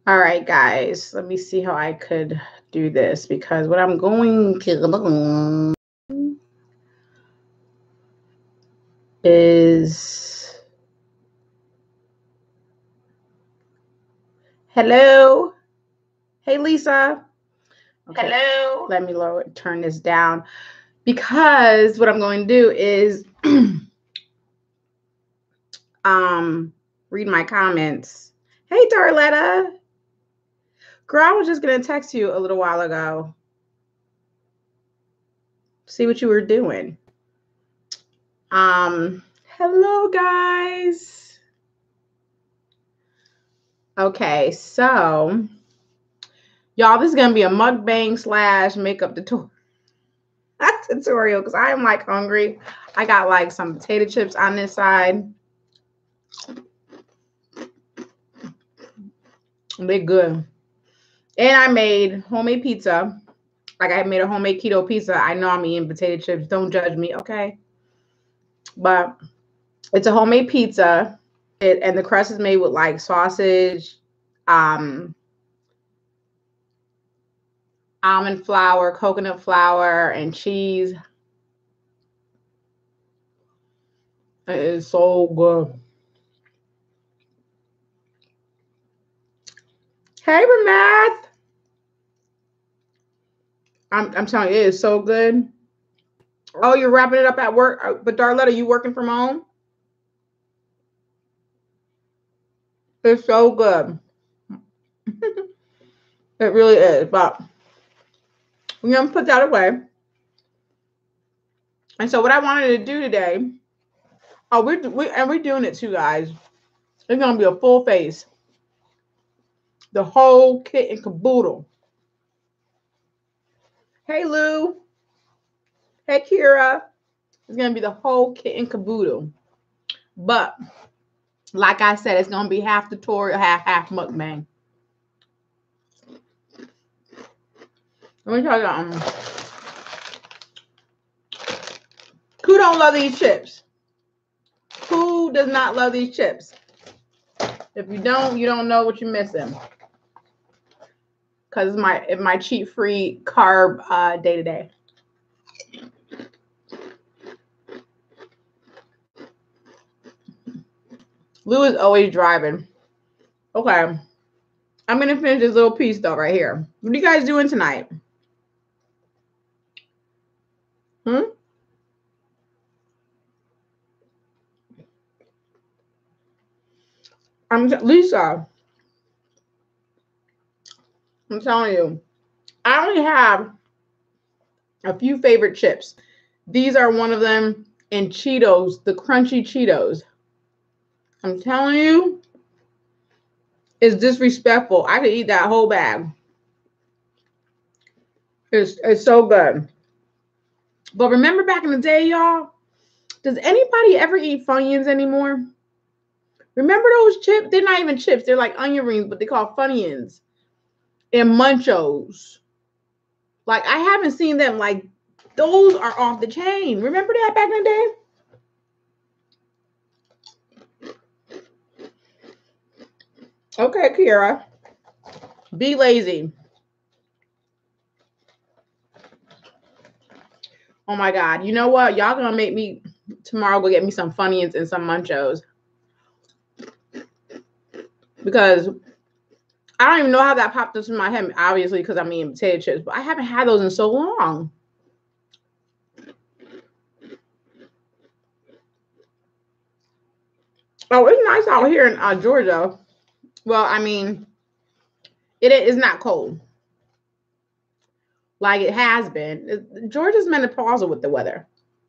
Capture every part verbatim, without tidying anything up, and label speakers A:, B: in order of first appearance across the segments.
A: All right, guys, let me see how I could do this, because what I'm going to do is, hello, hey Lisa. Okay, hello. Let me lower, turn this down, because what I'm going to do is um read my comments. Hey Darletta, girl, I was just gonna text you a little while ago, see what you were doing. Um, hello guys. Okay, so y'all, this is gonna be a mukbang slash makeup tutorial. tutorial because I am like hungry. I got like some potato chips on this side. They're good. And I made homemade pizza. Like I made a homemade keto pizza. I know I'm eating potato chips. Don't judge me, okay? But it's a homemade pizza. It, and the crust is made with like sausage, um, almond flour, coconut flour, and cheese. It is so good. Hey, Ramath. I'm, I'm telling you, it is so good. Oh, you're wrapping it up at work. But Darletta, you working from home? It's so good. It really is. But we're going to put that away. And so what I wanted to do today, oh, we're, we, and we're doing it too, guys. It's going to be a full face. The whole kit and caboodle. Hey, Lou. Hey, Kira. It's going to be the whole kit and caboodle. But like I said, it's going to be half tutorial, half, half mukbang. Let me tell you something. Who don't love these chips? Who does not love these chips? If you don't, you don't know what you're missing. Because it's my, it's my cheat-free carb uh, day-to-day. Lou is always driving. Okay. I'm going to finish this little piece, though, right here. What are you guys doing tonight? Hmm? I'm Lisa. I'm telling you. I only have a few favorite chips. These are one of them, and Cheetos, the crunchy Cheetos. I'm telling you, it's disrespectful. I could eat that whole bag. It's, it's so good. But remember back in the day, y'all? Does anybody ever eat Funyuns anymore? Remember those chips? They're not even chips. They're like onion rings, but they call Funyuns. And Munchos. Like, I haven't seen them. Like, those are off the chain. Remember that back in the day? Okay, Kira. Be lazy. Oh my God. You know what? Y'all gonna make me tomorrow go get me some Funyuns and some Munchos. Because I don't even know how that popped into my head, obviously, because I'm eating potato chips, but I haven't had those in so long. Oh, it's nice out here in uh, Georgia. Well, I mean, it is not cold like it has been. Georgia's menopausal with the weather.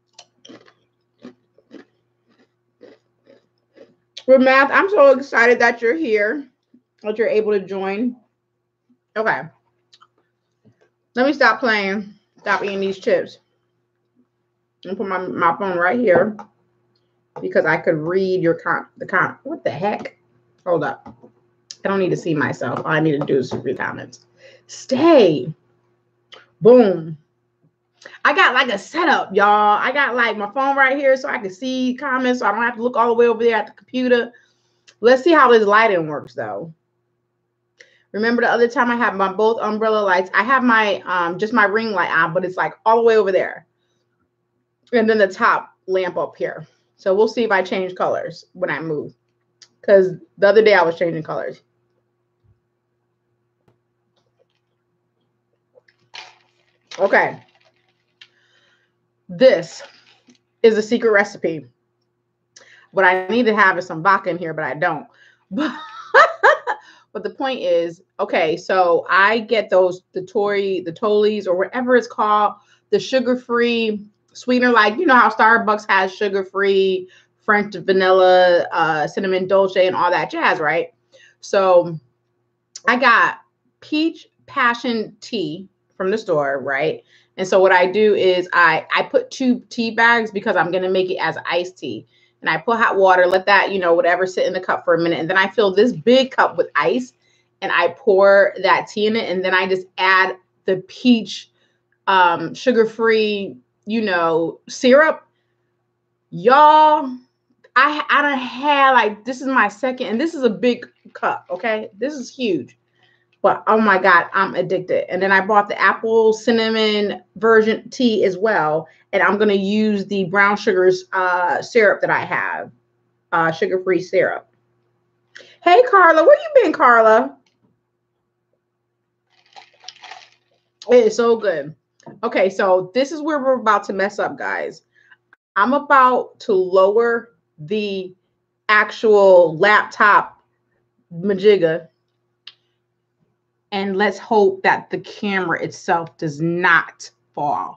A: Ramath, I'm so excited that you're here, that you're able to join. Okay. Let me stop playing. Stop eating these chips. I'm put my, my phone right here because I could read your con the con. What the heck? Hold up. I don't need to see myself. All I need to do is read comments. Stay. Boom. I got like a setup, y'all. I got like my phone right here so I can see comments so I don't have to look all the way over there at the computer. Let's see how this lighting works, though. Remember the other time I had my both umbrella lights? I have my um just my ring light on, but it's like all the way over there. And then the top lamp up here. So we'll see if I change colors when I move. Because the other day I was changing colors. Okay. This is a secret recipe. What I need to have is some vodka in here, but I don't. But, but the point is, okay, so I get those, the Tory, the Tollies, or whatever it's called, the sugar-free sweetener, like, you know how Starbucks has sugar-free French vanilla, uh, cinnamon dolce, and all that jazz, right? So I got peach passion tea from the store, right? And so what I do is I, I put two tea bags because I'm going to make it as iced tea. And I put hot water, let that, you know, whatever, sit in the cup for a minute. And then I fill this big cup with ice and I pour that tea in it. And then I just add the peach um, sugar-free, you know, syrup. Y'all, I, I done had like, this is my second, and this is a big cup, okay? This is huge. But oh my God, I'm addicted. And then I bought the apple cinnamon version tea as well. And I'm going to use the brown sugars uh, syrup that I have, uh, sugar-free syrup. Hey, Carla, where you been, Carla? It is so good. Okay, so this is where we're about to mess up, guys. I'm about to lower the actual laptop majigga. And let's hope that the camera itself does not fall.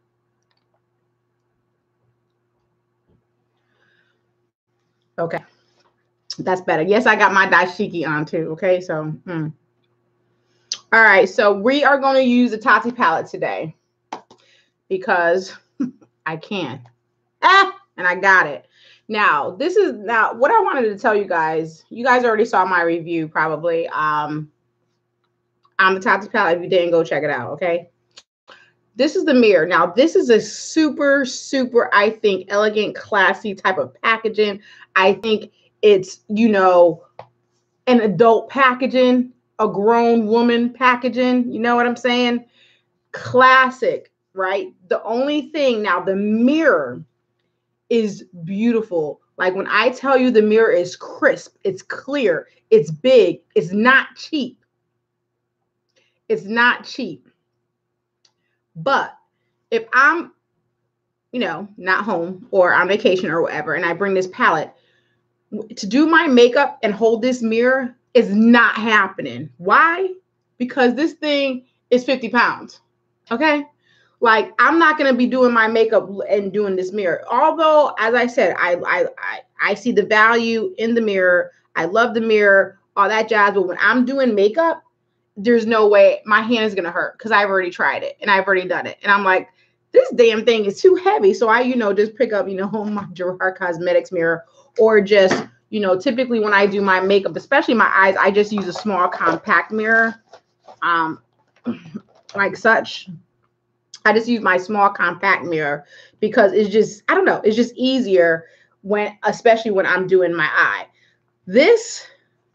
A: Okay, that's better. Yes, I got my dashiki on too. Okay, so hmm. All right, so we are going to use the Tati palette today because I can. Ah, and I got it. Now, this is now what I wanted to tell you guys. You guys already saw my review probably. Um, on the Tati palette. If you didn't, go check it out, okay? This is the mirror. Now, this is a super, super, I think, elegant, classy type of packaging. I think it's, you know, an adult packaging, a grown woman packaging. You know what I'm saying? Classic, right? The only thing, now, the mirror is beautiful. Like when I tell you the mirror is crisp, it's clear, it's big, it's not cheap. It's not cheap. But if I'm, you know, not home or on vacation or whatever, and I bring this palette, to do my makeup and hold this mirror is not happening. Why? Because this thing is fifty pounds. Okay? Like, I'm not going to be doing my makeup and doing this mirror. Although, as I said, I, I, I, I see the value in the mirror. I love the mirror, all that jazz. But when I'm doing makeup, there's no way my hand is going to hurt because I've already tried it and I've already done it. And I'm like, this damn thing is too heavy. So I, you know, just pick up, you know, my Gerard Cosmetics mirror, or just, you know, typically when I do my makeup, especially my eyes, I just use a small compact mirror, um, like such. I just use my small compact mirror because it's just, I don't know, it's just easier when, especially when I'm doing my eye. This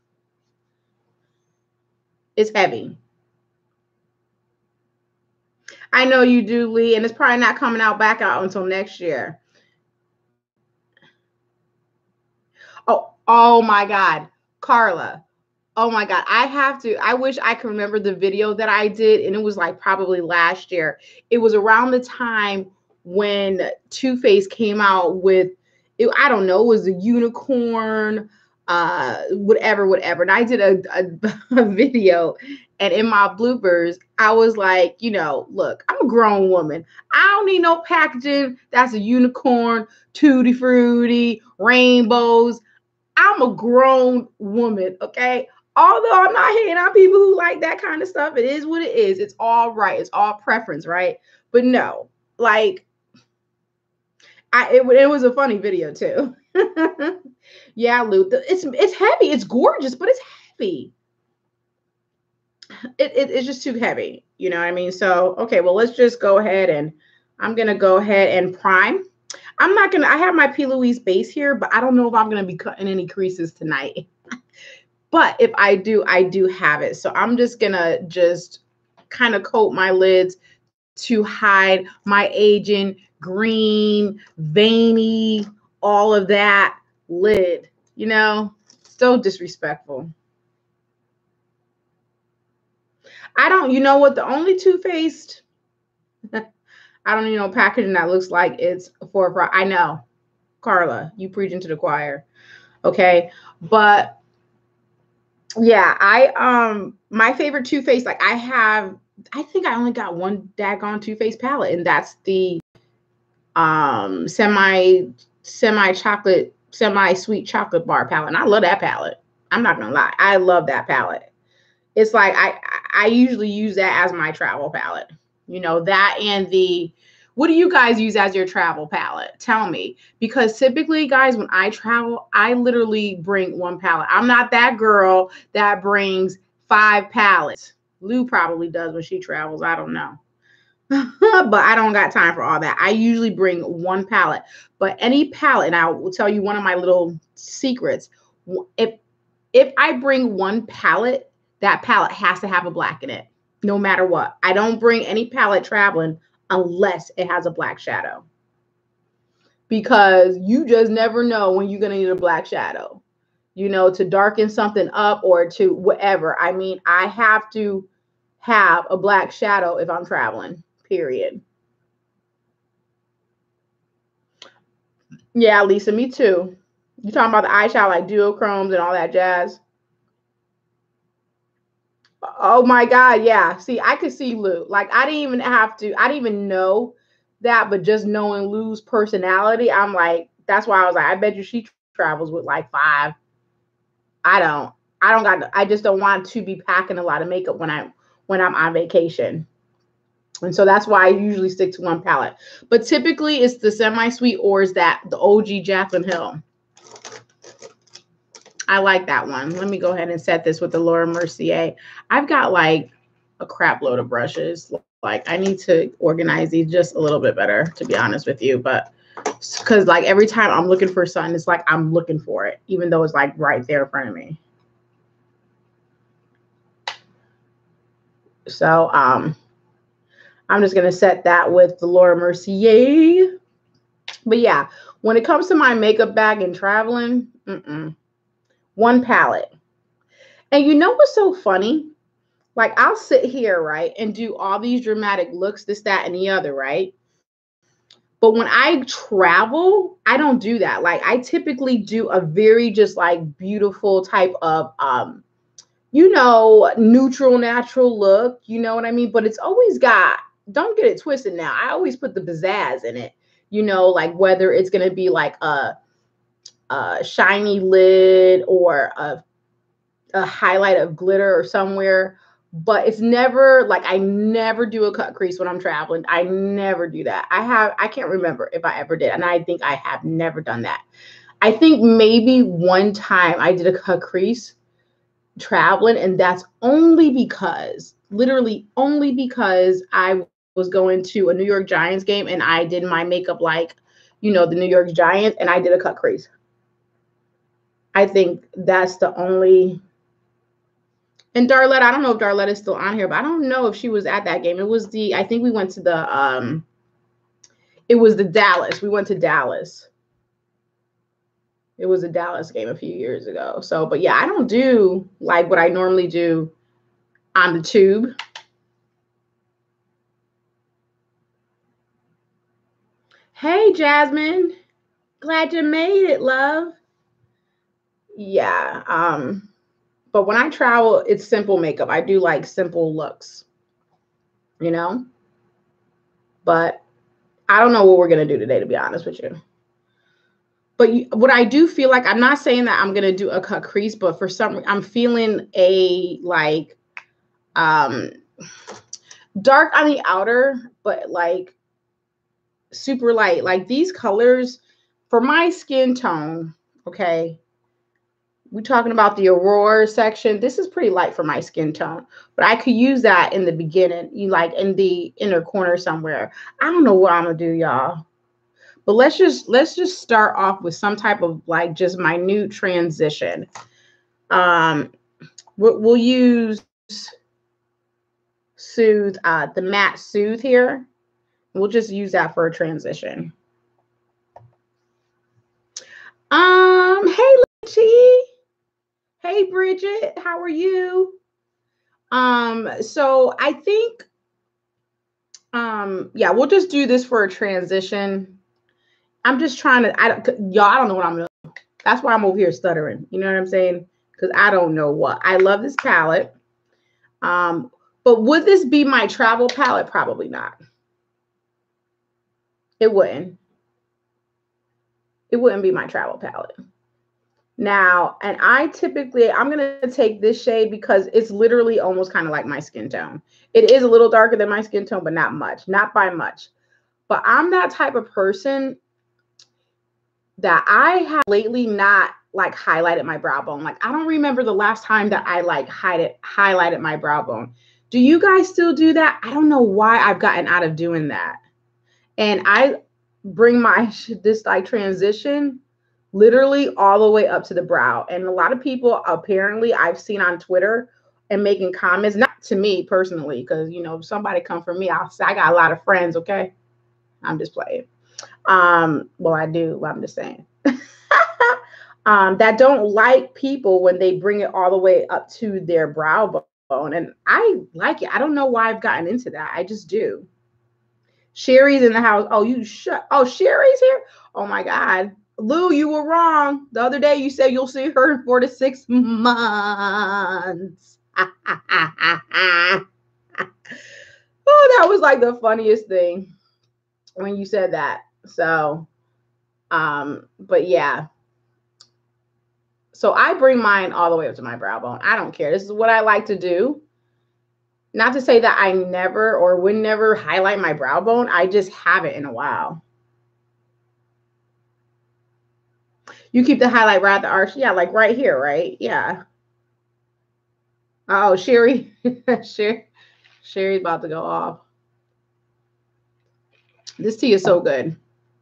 A: is heavy. I know you do, Lee, and it's probably not coming out back out until next year. Oh, oh my God, Carla. Oh my God, I have to, I wish I could remember the video that I did, and it was like probably last year. It was around the time when Too Faced came out with, it, I don't know, it was a unicorn, uh, whatever, whatever. And I did a, a, a video, and in my bloopers, I was like, you know, look, I'm a grown woman. I don't need no packaging that's a unicorn, tutti frutti, rainbows. I'm a grown woman, okay? Although I'm not hating on people who like that kind of stuff. It is what it is. It's all right. It's all preference, right? But no, like, I it, it was a funny video too. Yeah, Lou, it's it's heavy. It's gorgeous, but it's heavy. It, it it's just too heavy. You know what I mean? So okay, well, let's just go ahead and I'm gonna go ahead and prime. I'm not gonna. I have my P. Louise base here, but I don't know if I'm gonna be cutting any creases tonight. But if I do, I do have it. So I'm just going to just kind of coat my lids to hide my aging, green, veiny, all of that lid. You know, so disrespectful. I don't, you know what? The only Too Faced, I don't even know packaging that looks like it's for, I know, Carla, you preaching to the choir. Okay. But yeah, I, um, my favorite Too Faced, like I have, I think I only got one daggone Too Faced palette, and that's the, um, semi, semi chocolate, semi sweet chocolate bar palette. And I love that palette. I'm not gonna lie. I love that palette. It's like I I usually use that as my travel palette. You know, that and the, what do you guys use as your travel palette? Tell me. Because typically, guys, when I travel, I literally bring one palette. I'm not that girl that brings five palettes. Lou probably does when she travels. I don't know. But I don't got time for all that. I usually bring one palette. But any palette, and I will tell you one of my little secrets. If if I bring one palette, that palette has to have a black in it, no matter what. I don't bring any palette traveling unless it has a black shadow. Because you just never know when you're going to need a black shadow, you know, to darken something up or to whatever. I mean, I have to have a black shadow if I'm traveling, period. Yeah, Lisa, me too. You talking about the eyeshadow like duochromes and all that jazz? Oh my God, yeah. See, I could see Lou. Like I didn't even have to, I didn't even know that, but just knowing Lou's personality, I'm like, that's why I was like, I bet you she travels with like five. I don't. I don't got I just don't want to be packing a lot of makeup when I when I'm on vacation. And so that's why I usually stick to one palette. But typically it's the semi-sweet, or is that the O G Jaclyn Hill. I like that one. Let me go ahead and set this with the Laura Mercier. I've got like a crap load of brushes. Like I need to organize these just a little bit better, to be honest with you. But because like every time I'm looking for something, it's like I'm looking for it, even though it's like right there in front of me. So um, I'm just going to set that with the Laura Mercier. But yeah, when it comes to my makeup bag and traveling, mm-mm. One palette. And you know what's so funny? Like I'll sit here, right, and do all these dramatic looks, this, that, and the other, right? But when I travel, I don't do that. Like I typically do a very just like beautiful type of, um, you know, neutral, natural look. You know what I mean? But it's always got, don't get it twisted now. I always put the pizzazz in it. You know, like whether it's going to be like a, a shiny lid or a a highlight of glitter or somewhere, but it's never like I never do a cut crease when I'm traveling. I never do that. I have, I can't remember if I ever did. And I think I have never done that. I think maybe one time I did a cut crease traveling, and that's only because, literally only because I was going to a New York Giants game and I did my makeup like, you know, the New York Giants, and I did a cut crease. I think that's the only. And Darlette, I don't know if Darlette is still on here, but I don't know if she was at that game. It was the, I think we went to the, um, it was the Dallas. We went to Dallas. It was a Dallas game a few years ago. So, but yeah, I don't do like what I normally do on the tube. Hey, Jasmine. Glad you made it, love. Yeah. Um, but when I travel, it's simple makeup. I do like simple looks, you know, but I don't know what we're going to do today, to be honest with you. But you, what I do feel like, I'm not saying that I'm going to do a cut crease, but for some, I'm feeling a like um, dark on the outer, but like super light. Like these colors for my skin tone, okay, we're talking about the Aurora section. This is pretty light for my skin tone, but I could use that in the beginning, you like in the inner corner somewhere. I don't know what I'm gonna do, y'all. But let's just let's just start off with some type of like just minute transition. Um, we'll, we'll use Soothe, uh, the matte Soothe here. We'll just use that for a transition. Um, hey, Lucy. Hey, Bridget, how are you? Um, so I think, um, yeah, we'll just do this for a transition. I'm just trying to, I don't, y'all, I don't know what I'm doing. That's why I'm over here stuttering. You know what I'm saying? Because I don't know what. I love this palette. Um, but would this be my travel palette? Probably not. It wouldn't. It wouldn't be my travel palette. Now, and I typically, I'm going to take this shade because it's literally almost kind of like my skin tone. It is a little darker than my skin tone, but not much, not by much. But I'm that type of person that I have lately not like highlighted my brow bone. Like, I don't remember the last time that I like hide it, highlighted my brow bone. Do you guys still do that? I don't know why I've gotten out of doing that. And I bring my, this like transition literally all the way up to the brow. And a lot of people apparently I've seen on Twitter and making comments, not to me personally, because, you know, if somebody come for me, I'll say I got a lot of friends, okay? I'm just playing. Um, well, I do, well, I'm just saying. um, that don't like people when they bring it all the way up to their brow bone. And I like it. I don't know why I've gotten into that. I just do. Sherry's in the house. Oh, you shut. Oh, Sherry's here. Oh my God. Lou, you were wrong. The other day you said you'll see her in four to six months. Oh, that was like the funniest thing when you said that. So, um, but yeah. So I bring mine all the way up to my brow bone. I don't care. This is what I like to do. Not to say that I never or would never highlight my brow bone. I just haven't in a while. You keep the highlight right at the arch. Yeah, like right here, right? Yeah. Oh, Sherry. Sherry. Sherry's about to go off. This tea is so good.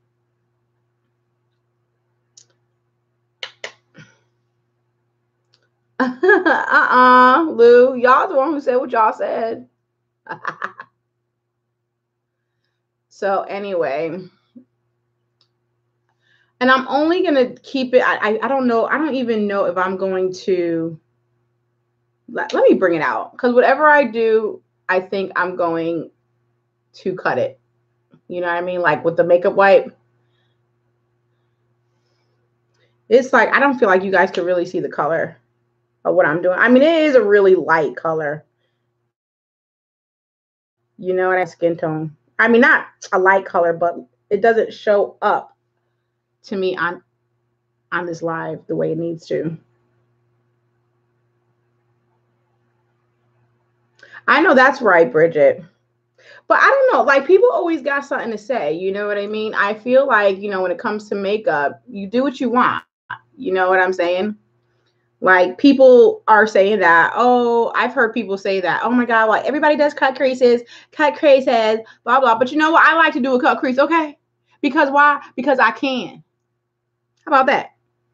A: uh-uh, Lou. Y'all the one who said what y'all said. So anyway. And I'm only going to keep it. I, I, I don't know. I don't even know if I'm going to. Let, let me bring it out. Because whatever I do, I think I'm going to cut it. You know what I mean? Like with the makeup wipe. It's like, I don't feel like you guys can really see the color of what I'm doing. I mean, it is a really light color. You know what? Skin tone. I mean, not a light color, but it doesn't show up to me on, on this live the way it needs to. I know that's right, Bridget. But I don't know, like people always got something to say. You know what I mean? I feel like, you know, when it comes to makeup, you do what you want. You know what I'm saying? Like people are saying that, oh, I've heard people say that, oh my God, like everybody does cut creases, cut creases, blah, blah. But you know what? I like to do a cut crease, okay? Because why? Because I can. How about that?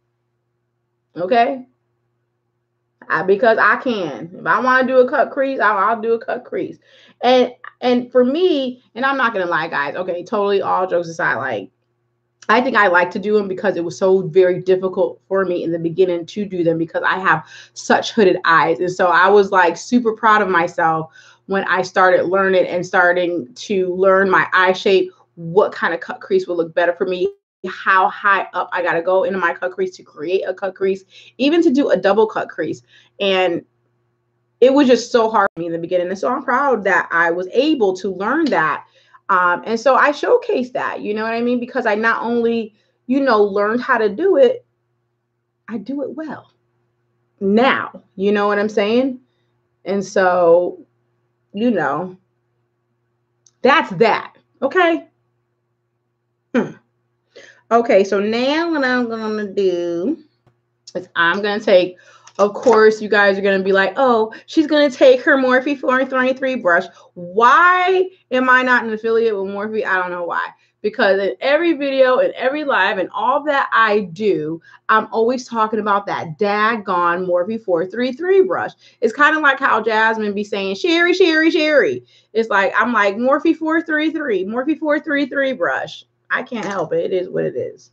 A: Okay? I, because I can. If I want to do a cut crease, I'll, I'll do a cut crease. And and for me, and I'm not going to lie, guys, okay, totally all jokes aside, like, I think I like to do them because it was so very difficult for me in the beginning to do them because I have such hooded eyes. And so I was like super proud of myself when I started learning and starting to learn my eye shape, what kind of cut crease would look better for me, how high up I got to go into my cut crease to create a cut crease, even to do a double cut crease. And it was just so hard for me in the beginning. And so I'm proud that I was able to learn that. Um, and so I showcase that, you know what I mean? Because I not only, you know, learned how to do it, I do it well now, you know what I'm saying? And so, you know, that's that. Okay. Hmm. Okay. So now what I'm going to do is I'm going to take, of course, you guys are going to be like, oh, she's going to take her Morphe four twenty-three brush. Why am I not an affiliate with Morphe? I don't know why. because in every video and every live and all that I do, I'm always talking about that daggone Morphe four three three brush. It's kind of like how Jasmine be saying, Sherry, Sherry, Sherry. It's like, I'm like, Morphe four three three, Morphe four three three brush. I can't help it. It is what it is.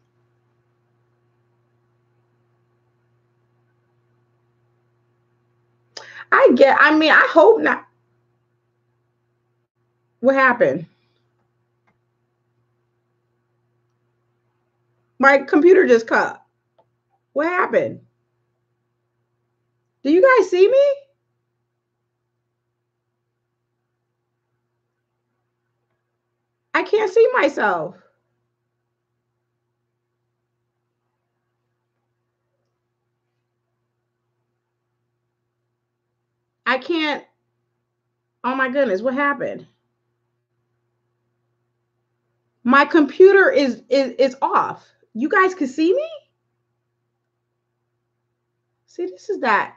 A: I get, I mean, I hope not. What happened? My computer just cut. What happened? Do you guys see me? I can't see myself. I can't. Oh my goodness, what happened? My computer is is is off. You guys can see me? See, this is that.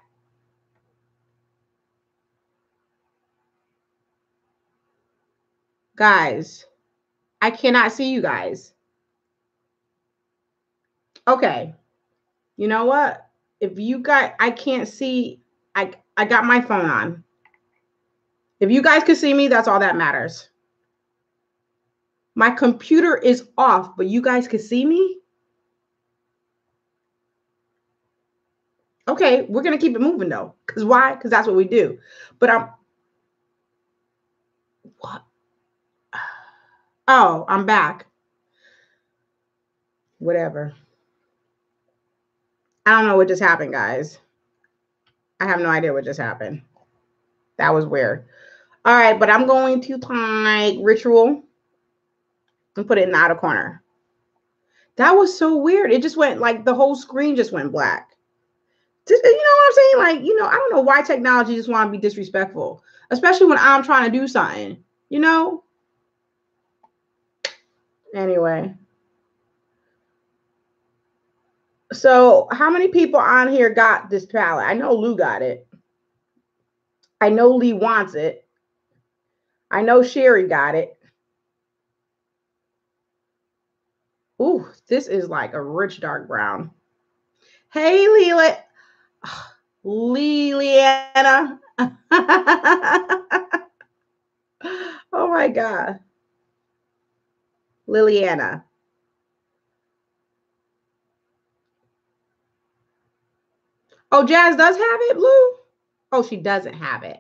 A: Guys, I cannot see you guys. Okay. You know what? If you guys, I can't see, I I got my phone on. If you guys can see me, that's all that matters. My computer is off, but you guys can see me? Okay, we're going to keep it moving though. Because why? Because that's what we do. But I'm, what? Oh, I'm back. Whatever. I don't know what just happened, guys. I have no idea what just happened. That was weird. All right, but I'm going to type Ritual and put it in the outer corner. That was so weird. It just went like the whole screen just went black. Just, you know what I'm saying? Like, you know, I don't know why technology just want to be disrespectful, especially when I'm trying to do something, you know? Anyway. So how many people on here got this palette? I know Lou got it. I know Lee wants it. I know Sherry got it. Ooh, this is like a rich dark brown. Hey, Leela. Liliana. Oh my God. Liliana. Oh, Jazz does have it, Blue? Oh, she doesn't have it.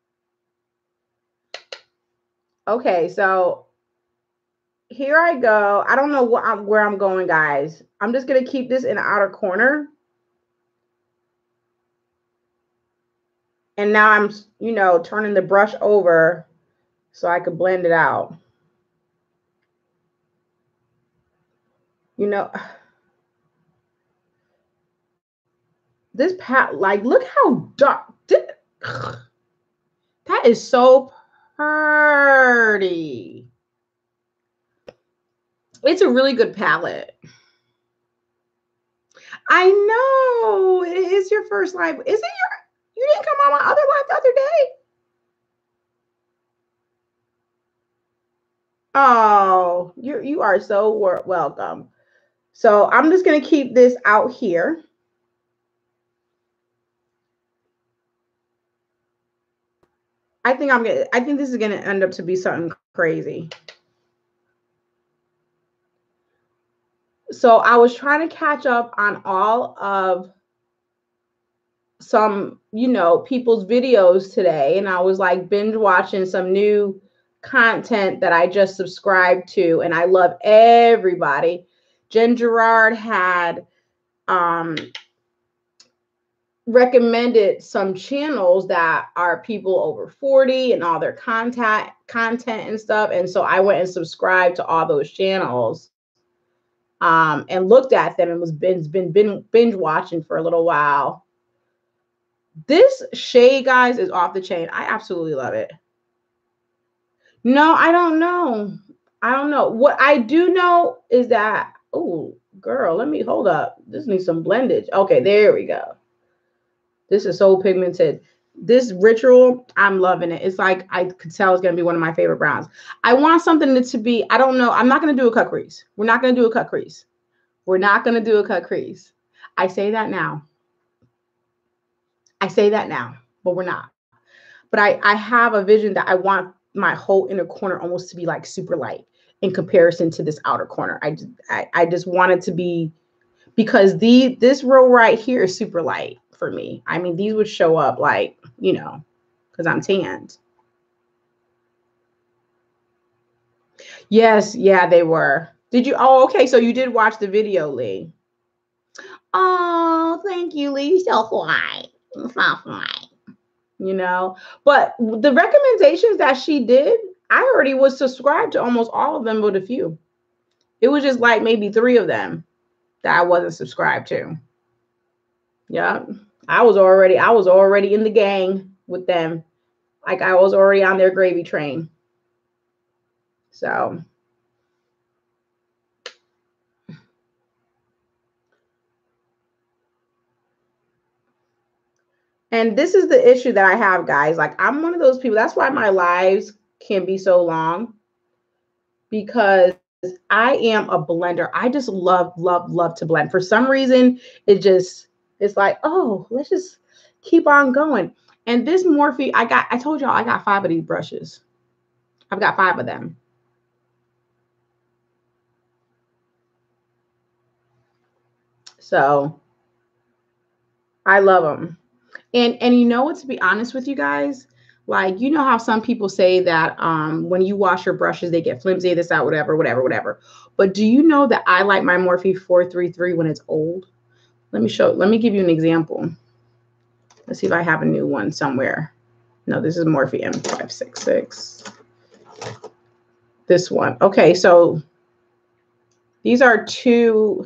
A: Okay, so here I go. I don't know what I'm, where I'm going, guys. I'm just going to keep this in the outer corner. And now I'm, you know, turning the brush over so I could blend it out. You know, this pat, like, look how dark. That is so pretty. It's a really good palette. I know. It is your first live. Is it your, you didn't come on my other live the other day? Oh, you you are so welcome. So I'm just going to keep this out here. I think I'm gonna, I think this is going to end up to be something crazy. So I was trying to catch up on all of some, you know, people's videos today. And I was like binge watching some new content that I just subscribed to. And I love everybody. Jen Gerard had um, recommended some channels that are people over forty and all their content, content and stuff. And so I went and subscribed to all those channels. Um, and looked at them and was been, been, been binge watching for a little while. This shade, guys, is off the chain. I absolutely love it. No, I don't know. I don't know. What I do know is that, oh, girl, let me hold up. This needs some blendage. Okay, there we go. This is so pigmented. This Ritual, I'm loving it. It's like I could tell it's gonna be one of my favorite browns. I want something to be, I don't know. I'm not gonna do a cut crease. We're not gonna do a cut crease. We're not gonna do a cut crease. I say that now. I say that now, but we're not. But I, I have a vision that I want my whole inner corner almost to be like super light in comparison to this outer corner. I just, I, I just want it to be, because the this row right here is super light for me. I mean, these would show up like, you know, because I'm tanned. Yes, yeah, they were. Did you? Oh, okay. So you did watch the video, Lee. Oh, thank you, Lee. You're so white. So white. You know, but the recommendations that she did, I already was subscribed to almost all of them, but a few. It was just like maybe three of them that I wasn't subscribed to. Yeah, I was already, I was already in the gang with them. Like I was already on their gravy train. So. And this is the issue that I have, guys. Like, I'm one of those people. That's why my lives can be so long, because I am a blender. I just love, love, love to blend. For some reason, it just, it's like, oh, let's just keep on going. And this Morphe, I got, I told y'all I got five of these brushes. I've got five of them. So I love them. And and you know what, to be honest with you guys, like, you know how some people say that um, when you wash your brushes, they get flimsy, this, that, whatever, whatever, whatever. But do you know that I like my Morphe four three three when it's old? Let me show, let me give you an example. Let's see if I have a new one somewhere. No, this is Morphe M five sixty-six. This one. Okay, so these are two.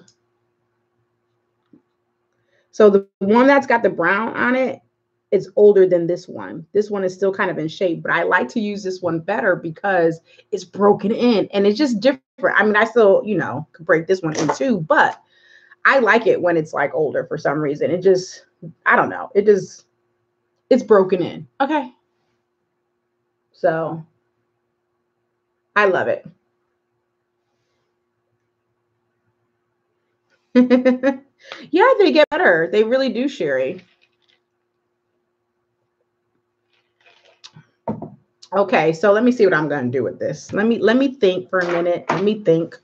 A: So the one that's got the brown on it, it's older than this one. This one is still kind of in shape, but I like to use this one better because it's broken in and it's just different. I mean, I still, you know, could break this one in too, but I like it when it's like older for some reason. It just, I don't know. It just, it's broken in. Okay. So I love it. Yeah, they get better. They really do, Sherry. Okay, so let me see what I'm going to do with this. Let me let me think for a minute. Let me think.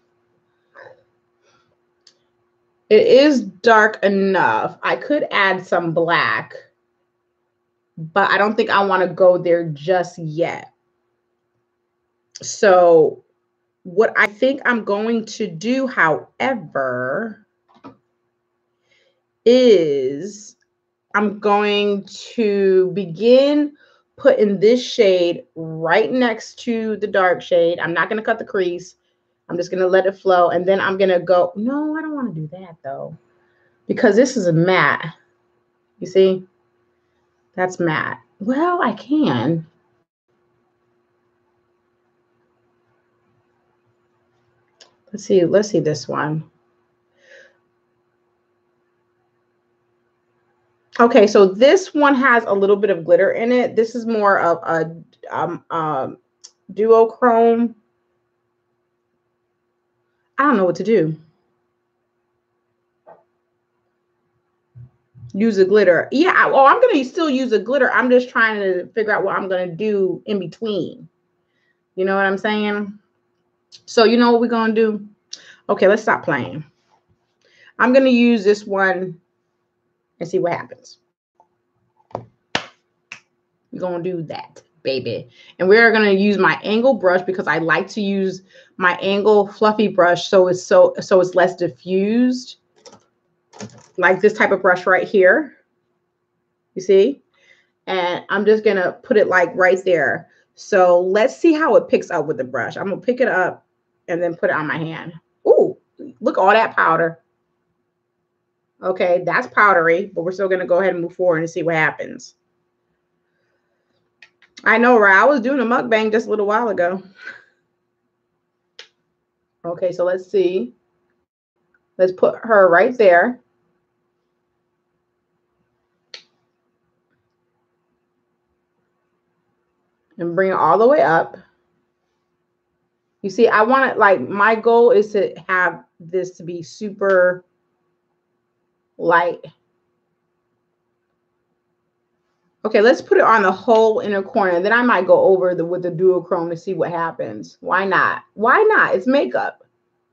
A: It is dark enough. I could add some black, but I don't think I want to go there just yet. So what I think I'm going to do, however, is I'm going to begin putting this shade right next to the dark shade. I'm not going to cut the crease. I'm just going to let it flow. And then I'm going to go, no, I don't want to do that though, because this is a matte. You see, that's matte. Well, I can. Let's see. Let's see this one. Okay, so this one has a little bit of glitter in it. This is more of a um, um, duochrome. I don't know what to do. Use a glitter. Yeah, I, oh, I'm going to still use a glitter. I'm just trying to figure out what I'm going to do in between. You know what I'm saying? So you know what we're going to do? Okay, let's stop playing. I'm going to use this one and see what happens. We're going to do that, baby. And we're going to use my angle brush because I like to use my angle fluffy brush so it's so so it's less diffused. Like this type of brush right here. You see? And I'm just going to put it like right there. So let's see how it picks up with the brush. I'm going to pick it up and then put it on my hand. Ooh, look, all that powder. Okay, that's powdery, but we're still going to go ahead and move forward and see what happens. I know, right? I was doing a mukbang just a little while ago. Okay, so let's see. Let's put her right there. and bring it all the way up. You see, I want it like my goal is to have this to be super light. Okay, let's put it on the whole inner corner. Then I might go over the with the duochrome to see what happens. Why not? Why not? It's makeup.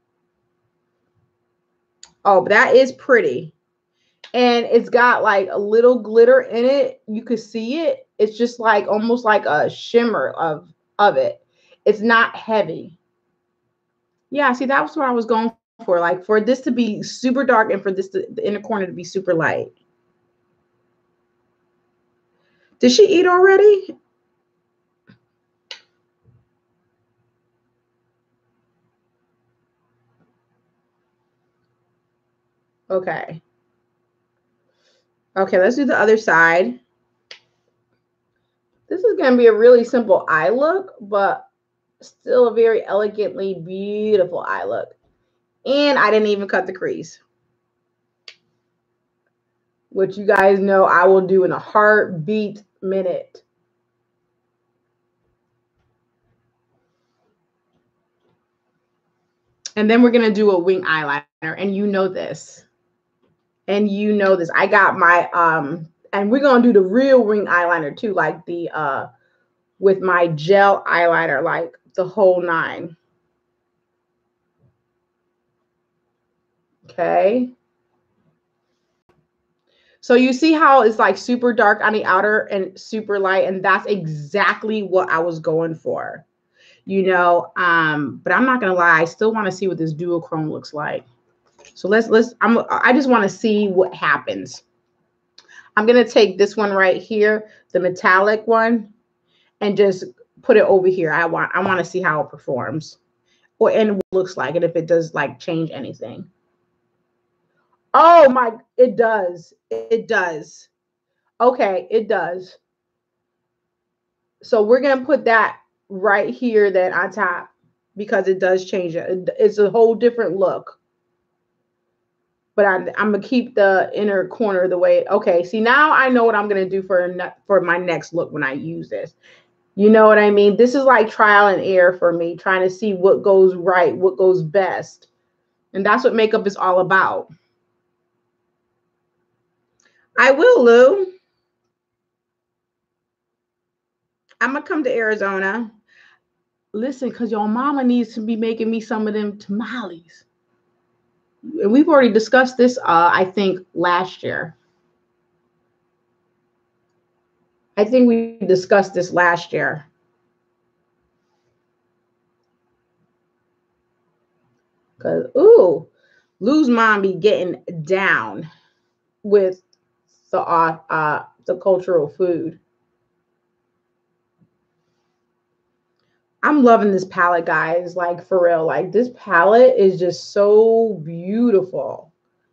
A: Oh, but that is pretty. And it's got like a little glitter in it. You could see it. It's just like almost like a shimmer of, of it. It's not heavy. Yeah, see, that was what I was going for. Like for this to be super dark and for this to, the inner corner to be super light. Did she eat already? Okay. Okay, let's do the other side. This is going to be a really simple eye look, but still a very elegantly beautiful eye look. And I didn't even cut the crease, which you guys know I will do in a heartbeat minute. And then we're going to do a wing eyeliner, and you know this. And you know this. I got my, um, and we're going to do the real wing eyeliner too, like the, uh, with my gel eyeliner, like the whole nine. Okay. So you see how it's like super dark on the outer and super light, and that's exactly what I was going for. You know, um, but I'm not gonna lie, I still want to see what this duochrome looks like. So let's let's I'm I just want to see what happens. I'm gonna take this one right here, the metallic one, and just put it over here. I want I want to see how it performs, or and what it looks like, and if it does like change anything. Oh my, it does. It does. Okay, it does. So we're gonna put that right here then on top because it does change it. It's a whole different look. But I'm, I'm gonna keep the inner corner the way. Okay, see now I know what I'm gonna do for for my next look when I use this. You know what I mean? This is like trial and error for me, trying to see what goes right, what goes best, and that's what makeup is all about. I will, Lou. I'm gonna come to Arizona. Listen, because your mama needs to be making me some of them tamales. And we've already discussed this, uh, I think, last year. I think we discussed this last year. Because, ooh, Lou's mom be getting down with the, uh, uh, the cultural food. I'm loving this palette, guys. Like, for real. Like, this palette is just so beautiful.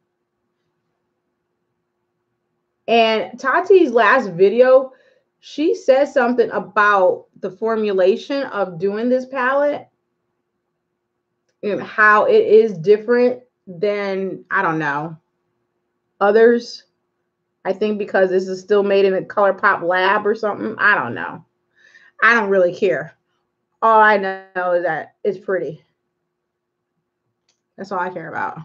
A: And Tati's last video, she said something about the formulation of doing this palette and how it is different than, I don't know, others. I think because this is still made in a ColourPop lab or something. I don't know. I don't really care. All I know is that it's pretty. That's all I care about.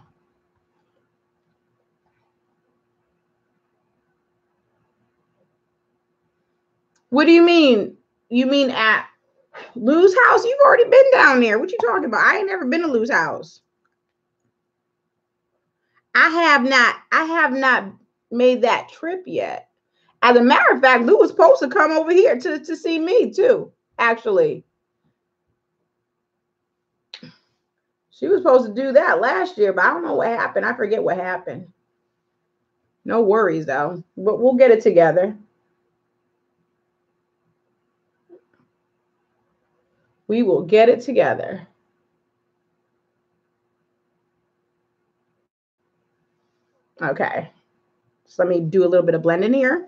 A: What do you mean? You mean at Lou's house? You've already been down there. What you talking about? I ain't never been to Lou's house. I have not. I have not made that trip yet. As a matter of fact, Lou was supposed to come over here to, to see me too, actually. She was supposed to do that last year, but I don't know what happened. I forget what happened. No worries, though. But we'll get it together. We will get it together. Okay. So let me do a little bit of blending here.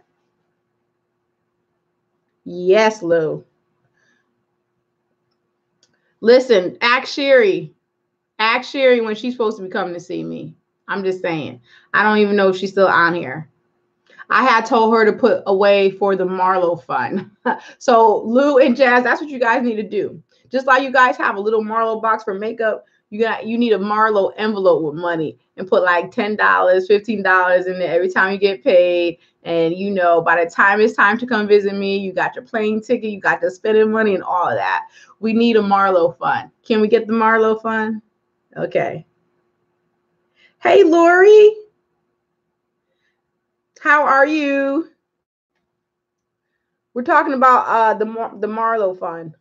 A: Yes, Lou. Listen, ask Sherry. Ask Sherry when she's supposed to be coming to see me. I'm just saying. I don't even know if she's still on here. I had told her to put away for the Marlo fund. So Lou and Jazz, that's what you guys need to do. Just like you guys have a little Marlo box for makeup, you got you need a Marlo envelope with money and put like ten dollars, fifteen dollars in there every time you get paid. And you know, by the time it's time to come visit me, you got your plane ticket, you got the spending money and all of that. We need a Marlo fund. Can we get the Marlo fund? Okay. Hey, Lori. How are you? We're talking about uh, the Mar the Marlo fund.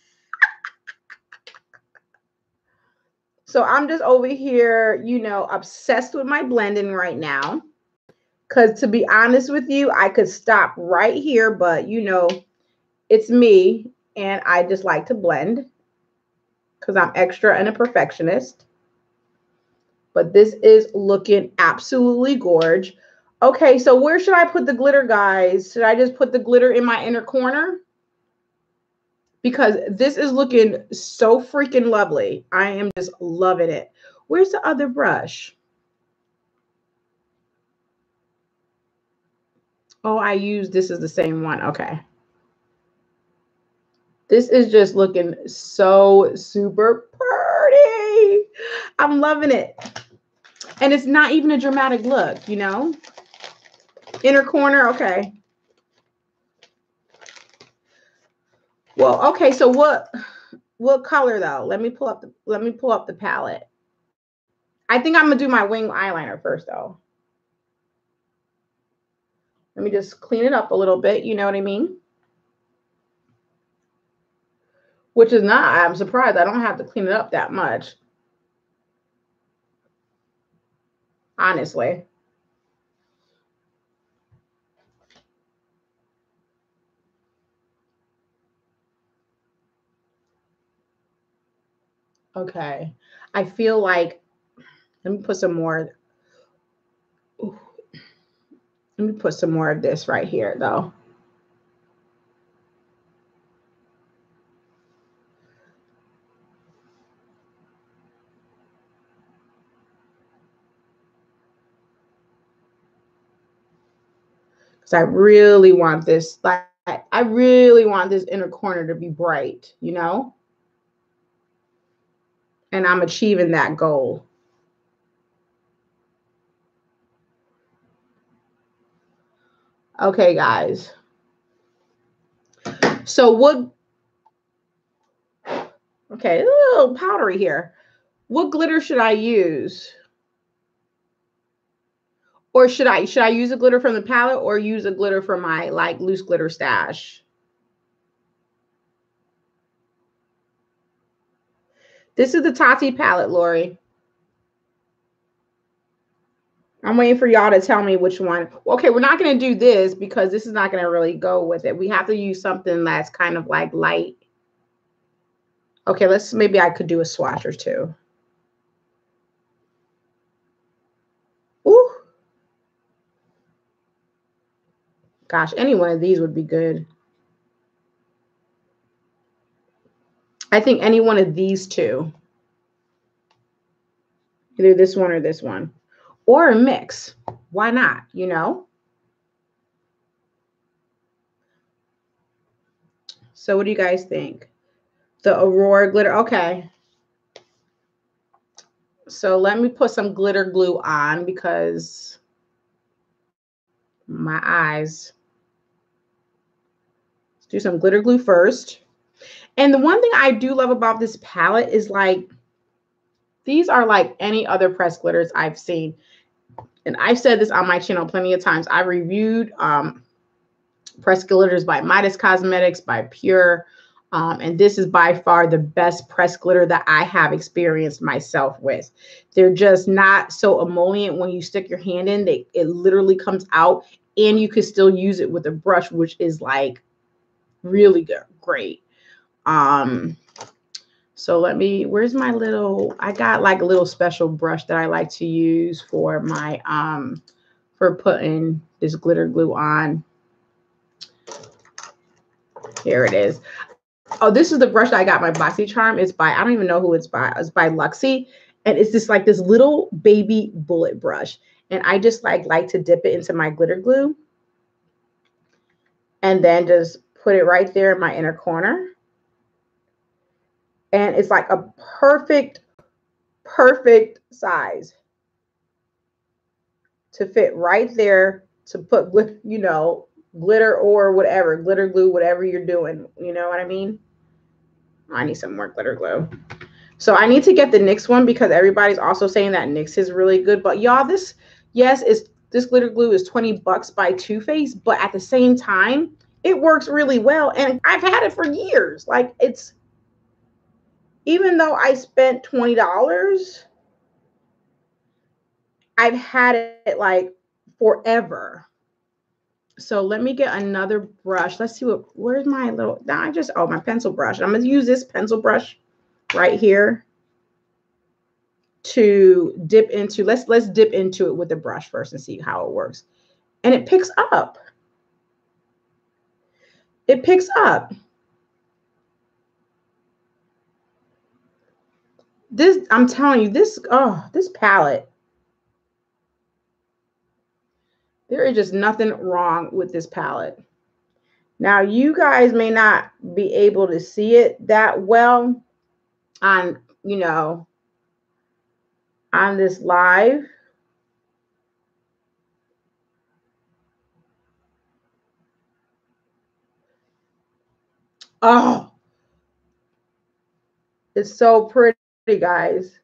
A: So I'm just over here, you know, obsessed with my blending right now. Because to be honest with you, I could stop right here, but you know, it's me and I just like to blend because I'm extra and a perfectionist. But this is looking absolutely gorgeous. Okay, so where should I put the glitter, guys? Should I just put the glitter in my inner corner? Because this is looking so freaking lovely. I am just loving it. Where's the other brush? Oh, I use this is the same one. Okay. This is just looking so super pretty. I'm loving it. And it's not even a dramatic look, you know? Inner corner, okay. Well, okay, so what what color though? Let me pull up the let me pull up the palette. I think I'm gonna do my wing eyeliner first though. Let me just clean it up a little bit, you know what I mean? Which is not, I'm surprised I don't have to clean it up that much. Honestly. Okay. I feel like, let me put some more. Ooh, let me put some more of this right here though. Because I really want this, like, I really want this inner corner to be bright, you know? And I'm achieving that goal. Okay, guys. So what, okay, a little powdery here. What glitter should I use? Or should I should I use a glitter from the palette or use a glitter from my like loose glitter stash? This is the Tati palette, Lori. I'm waiting for y'all to tell me which one. Okay, we're not going to do this because this is not going to really go with it. We have to use something that's kind of like light. Okay, let's, maybe I could do a swatch or two. Ooh. Gosh, any one of these would be good. I think any one of these two. Either this one or this one. Or a mix. Why not, you know? So what do you guys think? The Aurora glitter. Okay. So let me put some glitter glue on because my eyes. Let's do some glitter glue first. And the one thing I do love about this palette is like, these are like any other pressed glitters I've seen. And I've said this on my channel plenty of times. I reviewed um, pressed glitters by Midas Cosmetics, by Pure. Um, and this is by far the best pressed glitter that I have experienced myself with. They're just not so emollient when you stick your hand in. They, it literally comes out and you can still use it with a brush, which is like really good, great. Um, so let me, where's my little, I got like a little special brush that I like to use for my, um, for putting this glitter glue on. Here it is. Oh, this is the brush that I got my BoxyCharm. It's by, I don't even know who it's by. It's by Luxie. And it's just like this little baby bullet brush. And I just like, like to dip it into my glitter glue. and then just put it right there in my inner corner. And it's like a perfect, perfect size to fit right there to put, you know, glitter or whatever, glitter glue, whatever you're doing. You know what I mean? I need some more glitter glue. So I need to get the NYX one because everybody's also saying that NYX is really good. But y'all, this, yes, is this glitter glue is twenty bucks by Too Faced, but at the same time, it works really well. And I've had it for years. Like, it's, even though I spent twenty dollars, I've had it like forever. So let me get another brush. Let's see what, where's my little, now I just, oh, my pencil brush. I'm going to use this pencil brush right here to dip into, let's, let's dip into it with the brush first and see how it works. And it picks up. It picks up. This, I'm telling you, this, oh, this palette, there is just nothing wrong with this palette. Now, you guys may not be able to see it that well on, you know, on this live. Oh, it's so pretty, guys.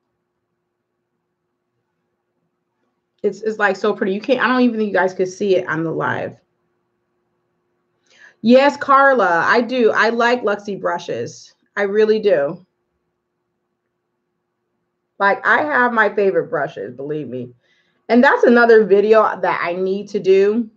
A: It's, it's like so pretty. You can't, I don't even think you guys could see it on the live. Yes, Carla, I do. I like Luxie brushes. I really do. Like, I have my favorite brushes, believe me. And that's another video that I need to do.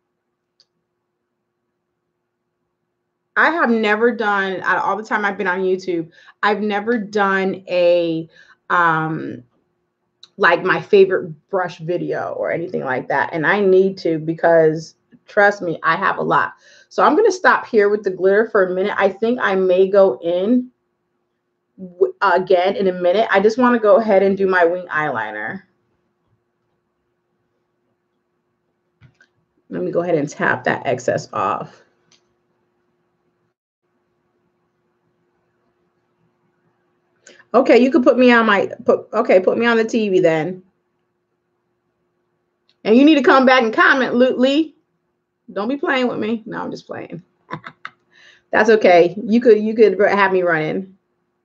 A: I have never done, all the time I've been on YouTube, I've never done a, um, like my favorite brush video or anything like that. And I need to, because trust me, I have a lot. So I'm going to stop here with the glitter for a minute. I think I may go in uh, again in a minute. I just want to go ahead and do my wing eyeliner. Let me go ahead and tap that excess off. Okay, you could put me on my, put, okay, put me on the T V then. And you need to come back and comment, Lee. Don't be playing with me. No, I'm just playing. That's okay. You could, you could have me running.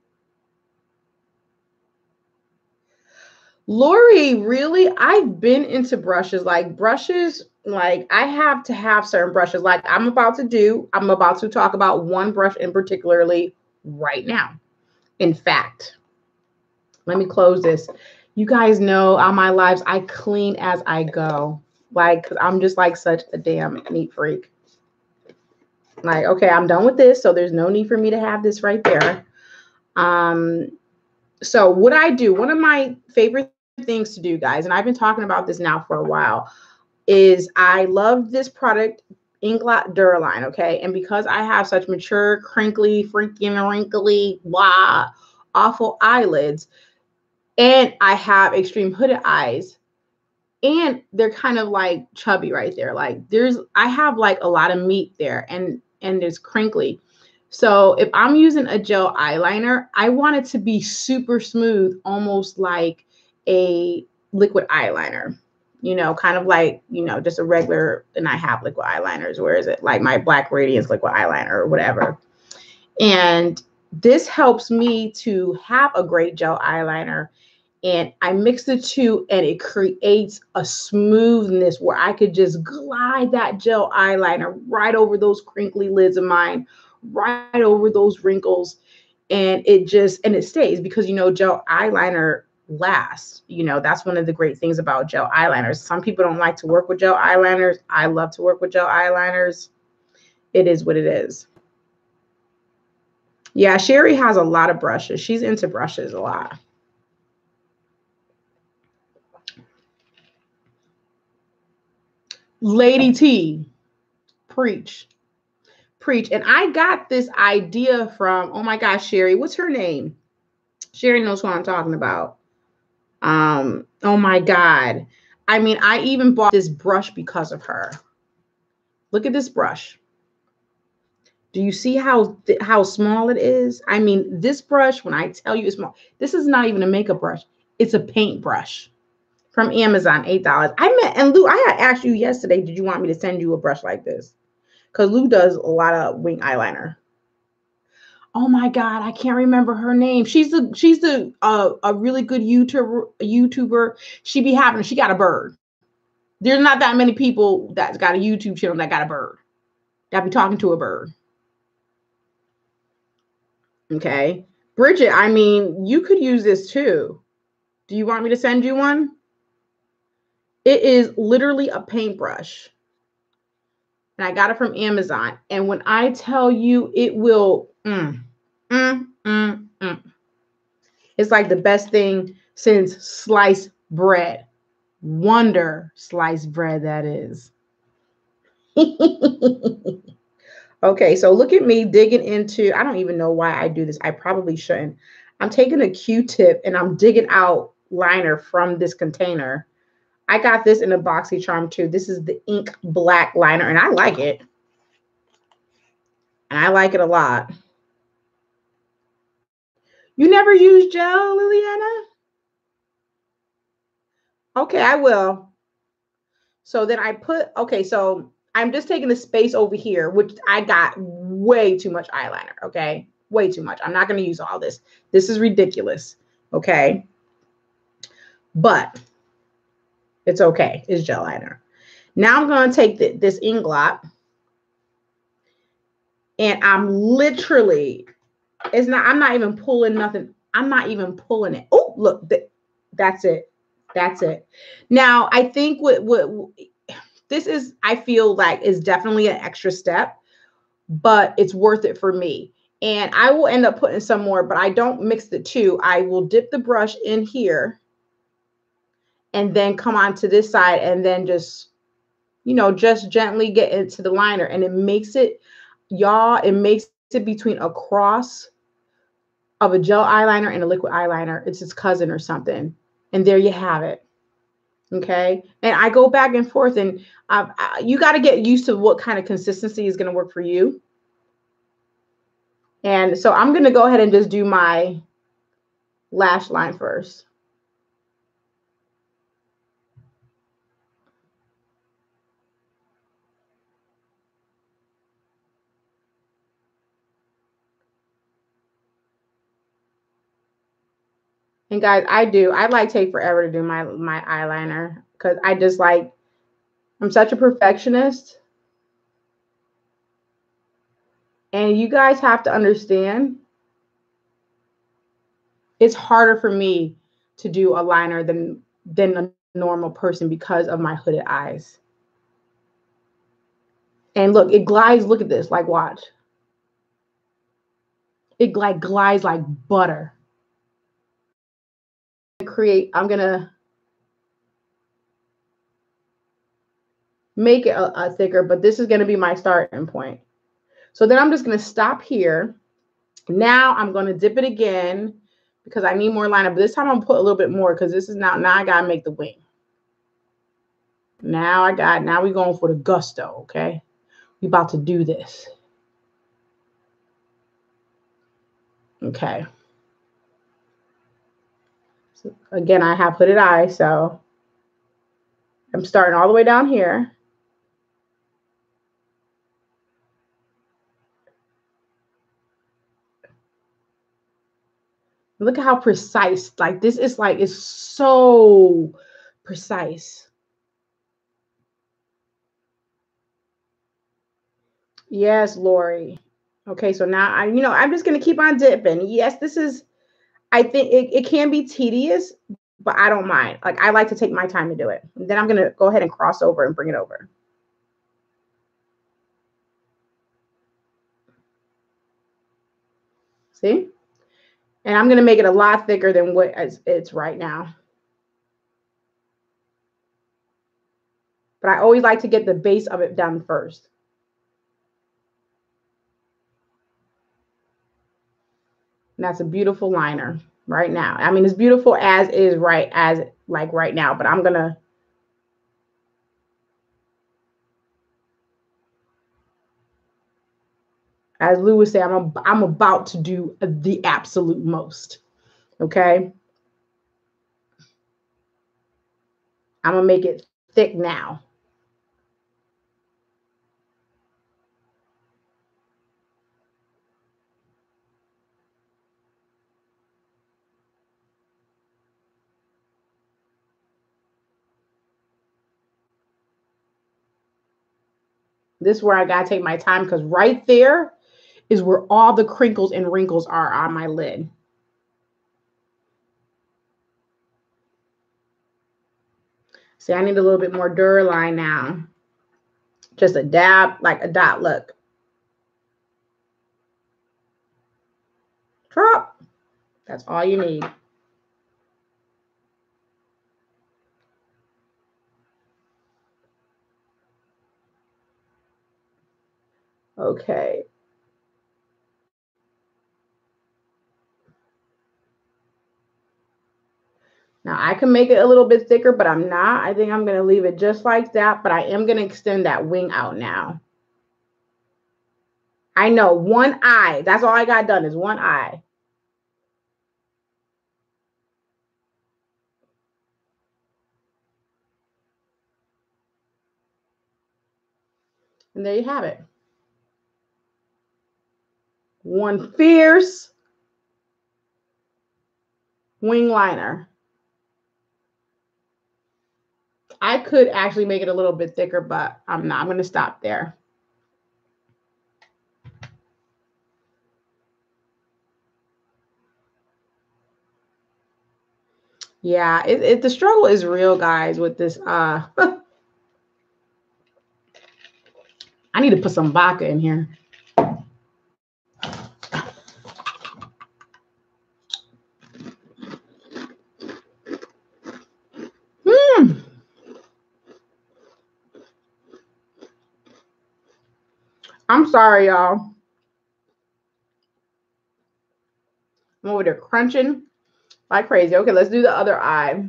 A: Lori, really? I've been into brushes, like brushes, like I have to have certain brushes. Like I'm about to do, I'm about to talk about one brush in particularly right now. In fact, let me close this. You guys know on my lives, I clean as I go. Like, cause I'm just like such a damn neat freak. Like, okay, I'm done with this. So there's no need for me to have this right there. Um, so what I do, one of my favorite things to do, guys, and I've been talking about this now for a while, is I love this product, Inglot Duraline, okay? And because I have such mature, crinkly, freaking wrinkly, blah, awful eyelids, and I have extreme hooded eyes, and they're kind of like chubby right there. Like there's, I have like a lot of meat there, and and it's crinkly. So if I'm using a gel eyeliner, I want it to be super smooth, almost like a liquid eyeliner, you know, kind of like, you know, just a regular, and I have liquid eyeliners. Where is it? Like my Black Radiance liquid eyeliner or whatever. And this helps me to have a great gel eyeliner. And I mix the two and it creates a smoothness where I could just glide that gel eyeliner right over those crinkly lids of mine, right over those wrinkles. And it just, and it stays because, you know, gel eyeliner lasts. You know, that's one of the great things about gel eyeliners. Some people don't like to work with gel eyeliners. I love to work with gel eyeliners. It is what it is. Yeah, Sherry has a lot of brushes. She's into brushes a lot. Lady T, preach, preach. And I got this idea from, oh my gosh, Sherry, what's her name? Sherry knows who I'm talking about. Um, oh my God. I mean, I even bought this brush because of her. Look at this brush. Do you see how how small it is? I mean, this brush, when I tell you it's small, this is not even a makeup brush. It's a paint brush from Amazon, eight dollars. I met, and Lou, I had asked you yesterday, did you want me to send you a brush like this? Because Lou does a lot of wing eyeliner. Oh my God, I can't remember her name. She's the she's the uh, a really good YouTuber. YouTuber. She be having she got a bird. There's not that many people that's got a YouTube channel that got a bird. That be talking to a bird. Okay, Bridget. I mean, you could use this too. Do you want me to send you one? It is literally a paintbrush. And I got it from Amazon. And when I tell you it will, mm, mm, mm, mm. It's like the best thing since sliced bread. Wonder sliced bread, that is. Okay, so look at me digging into, I don't even know why I do this. I probably shouldn't. I'm taking a Q-tip and I'm digging out liner from this container. I got this in a BoxyCharm too. This is the ink black liner and I like it. And I like it a lot. You never use gel, Liliana? Okay, I will. So then I put, okay, so I'm just taking the space over here, which I got way too much eyeliner, okay? Way too much. I'm not going to use all this. This is ridiculous, okay? But it's okay. It's gel liner. Now I'm going to take the, this Inglot and I'm literally, it's not, I'm not even pulling nothing. I'm not even pulling it. Oh, look, th that's it. That's it. Now, I think what, what this is, I feel like is definitely an extra step, but it's worth it for me. And I will end up putting some more, but I don't mix the two. I will dip the brush in here and then come on to this side and then just, you know, just gently get into the liner. And it makes it, y'all, it makes it between a cross of a gel eyeliner and a liquid eyeliner. It's its cousin or something. And there you have it. Okay. And I go back and forth and uh, you got to get used to what kind of consistency is going to work for you. And so I'm going to go ahead and just do my lash line first. And guys, I do. I like take forever to do my, my eyeliner because I just like, I'm such a perfectionist. And you guys have to understand, it's harder for me to do a liner than, than a normal person because of my hooded eyes. And look, it glides. Look at this. Like, watch. It like glides like butter. Create, I'm going to make it a, a thicker, but this is going to be my starting point. So then I'm just going to stop here. Now I'm going to dip it again because I need more liner, but this time I'm going to put a little bit more because this is now, now I got to make the wing. Now I got, now we're going for the gusto, okay? We about to do this. Okay. So again, I have hooded eyes, so I'm starting all the way down here. Look at how precise, like this is like, it's so precise. Yes, Lori. Okay, so now I, you know, I'm just going to keep on dipping. Yes, this is, I think it, it can be tedious, but I don't mind. Like, I like to take my time to do it. And then I'm going to go ahead and cross over and bring it over. See? And I'm going to make it a lot thicker than what it's right now. But I always like to get the base of it done first. And that's a beautiful liner right now. I mean, it's beautiful as is right as like right now, but I'm going to As Lou would say, I'm, a, I'm about to do the absolute most. Okay. I'm going to make it thick now. This is where I got to take my time, because right there is where all the crinkles and wrinkles are on my lid. See, I need a little bit more Duraline now. Just a dab, like a dot look. Drop. That's all you need. Okay. Now I can make it a little bit thicker, but I'm not. I think I'm going to leave it just like that, but I am going to extend that wing out now. I know, one eye. That's all I got done is one eye. And there you have it. One fierce wing liner. I could actually make it a little bit thicker, but I'm not. I'm going to stop there. Yeah, it, it, the struggle is real, guys, with this. Uh, I need to put some vodka in here. Hmm. I'm sorry, y'all. I'm over there crunching like crazy. Okay, let's do the other eye.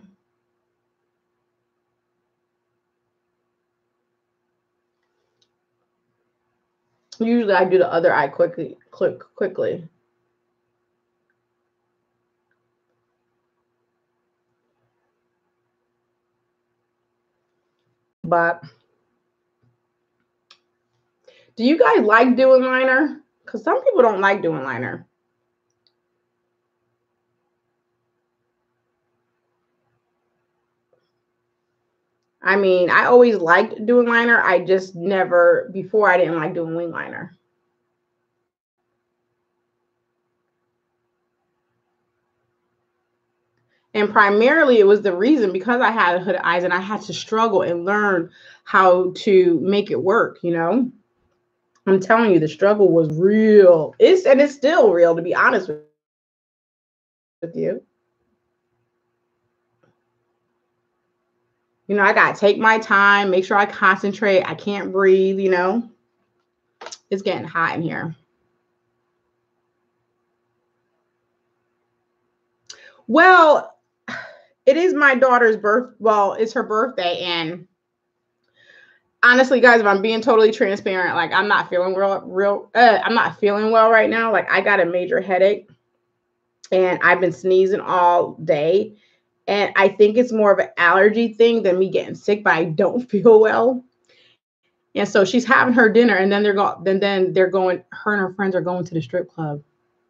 A: Usually I do the other eye quickly, quick, quickly. But do you guys like doing liner? Because some people don't like doing liner. I mean, I always liked doing liner. I just never, before I didn't like doing wing liner. And primarily it was the reason because I had hooded eyes and I had to struggle and learn how to make it work, you know? I'm telling you, the struggle was real. It's and it's still real, to be honest with you. You know, I gotta take my time, make sure I concentrate. I can't breathe, you know. It's getting hot in here. Well, it is my daughter's birth. Well, it's her birthday, and honestly, guys, if I'm being totally transparent, like I'm not feeling real, real. Uh, I'm not feeling well right now. Like I got a major headache, and I've been sneezing all day, and I think it's more of an allergy thing than me getting sick. But I don't feel well, and so she's having her dinner, and then they're going. Then then they're going. Her and her friends are going to the strip club.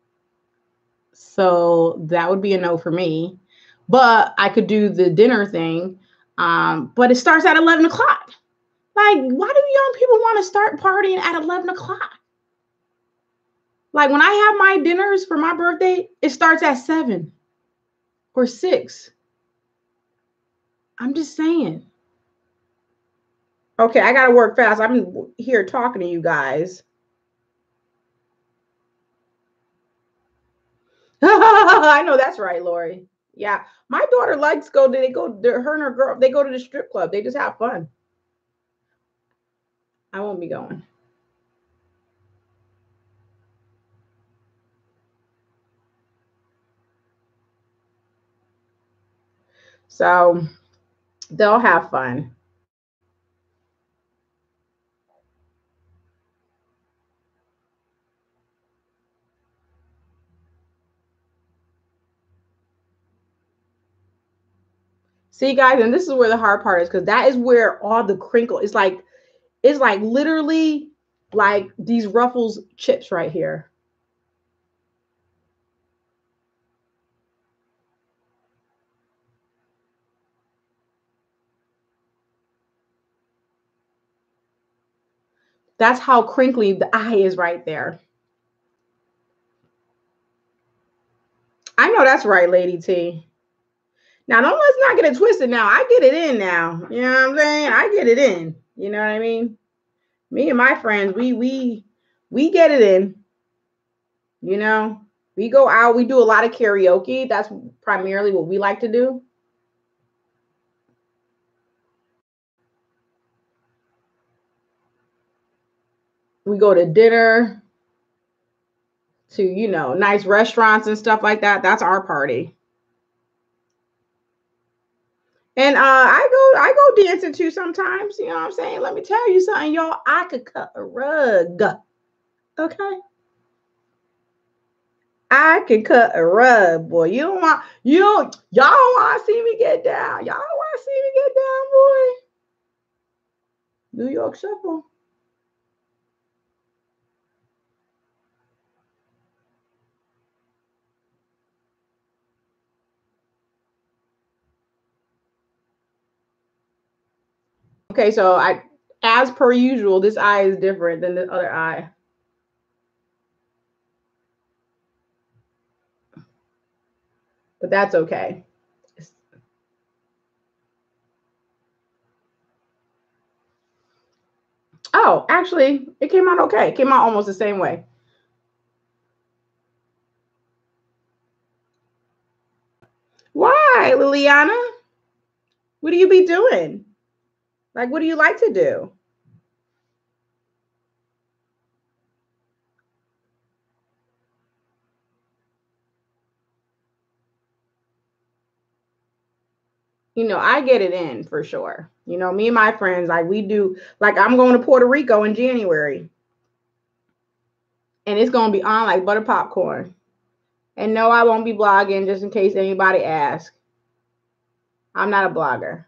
A: So that would be a no for me. But I could do the dinner thing. Um, but it starts at eleven o'clock. Like, why do young people want to start partying at eleven o'clock? Like, when I have my dinners for my birthday, it starts at seven or six. I'm just saying. Okay, I got to work fast. I'm here talking to you guys. I know that's right, Lori. Yeah, my daughter likes go. They go. Her and her girl. They go to the strip club. They just have fun. I won't be going. So they'll have fun. See, guys, and this is where the hard part is, because that is where all the crinkle is like, it's like literally like these Ruffles chips right here. That's how crinkly the eye is right there. I know that's right, Lady T. Now, don't let's not get it twisted now. I get it in now. You know what I'm saying? I get it in. You know what I mean? Me and my friends, we we we get it in. You know, we go out, we do a lot of karaoke. That's primarily what we like to do. We go to dinner, to, you know, nice restaurants and stuff like that. That's our party. And uh, I go, I go dancing too sometimes. You know what I'm saying? Let me tell you something, y'all. I could cut a rug. Okay. I can cut a rug, boy. You don't want, you don't, y'all don't want to see me get down. Y'all don't want to see me get down, boy. New York Shuffle. Okay, so I, as per usual, this eye is different than the other eye. But that's okay. Oh, actually, it came out okay. It came out almost the same way. Why, Liliana? What do you be doing? Like, what do you like to do? You know, I get it in for sure. You know, me and my friends, like we do, like I'm going to Puerto Rico in January. And it's going to be on like butter popcorn. And no, I won't be blogging, just in case anybody asks. I'm not a blogger.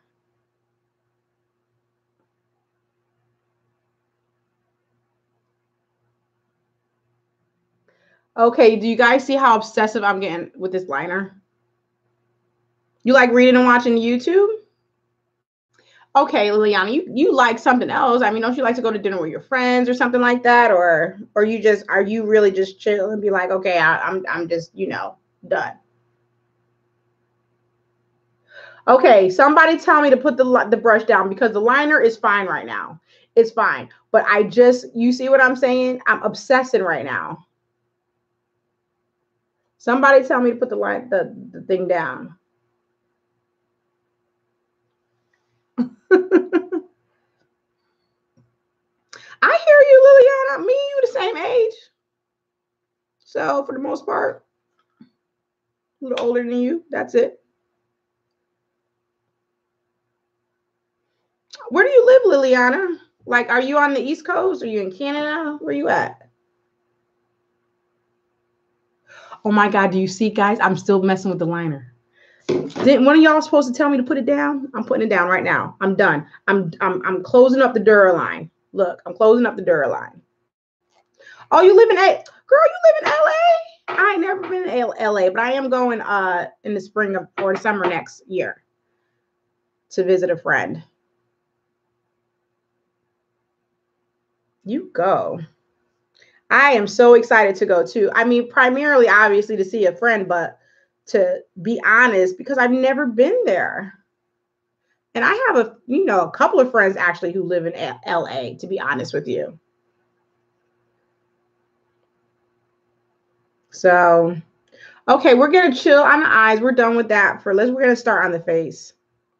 A: Okay, do you guys see how obsessive I'm getting with this liner? You like reading and watching YouTube? Okay, Liliana, you, you like something else. I mean, don't you like to go to dinner with your friends or something like that? Or or you just, are you really just chill and be like, okay, I, I'm I'm just, you know, done. Okay, somebody tell me to put the the brush down, because the liner is fine right now. It's fine. But I just, you see what I'm saying? I'm obsessing right now. Somebody tell me to put the line the, the thing down. I hear you, Liliana. Me and you the same age. So for the most part, a little older than you. That's it. Where do you live, Liliana? Like, are you on the East Coast? Are you in Canada? Where are you at? Oh my God, do you see, guys? I'm still messing with the liner. Didn't one of y'all supposed to tell me to put it down? I'm putting it down right now. I'm done. I'm I'm I'm closing up the Duraline. Look, I'm closing up the Duraline. Oh, you live in A? Girl, you live in L A? I ain't never been in L A, but I am going uh in the spring of, or summer next year to visit a friend. You go. I am so excited to go too. I mean, primarily, obviously, to see a friend, but to be honest, because I've never been there. And I have a, you know, a couple of friends actually who live in L A, to be honest with you. So, okay, we're gonna chill on the eyes. We're done with that. For let's, we're gonna start on the face.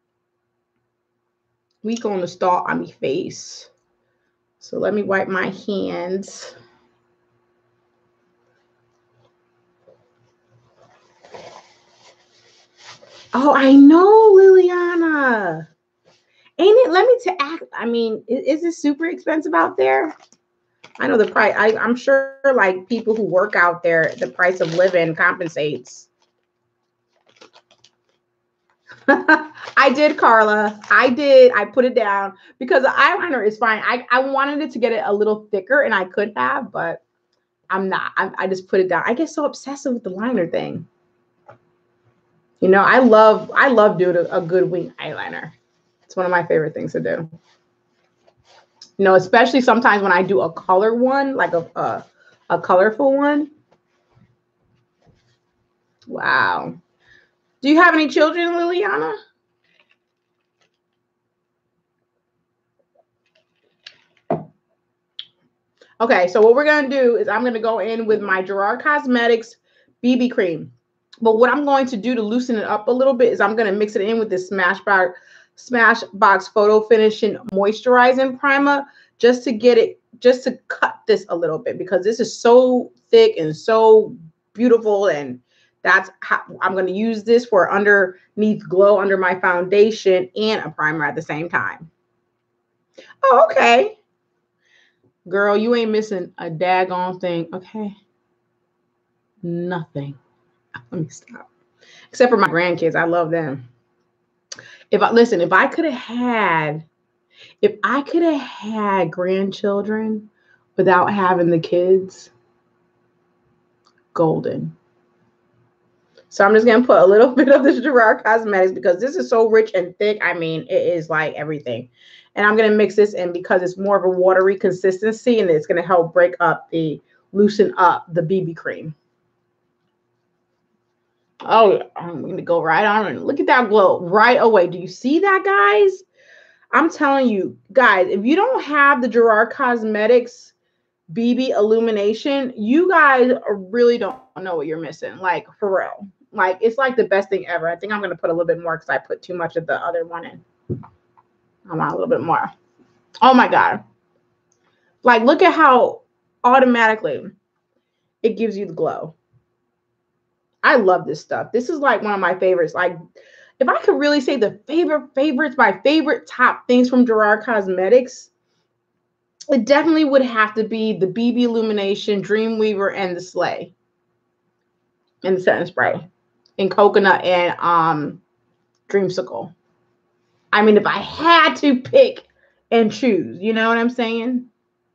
A: We gonna start on the face. So let me wipe my hands. Oh, I know, Liliana. Ain't it? Let me to act. I mean, is, is it super expensive out there? I know the price. I, I'm sure, like people who work out there, the price of living compensates. I did, Carla. I did. I put it down because the eyeliner is fine. I, I wanted it to get it a little thicker, and I could have, but I'm not. I, I just put it down. I get so obsessive with the liner thing. You know, I love I love doing a, a good wing eyeliner. It's one of my favorite things to do. You know, especially sometimes when I do a color one, like a a, a colorful one. Wow. Do you have any children, Liliana? Okay, so what we're going to do is I'm going to go in with my Gerard Cosmetics B B cream. But what I'm going to do to loosen it up a little bit is I'm going to mix it in with this Smashbox, Smashbox Photo Finishing Moisturizing Primer just to get it, just to cut this a little bit because this is so thick and so beautiful. And that's how I'm going to use this for underneath glow under my foundation and a primer at the same time. Oh, okay. Girl, you ain't missing a daggone thing, okay? Nothing. Let me stop. Except for my grandkids. I love them. If I listen, if I could have had, if I could have had grandchildren without having the kids, golden. So I'm just gonna put a little bit of this Gerard Cosmetics because this is so rich and thick. I mean, it is like everything. And I'm gonna mix this in because it's more of a watery consistency and it's gonna help break up the, loosen up the B B cream. Oh, I'm going to go right on and look at that glow right away. Do you see that, guys? I'm telling you, guys, if you don't have the Gerard Cosmetics B B Illumination, you guys really don't know what you're missing. Like, for real. Like, it's like the best thing ever. I think I'm going to put a little bit more because I put too much of the other one in. I want a little bit more. Oh, my God. Like, look at how automatically it gives you the glow. I love this stuff. This is like one of my favorites. Like, if I could really say the favorite favorites, my favorite top things from Gerard Cosmetics, it definitely would have to be the B B Illumination, Dreamweaver, and the Slay. And the setting spray. And coconut and um dreamsicle. I mean, if I had to pick and choose, you know what I'm saying?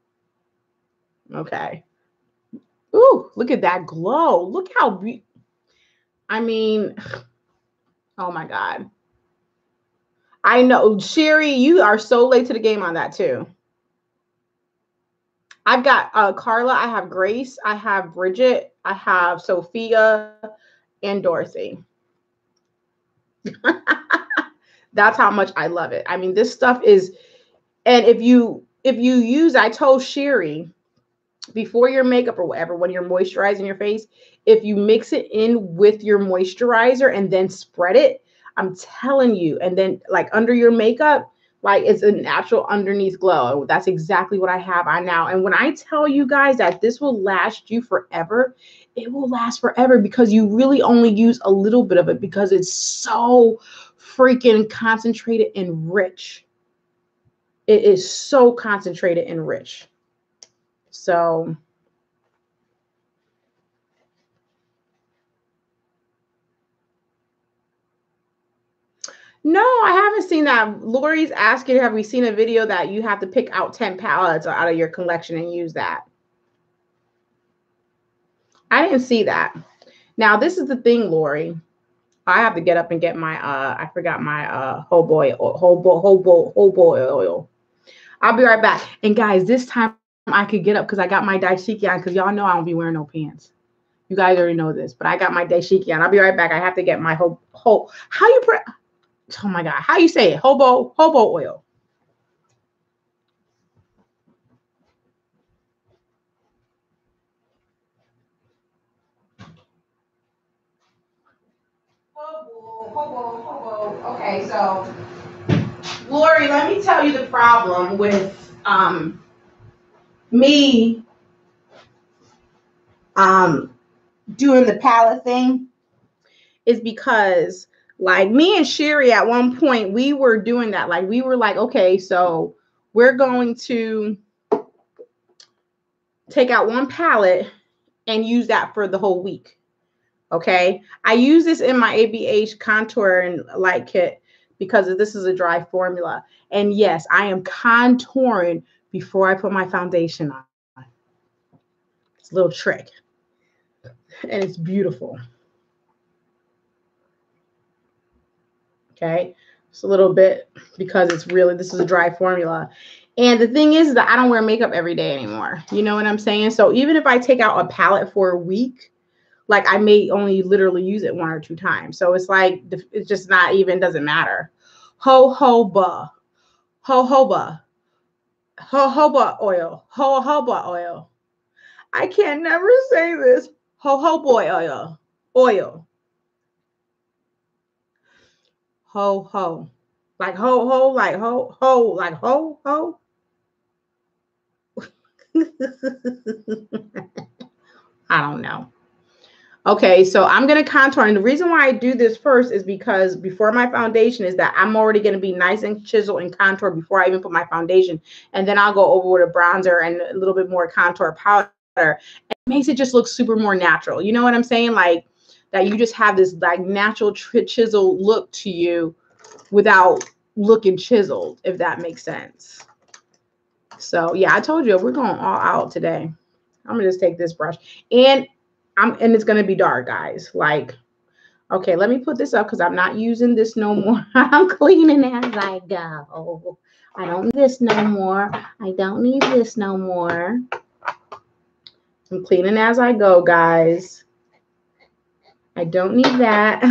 A: Okay. Ooh, look at that glow. Look how be- I mean, oh my God. I know, Sherry, you are so late to the game on that too. I've got uh, Carla, I have Grace, I have Bridget, I have Sophia, and Dorothy. That's how much I love it. I mean, this stuff is, and if you if you use, I told Sherry before your makeup or whatever, when you're moisturizing your face, if you mix it in with your moisturizer and then spread it, I'm telling you, and then like under your makeup, like it's a natural underneath glow. That's exactly what I have on now. And when I tell you guys that this will last you forever, it will last forever because you really only use a little bit of it because it's so freaking concentrated and rich. It is so concentrated and rich. So no, I haven't seen that. Lori's asking, have we seen a video that you have to pick out ten palettes out of your collection and use that? I didn't see that. Now, this is the thing, Lori. I have to get up and get my, uh, I forgot my uh, hobo, hobo, hobo, hobo oil. I'll be right back. And guys, this time I could get up because I got my dashiki on because y'all know I don't be wearing no pants. You guys already know this, but I got my dashiki on. I'll be right back. I have to get my hobo, ho, how you put, oh my God, how you say it? Hobo, hobo oil. Hobo, hobo, hobo. Okay, so Lori, let me tell you the problem with um me um doing the palette thing is because like me and Sherry at one point we were doing that. Like we were like, okay, so we're going to take out one palette and use that for the whole week. Okay. I use this in my A B H contour and light kit because this is a dry formula. And yes, I am contouring before I put my foundation on. It's a little trick. And it's beautiful. Okay. It's a little bit because it's really, this is a dry formula. And the thing is that I don't wear makeup every day anymore. You know what I'm saying? So even if I take out a palette for a week, like I may only literally use it one or two times. So it's like, it's just not even, doesn't matter. Jojoba. Jojoba. Jojoba oil. Jojoba oil. I can never say this. Jojoba oil. Oil. Ho ho. Like ho ho, like ho ho, like ho ho. I don't know. Okay, so I'm going to contour. And the reason why I do this first is because before my foundation is that I'm already going to be nice and chisel and contour before I even put my foundation. And then I'll go over with a bronzer and a little bit more contour powder. It makes it just look super more natural. You know what I'm saying? Like that you just have this like natural chisel look to you without looking chiseled, if that makes sense. So yeah, I told you we're going all out today. I'm gonna just take this brush and I'm and it's gonna be dark, guys. Like, okay, let me put this up because I'm not using this no more. I'm cleaning as I go. I don't need this no more. I don't need this no more. I'm cleaning as I go, guys. I don't need that.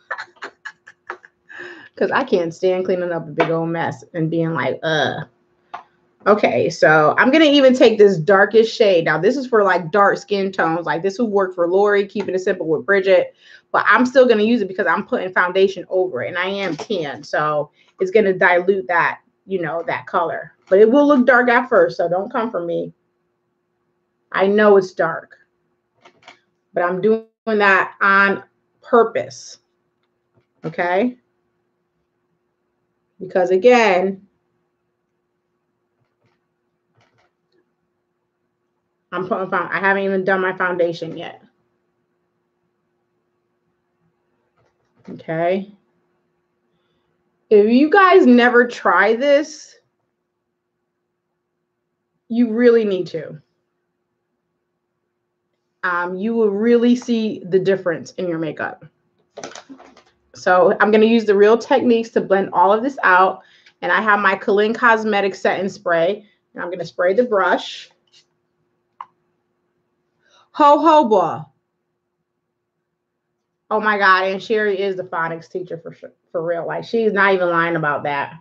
A: Because I can't stand cleaning up a big old mess and being like, uh. Okay, so I'm going to even take this darkest shade. Now, this is for like dark skin tones. Like this would work for Lori, keeping it simple with Bridget. But I'm still going to use it because I'm putting foundation over it. And I am tan. So it's going to dilute that, you know, that color. But it will look dark at first. So don't come for me. I know it's dark. But I'm doing that on purpose. Okay? Because again, I'm putting, I haven't even done my foundation yet. Okay. If you guys never try this, you really need to. Um, you will really see the difference in your makeup. So I'm going to use the Real Techniques to blend all of this out. And I have my Kalin Cosmetics setting spray. And I'm going to spray the brush. Jojoba. Oh my God. And Sherry is the phonics teacher for, for real. Like she's not even lying about that.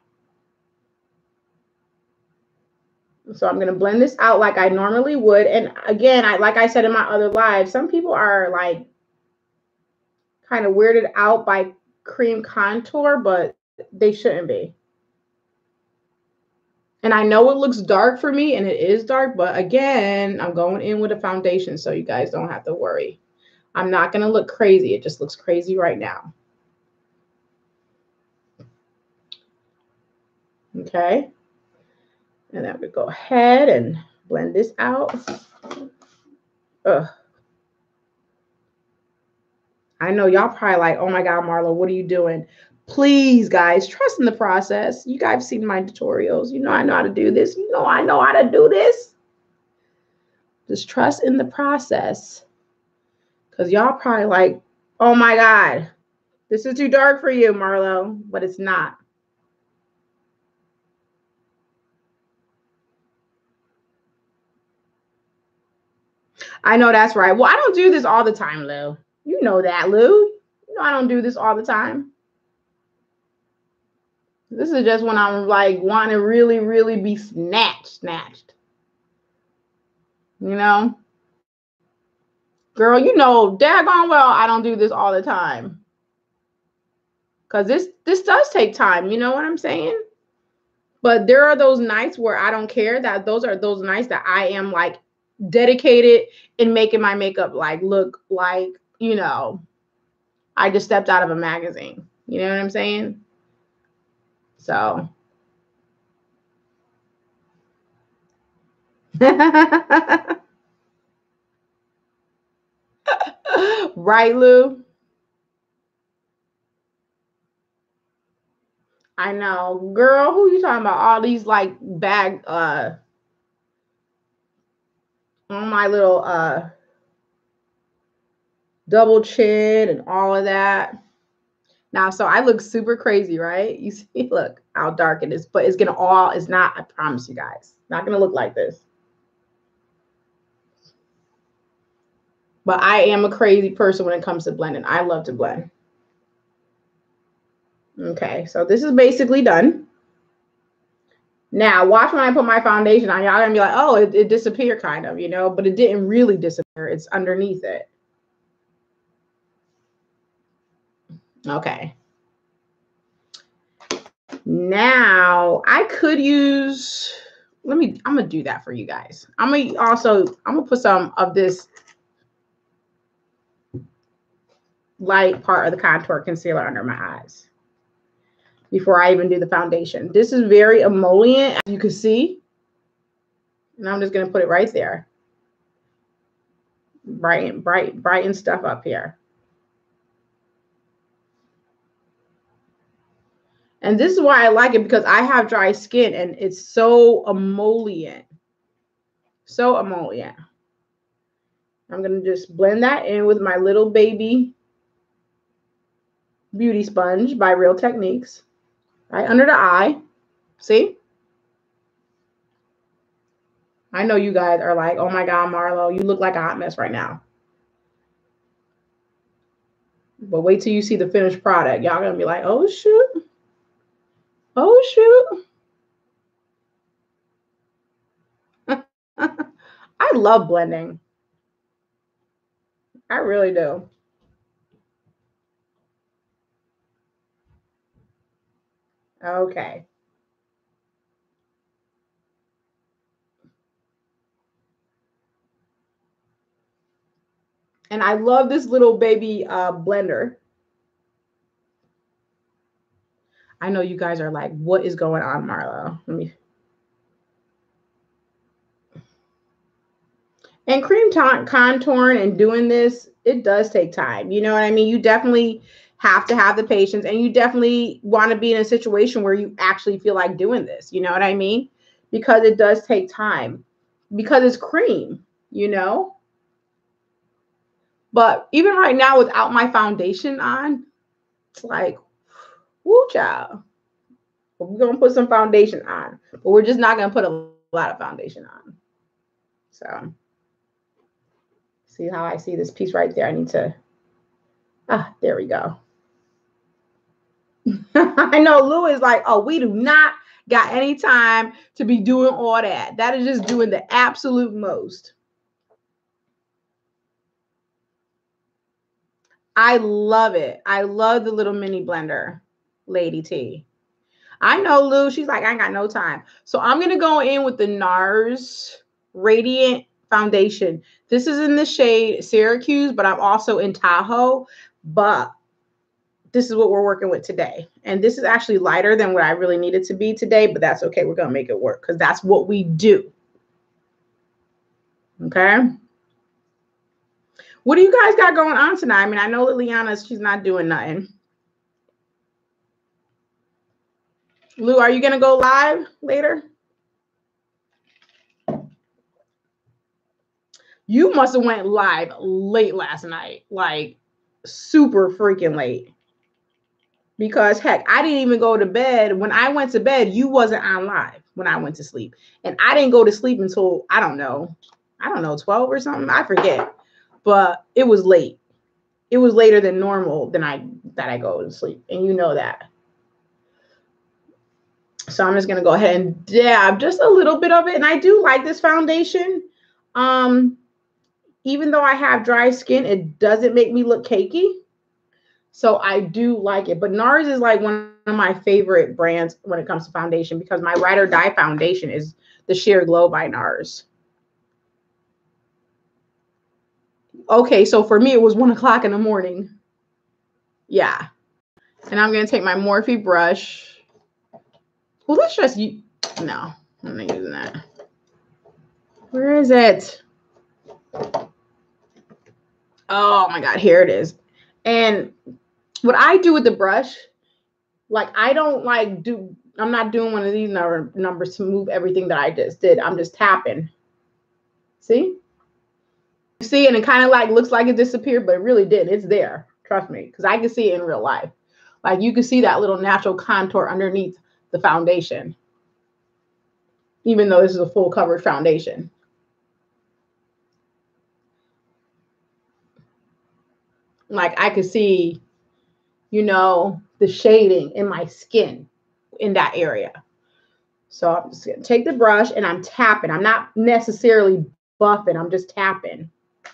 A: So I'm going to blend this out like I normally would. And again, I like I said in my other live, some people are like kind of weirded out by cream contour, but they shouldn't be. And I know it looks dark for me, and it is dark, but again, I'm going in with a foundation, so you guys don't have to worry. I'm not going to look crazy. It just looks crazy right now. Okay. And then we go ahead and blend this out. Ugh. I know y'all probably like, oh my God, Marlo, what are you doing? Please, guys, trust in the process. You guys have seen my tutorials. You know I know how to do this. You know I know how to do this. Just trust in the process. Because y'all probably like, oh my God, this is too dark for you, Marlo. But it's not. I know that's right. Well, I don't do this all the time, Lou. You know that, Lou. You know I don't do this all the time. This is just when I'm like wanting to really, really be snatched, snatched. You know? Girl, you know daggone well I don't do this all the time. Because this, this does take time. You know what I'm saying? But there are those nights where I don't care. That those are those nights that I am like dedicated in making my makeup like look like, you know, I just stepped out of a magazine. You know what I'm saying? So. Right, Lou? I know. Girl, who you talking about? All these like bag uh on my little uh double chin and all of that. Now, so I look super crazy, right? You see, look how dark it is, but it's gonna all, it's not, I promise you guys, not gonna look like this. But I am a crazy person when it comes to blending. I love to blend. Okay, so this is basically done. Now, watch when I put my foundation on. Y'all gonna be like, oh, it, it disappeared kind of, you know, but it didn't really disappear. It's underneath it. Okay. Now, I could use, let me, I'm going to do that for you guys. I'm going to also, I'm going to put some of this light part of the contour concealer under my eyes before I even do the foundation. This is very emollient, as you can see. And I'm just going to put it right there. Brighten, bright, brighten stuff up here. And this is why I like it, because I have dry skin and it's so emollient. So emollient. I'm going to just blend that in with my little baby beauty sponge by Real Techniques. Right under the eye. See? I know you guys are like, oh my God, Marlo, you look like a hot mess right now. But wait till you see the finished product. Y'all gonna be like, oh shoot. Oh shoot. I love blending. I really do. Okay. And I love this little baby uh, blender. I know you guys are like, what is going on, Marlo? Let me. And cream contouring and doing this, it does take time. You know what I mean? You definitely have to have the patience, and you definitely want to be in a situation where you actually feel like doing this. You know what I mean? Because it does take time, because it's cream, you know? But even right now, without my foundation on, it's like, woo, child. We're going to put some foundation on, but we're just not going to put a lot of foundation on. So, see how I see this piece right there? I need to, ah, there we go. I know Lou is like, oh, we do not got any time to be doing all that. That is just doing the absolute most. I love it. I love the little mini blender, Lady T. I know Lou, she's like, I ain't got no time. So I'm going to go in with the NARS Radiant Foundation. This is in the shade Syracuse, but I'm also in Tahoe. But this is what we're working with today. And this is actually lighter than what I really needed to be today, but that's okay. We're going to make it work because that's what we do. Okay. What do you guys got going on tonight? I mean, I know Liliana, she's not doing nothing. Lou, are you going to go live later? You must have went live late last night, like super freaking late. Because heck, I didn't even go to bed. When I went to bed, you wasn't on live when I went to sleep. And I didn't go to sleep until, I don't know, I don't know, twelve or something. I forget. But it was late. It was later than normal than I that I go to sleep. And you know that. So I'm just going to go ahead and dab just a little bit of it. And I do like this foundation. Um, even though I have dry skin, it doesn't make me look cakey. So I do like it. But NARS is like one of my favorite brands when it comes to foundation, because my Ride or Die foundation is the Sheer Glow by NARS. Okay, so for me, it was one o'clock in the morning. Yeah. And I'm going to take my Morphe brush. Well, let's just use, no, I'm not using that. Where is it? Oh my God, here it is. And what I do with the brush, like I don't like do, I'm not doing one of these number, numbers to move everything that I just did. I'm just tapping. See? See, and it kind of like looks like it disappeared, but it really did. It's there. Trust me, because I can see it in real life. Like you can see that little natural contour underneath the foundation, even though this is a full coverage foundation. Like I could see, you know, the shading in my skin in that area. So I'm just gonna take the brush and I'm tapping. I'm not necessarily buffing, I'm just tapping.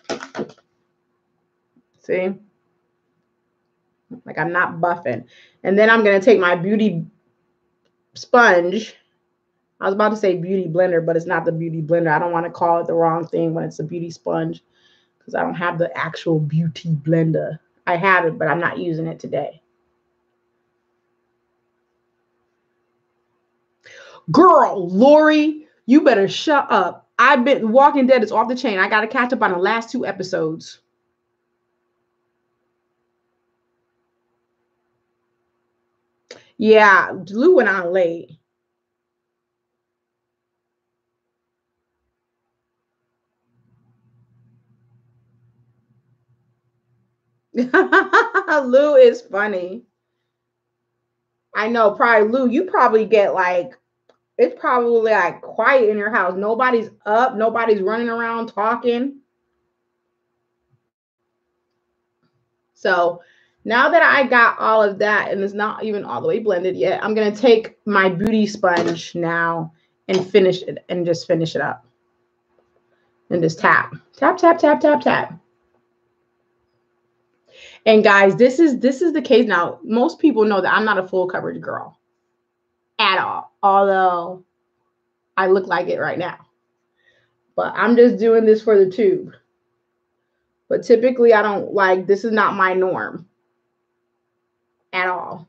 A: See? Like I'm not buffing. And then I'm gonna take my beauty sponge. I was about to say beauty blender, but it's not the beauty blender. I don't want to call it the wrong thing when it's a beauty sponge because I don't have the actual beauty blender. I have it, but I'm not using it today. Girl, Lori, you better shut up. I've been Walking Dead is off the chain. I got to catch up on the last two episodes. Yeah, Lou went on late. Lou is funny. I know, probably Lou, you probably get like, it's probably like quiet in your house. Nobody's up, nobody's running around talking. So now that I got all of that and it's not even all the way blended yet, I'm going to take my beauty sponge now and finish it and just finish it up. And just tap, tap, tap, tap, tap, tap. And guys, this is this is the case now. Most people know that I'm not a full coverage girl at all, although I look like it right now. But I'm just doing this for the tube. But typically I don't like, this is not my norm at all.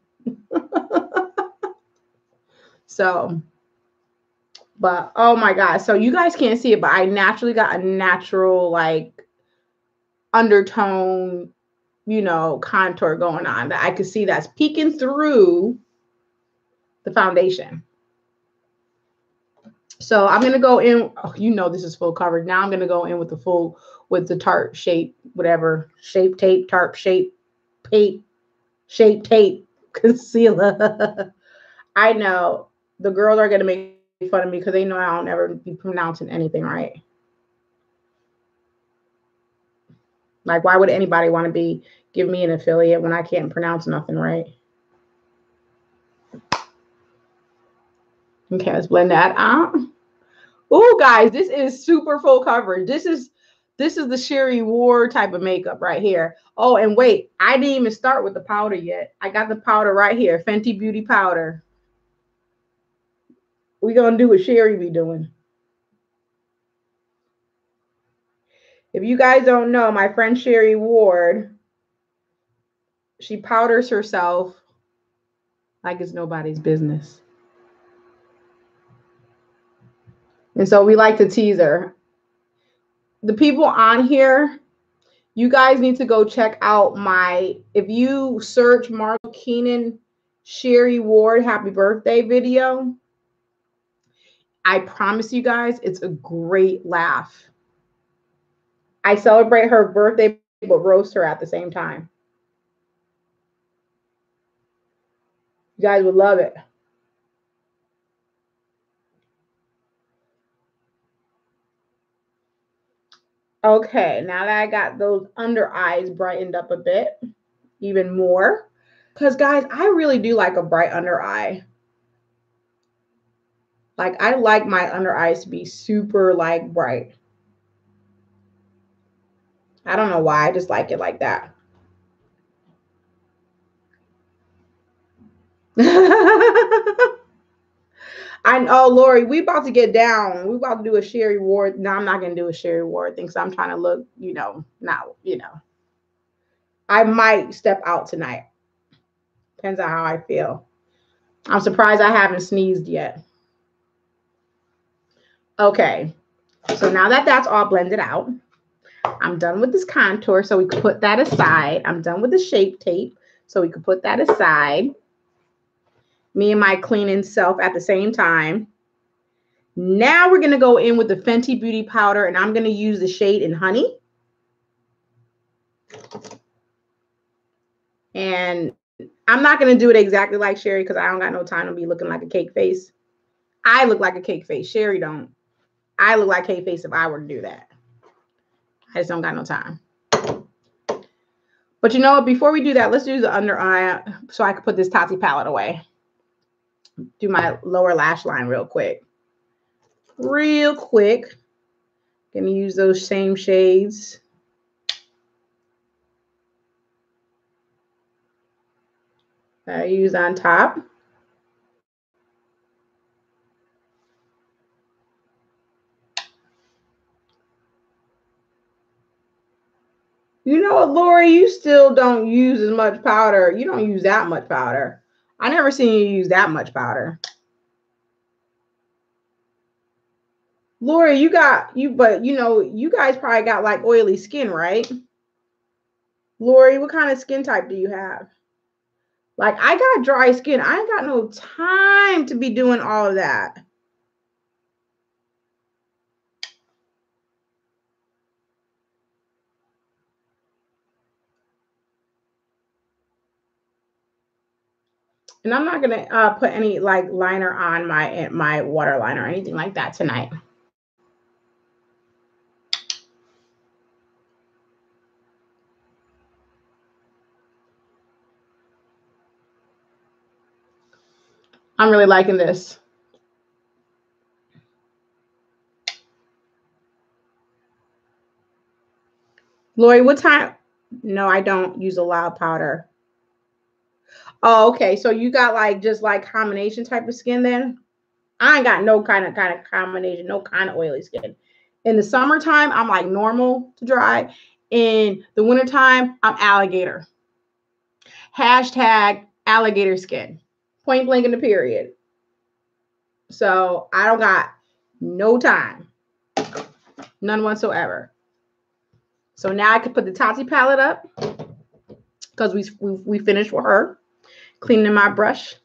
A: So, but oh my God. So you guys can't see it, but I naturally got a natural like undertone, you know, contour going on that I could see that's peeking through the foundation. So I'm going to go in, oh, you know, this is full coverage. Now I'm going to go in with the full, with the Tarte shape, whatever, shape tape, Tarte shape, tape, shape tape, concealer. I know the girls are going to make fun of me because they know I don't ever be pronouncing anything right. Like, why would anybody want to be, give me an affiliate when I can't pronounce nothing right? Okay, let's blend that out. Oh, guys, this is super full coverage. This is this is the Sherry Ward type of makeup right here. Oh, and wait, I didn't even start with the powder yet. I got the powder right here, Fenty Beauty powder. We're gonna do what Sherry be doing. If you guys don't know, my friend Sherry Ward, she powders herself like it's nobody's business. And so we like to tease her. The people on here, you guys need to go check out my, if you search Marlo Keenan Sherry Ward happy birthday video, I promise you guys it's a great laugh. I celebrate her birthday but roast her at the same time. You guys would love it. Okay, now that I got those under eyes brightened up a bit, even more. Because, guys, I really do like a bright under eye. Like, I like my under eyes to be super, like, bright. I don't know why. I just like it like that. I know, Lori, we about to get down. We about to do a Sherry Ward. No, I'm not going to do a Sherry Ward thing. So I'm trying to look, you know, now, you know. I might step out tonight. Depends on how I feel. I'm surprised I haven't sneezed yet. Okay. So now that that's all blended out, I'm done with this contour, so we can put that aside. I'm done with the Shape Tape, so we can put that aside. Me and my cleaning self at the same time. Now we're going to go in with the Fenty Beauty powder, and I'm going to use the shade in Honey. And I'm not going to do it exactly like Sherry because I don't got no time to be looking like a cake face. I look like a cake face. Sherry don't. I look like cake face if I were to do that. I just don't got no time. But you know what? Before we do that, let's do the under eye so I can put this Tati palette away. Do my lower lash line real quick. Real quick. Gonna use those same shades. I use on top. You know what, Lori? You still don't use as much powder. You don't use that much powder. I never seen you use that much powder. Lori, you got you, but you know, you guys probably got like oily skin, right? Lori, what kind of skin type do you have? Like, I got dry skin. I ain't got no time to be doing all of that. And I'm not going to uh, put any like liner on my, my waterline or anything like that tonight. I'm really liking this. Lori, what time? No, I don't use a loud powder. Oh, okay. So you got like just like combination type of skin then? I ain't got no kind of kind of combination, no kind of oily skin. In the summertime, I'm like normal to dry. In the wintertime, I'm alligator. Hashtag alligator skin. Point blank in the period. So I don't got no time. None whatsoever. So now I can put the Tati palette up because we, we, we finished with her. Cleaning my brush.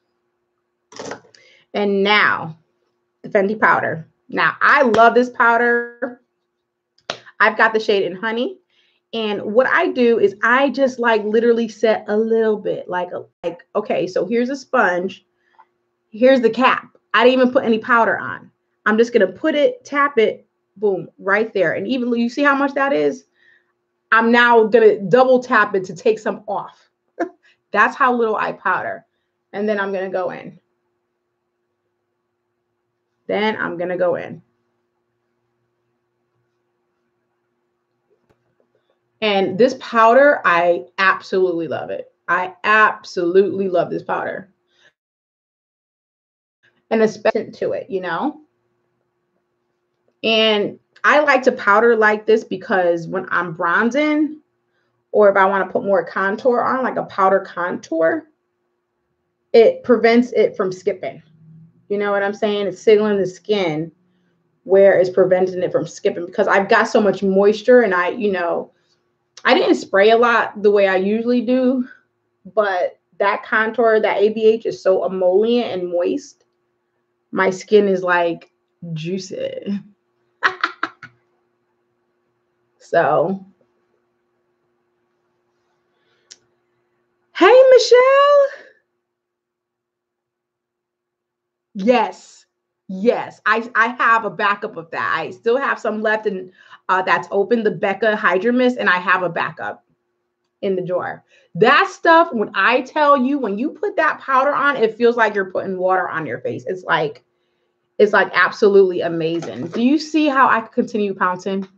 A: And now the Fenty powder. Now I love this powder. I've got the shade in Honey. And what I do is I just like literally set a little bit like, a, like, okay, so here's a sponge. Here's the cap. I didn't even put any powder on. I'm just going to put it, tap it, boom, right there. And even you see how much that is? I'm now going to double tap it to take some off. That's how little I powder. And then I'm going to go in. Then I'm going to go in. And this powder, I absolutely love it. I absolutely love this powder. And especially to it, you know. And I like to powder like this because when I'm bronzing, or if I want to put more contour on, like a powder contour, it prevents it from skipping. You know what I'm saying? It's signaling the skin where it's preventing it from skipping because I've got so much moisture and I, you know, I didn't spray a lot the way I usually do, but that contour, that A B H is so emollient and moist. My skin is like juicy. So, hey, Michelle. Yes. Yes. I, I have a backup of that. I still have some left and uh, that's open, the Becca Hydra Mist, and I have a backup in the drawer. That stuff, when I tell you, when you put that powder on, it feels like you're putting water on your face. It's like, it's like absolutely amazing. Do you see how I can continue pouncing?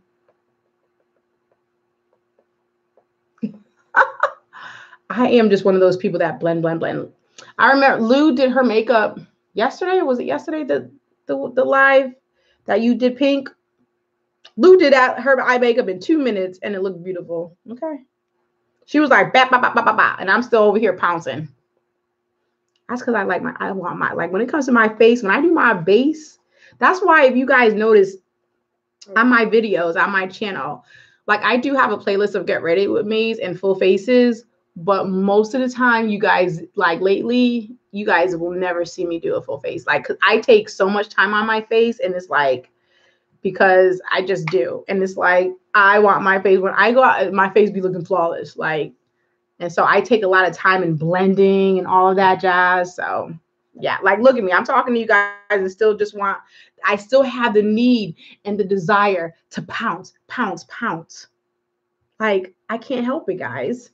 A: I am just one of those people that blend, blend, blend. I remember Lou did her makeup yesterday. Was it yesterday the, the, the live that you did pink? Lou did that, her eye makeup in two minutes and it looked beautiful. Okay. She was like, bah, bah, bah, bah, bah, bah, and I'm still over here pouncing. That's because I like my, I want my, like when it comes to my face, when I do my base, that's why if you guys notice on my videos, on my channel, Like I do have a playlist of Get Ready With Me's and full faces, but most of the time you guys, like lately, you guys will never see me do a full face. Like, cause I take so much time on my face and it's like, because I just do. And it's like, I want my face, when I go out, my face be looking flawless. Like, and so I take a lot of time in blending and all of that jazz. So yeah, like, look at me. I'm talking to you guys and still just want, I still have the need and the desire to pounce, pounce, pounce. Like, I can't help it, guys.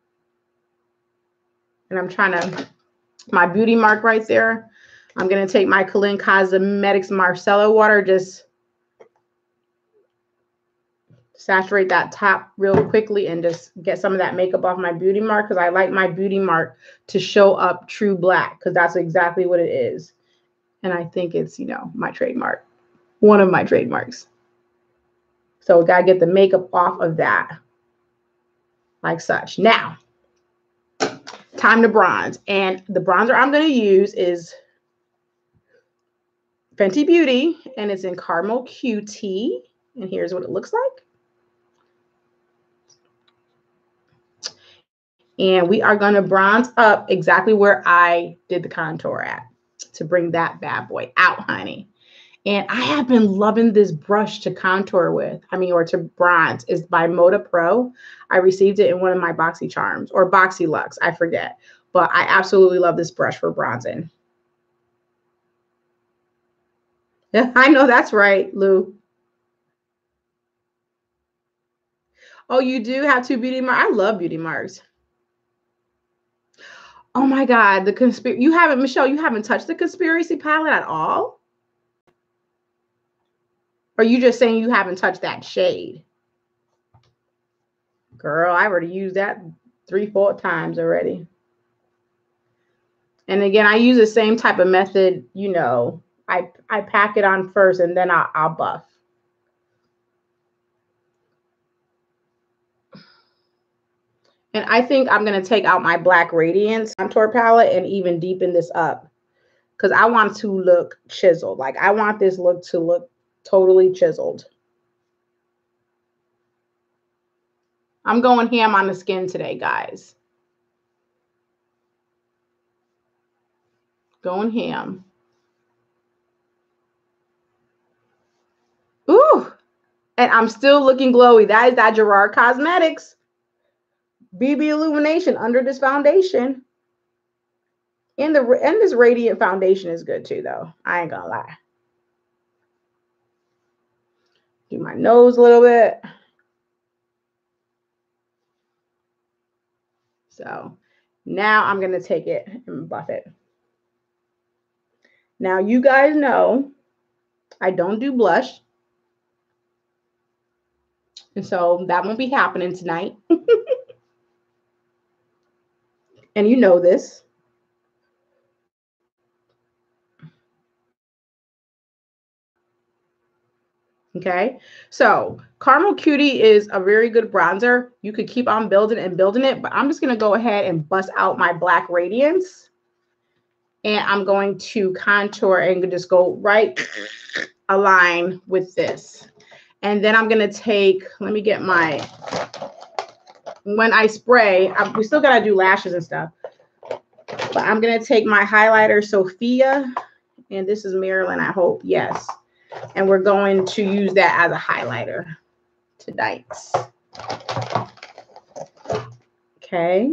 A: And I'm trying to, my beauty mark right there. I'm going to take my Kalin Cosmetics Marcello water, just saturate that top real quickly and just get some of that makeup off my beauty mark, because I like my beauty mark to show up true black, because that's exactly what it is. And I think it's, you know, my trademark, one of my trademarks. So got to get the makeup off of that like such. Now, time to bronze. And the bronzer I'm going to use is Fenty Beauty, and it's in Caramel Cutie. And here's what it looks like. And we are going to bronze up exactly where I did the contour at to bring that bad boy out, honey. And I have been loving this brush to contour with, I mean, or to bronze. It's by Moda Pro. I received it in one of my Boxy Charms or Boxy Lux, I forget. But I absolutely love this brush for bronzing. Yeah, I know that's right, Lou. Oh, you do have two beauty marks? I love beauty marks. Oh my God, the conspiracy. You haven't, Michelle, you haven't touched the Conspiracy palette at all? Or are you just saying you haven't touched that shade? Girl, I already used that three, four times already. And again, I use the same type of method, you know, I, I pack it on first and then I'll, I'll buff. And I think I'm going to take out my Black Radiance contour palette and even deepen this up, because I want to look chiseled. Like, I want this look to look totally chiseled. I'm going ham on the skin today, guys. Going ham. Ooh. And I'm still looking glowy. That is that Gerard Cosmetics B B Illumination under this foundation. And the and this Radiant foundation is good too, though. I ain't gonna lie. Do my nose a little bit. So now I'm gonna take it and buff it. Now you guys know I don't do blush. And so that won't be happening tonight. And you know this. Okay, so Caramel Cutie is a very good bronzer. You could keep on building and building it, but I'm just going to go ahead and bust out my Black Radiance. And I'm going to contour and just go right align with this. And then I'm going to take, let me get my, when I spray, I, we still got to do lashes and stuff. But I'm going to take my highlighter, Sophia, and this is Marilyn, I hope. Yes. And we're going to use that as a highlighter tonight. Okay.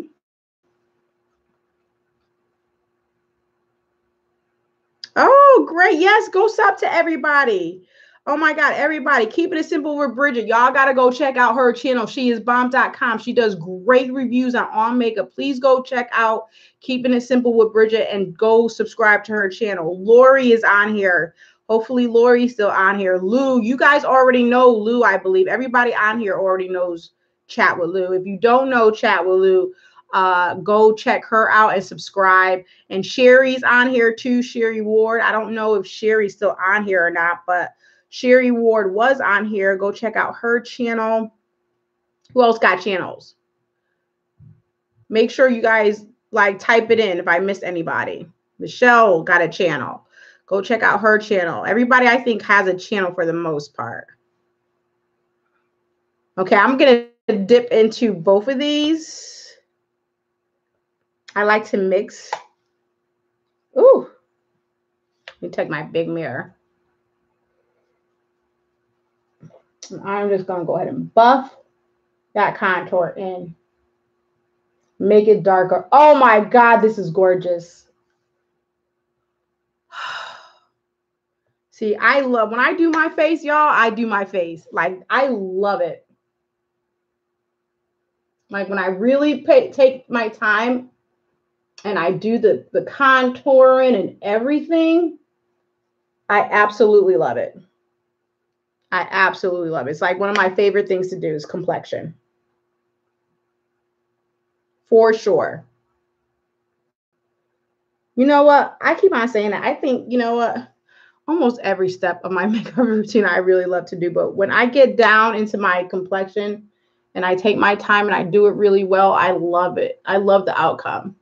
A: Oh, great. Yes, go sub to everybody. Oh my God, everybody, keeping it simple with Bridget. Y'all got to go check out her channel. She is bomb dot com. She does great reviews on all makeup. Please go check out Keeping It Simple with Bridget and go subscribe to her channel. Lori is on here. Hopefully Lori's still on here. Lou, you guys already know Lou, I believe. Everybody on here already knows Chat with Lou. If you don't know Chat with Lou, uh, go check her out and subscribe. And Sherry's on here too, Sherry Ward. I don't know if Sherry's still on here or not, but Sherry Ward was on here. Go check out her channel. Who else got channels? Make sure you guys like type it in if I missed anybody. Michelle got a channel. Go check out her channel. Everybody, I think, has a channel for the most part. Okay, I'm going to dip into both of these. I like to mix. Ooh. Let me take my big mirror. I'm just going to go ahead and buff that contour in. Make it darker. Oh my God, this is gorgeous. See, I love, when I do my face, y'all, I do my face. Like, I love it. Like, when I really pay, take my time and I do the, the contouring and everything, I absolutely love it. I absolutely love it. It's like one of my favorite things to do is complexion. For sure. You know what? I keep on saying that. I think, you know what? Almost every step of my makeup routine I really love to do. But when I get down into my complexion and I take my time and I do it really well, I love it. I love the outcome.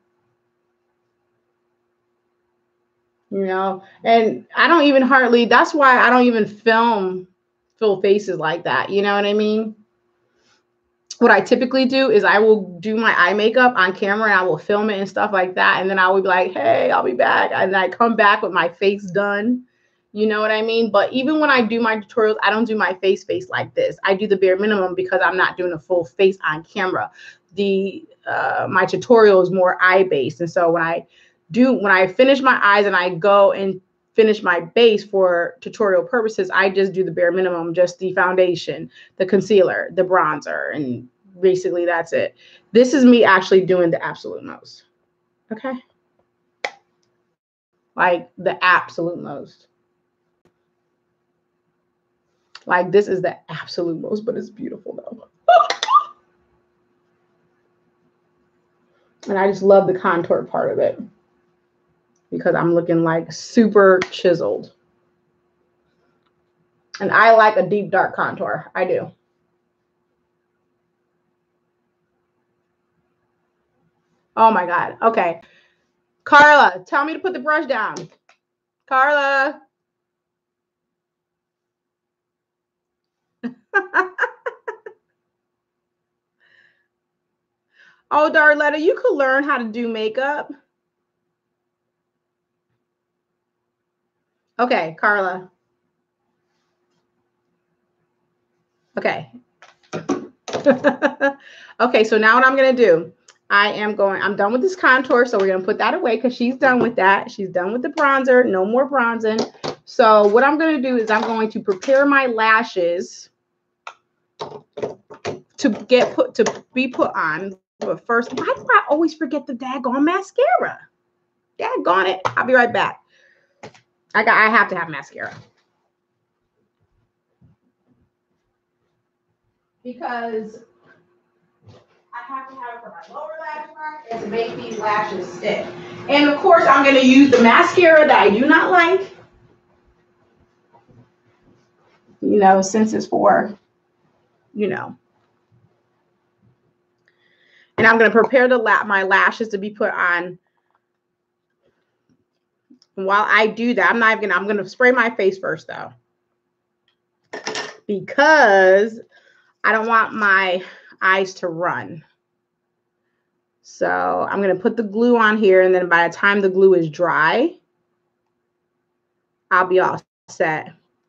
A: You know, and I don't even hardly, that's why I don't even film full faces like that. You know what I mean? What I typically do is I will do my eye makeup on camera and I will film it and stuff like that. And then I will be like, hey, I'll be back. And I come back with my face done. You know what I mean? But even when I do my tutorials, I don't do my face face like this. I do the bare minimum because I'm not doing a full face on camera. The uh, my tutorial is more eye based. And so when I do, when I finish my eyes and I go and finish my base for tutorial purposes, I just do the bare minimum, just the foundation, the concealer, the bronzer, and basically that's it. This is me actually doing the absolute most. Okay. Like the absolute most. Like this is the absolute most, but it's beautiful though. And I just love the contour part of it because I'm looking like super chiseled. And I like a deep dark contour. I do. Oh my God. Okay. Carla, tell me to put the brush down. Carla. Oh, Darletta, you could learn how to do makeup. Okay, Carla. Okay. Okay, so now what I'm going to do, I am going, I'm done with this contour, so we're going to put that away because she's done with that. She's done with the bronzer. No more bronzing. So what I'm going to do is I'm going to prepare my lashes to get put, to be put on. But first, why do I always forget the daggone mascara? Daggone it. I'll be right back. I got, I have to have mascara. Because I have to have it for my lower lash line and to make these lashes stick. And of course, I'm going to use the mascara that I do not like. You know, since it's for, you know. And I'm going to prepare the la my lashes to be put on. And while I do that, I'm not even going to, I'm going to spray my face first though. Because I don't want my eyes to run. So I'm going to put the glue on here. And then by the time the glue is dry, I'll be all set.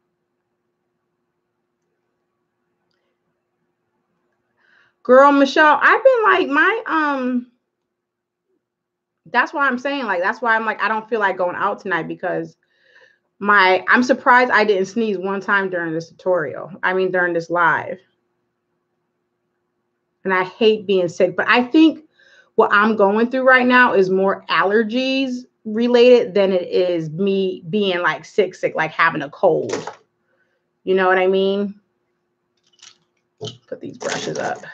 A: Girl, Michelle, I've been like my, um, that's why I'm saying like, that's why I'm like, I don't feel like going out tonight because my, I'm surprised I didn't sneeze one time during this tutorial. I mean, during this live. And I hate being sick, but I think what I'm going through right now is more allergies related than it is me being like sick, sick, like having a cold. You know what I mean? Put these brushes up.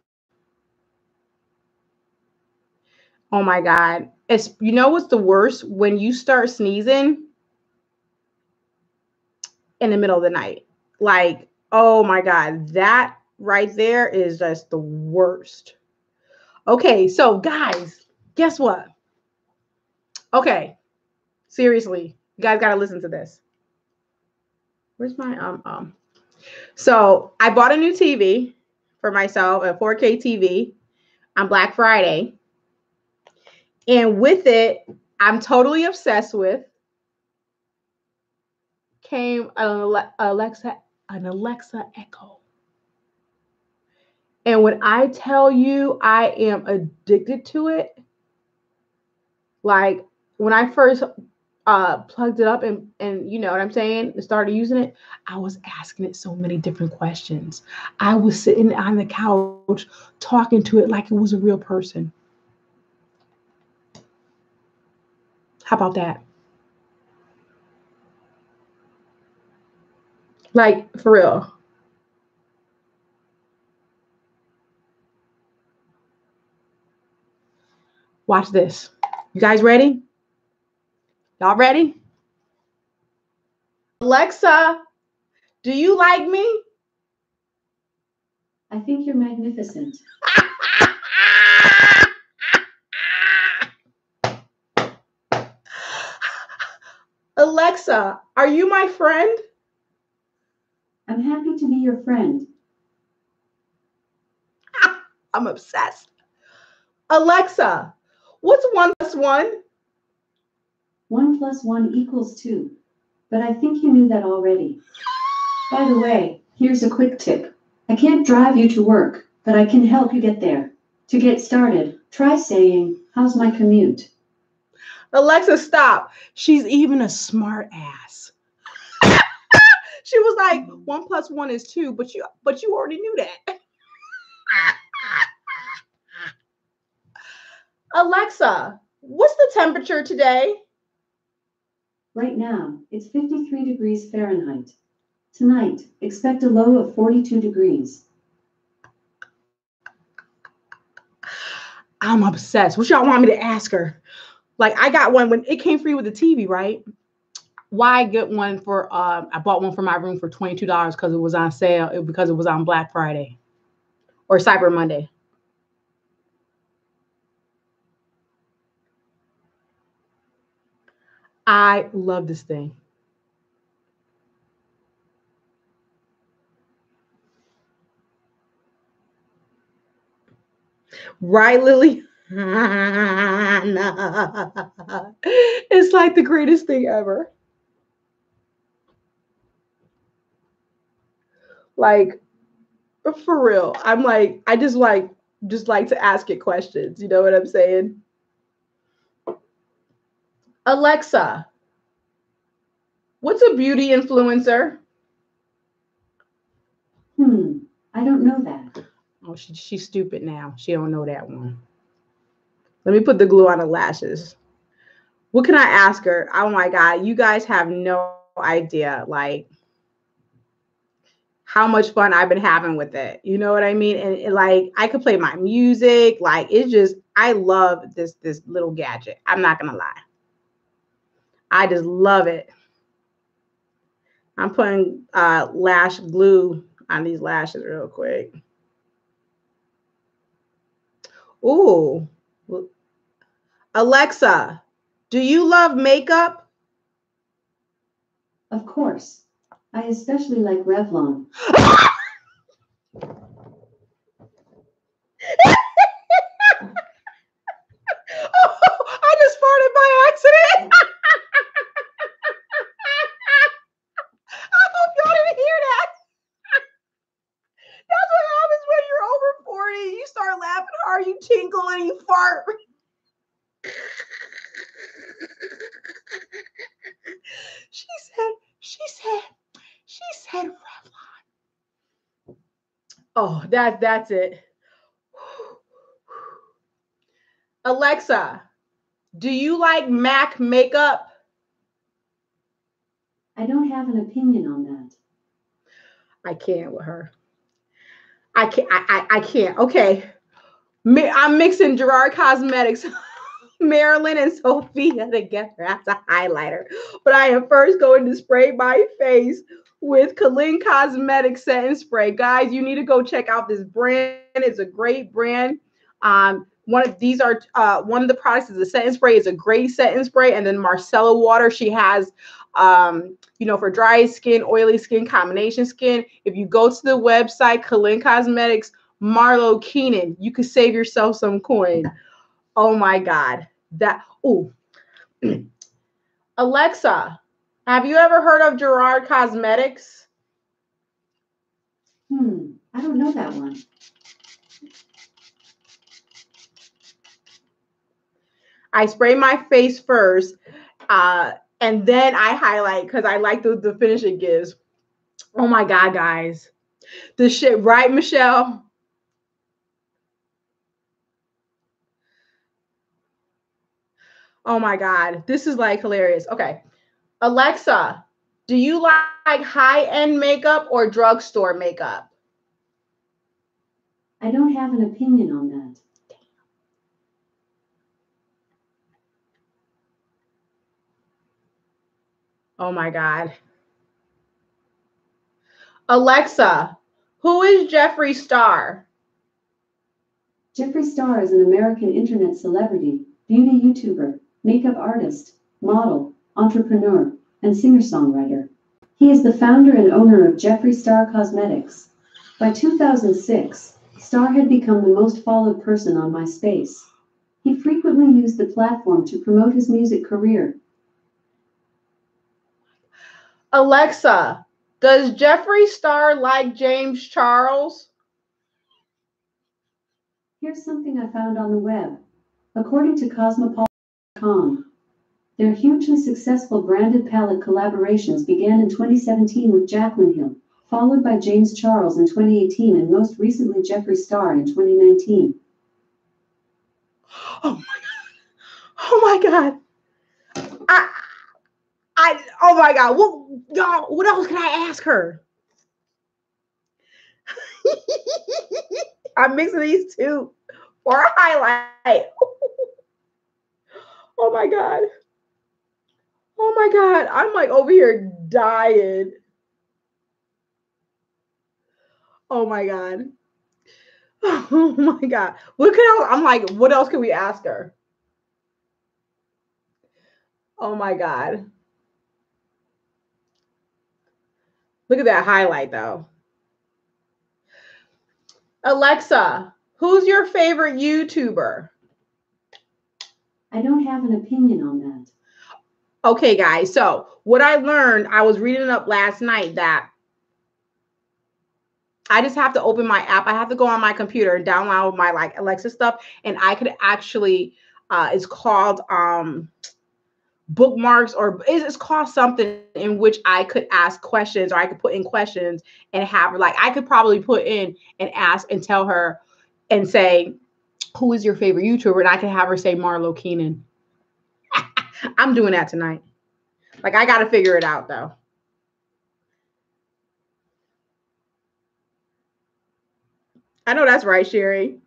A: Oh my God. It's, you know what's the worst? When you start sneezing in the middle of the night. Like, oh my God, that right there is just the worst. Okay, so guys, guess what? Okay, seriously, you guys got to listen to this. Where's my, um, um, so I bought a new T V. for myself, a four K T V on Black Friday. And with it, I'm totally obsessed with, came an Alexa, an Alexa Echo. And when I tell you I am addicted to it, like when I first uh, plugged it up and, and you know what I'm saying, and started using it, I was asking it so many different questions. I was sitting on the couch talking to it like it was a real person. How about that? Like, for real. Watch this. You guys ready? Y'all ready? Alexa, do you like me?
B: I think you're magnificent.
A: Alexa, are you my friend?
B: I'm happy to be your friend.
A: I'm obsessed. Alexa, what's one plus one?
B: One plus one equals two. But I think you knew that already. By the way, here's a quick tip. I can't drive you to work, but I can help you get there. To get started, try saying, "How's my commute?"
A: Alexa, stop. She's even a smart ass. She was like, one plus one is two, but you but you already knew that. Alexa, what's the temperature today?
B: Right now, it's fifty-three degrees Fahrenheit. Tonight, expect a low of forty-two degrees.
A: I'm obsessed. What y'all want me to ask her? Like, I got one when it came free with the T V, right? Why get one for, um, I bought one for my room for twenty-two dollars because it was on sale, it, because it was on Black Friday or Cyber Monday. I love this thing. Right, Lily? It's like the greatest thing ever. Like, for real. I'm like, I just like just like to ask it questions. You know what I'm saying? Alexa, what's a beauty influencer?
B: Hmm, I don't know that.
A: Oh, she, she's stupid now. She don't know that one. Let me put the glue on the lashes. What can I ask her? Oh my God, you guys have no idea, like, how much fun I've been having with it. You know what I mean? And, and like, I could play my music. Like, it's just, I love this this little gadget. I'm not gonna lie. I just love it. I'm putting uh, lash glue on these lashes real quick. Ooh. Alexa, do you love makeup?
B: Of course. I especially like Revlon.
A: Oh, I just farted by accident. I hope y'all didn't hear that. That's what happens when you're over forty. You start laughing hard, you tinkle, and you fart. She said, she said, she said Revlon. Oh, that that's it. Alexa, do you like MAC makeup?
B: I don't have an opinion on that.
A: I can't with her. I can't. I, I, I can't. Okay. I'm mixing Gerard Cosmetics, Marilyn and Sophia together as a highlighter. But I am first going to spray my face with Kalin Cosmetics setting spray. Guys, you need to go check out this brand. It's a great brand. Um, one of these are uh, one of the products is a setting spray. It's a great setting spray, and then Marcella water. She has, um, you know, for dry skin, oily skin, combination skin. If you go to the website Kalin Cosmetics, Marlo Keenan. You could save yourself some coin. Oh my God. That, oh. Alexa, have you ever heard of Gerard Cosmetics?
B: Hmm, I don't know that one.
A: I spray my face first, uh, and then I highlight because I like the, the finish it gives. Oh my God, guys. This shit, right, Michelle? Oh my God. This is like hilarious. Okay. Alexa, do you like high-end makeup or drugstore makeup?
B: I don't have an opinion on that.
A: Oh my God. Alexa, who is Jeffree Star?
B: Jeffree Star is an American internet celebrity, beauty YouTuber, makeup artist, model, entrepreneur, and singer-songwriter. He is the founder and owner of Jeffree Star Cosmetics. By two thousand six, Star had become the most followed person on MySpace. He frequently used the platform to promote his music career.
A: Alexa, does Jeffree Star like James Charles?
B: Here's something I found on the web. According to Cosmopolitan dot com, their hugely successful branded palette collaborations began in twenty seventeen with Jaclyn Hill, followed by James Charles in twenty eighteen, and most recently Jeffree Star in twenty nineteen.
A: Oh my God. Oh my God. I, I, oh my God. What, y'all, what else can I ask her? I'm mixing these two for a highlight. Oh my God. Oh my God. I'm like over here dying. Oh my God. Oh my God. What can I, I'm like, what else can we ask her? Oh my God. Look at that highlight though. Alexa, who's your favorite YouTuber?
B: I don't have an opinion on that.
A: Okay, guys. So what I learned, I was reading it up last night that I just have to open my app. I have to go on my computer and download my like Alexa stuff, and I could actually, uh, it's called um, bookmarks, or it's called something in which I could ask questions, or I could put in questions and have her like I could probably put in and ask and tell her and say, who is your favorite YouTuber? And I could have her say Marlo Keenan. I'm doing that tonight. Like I got to figure it out though. I know that's right, Sherry.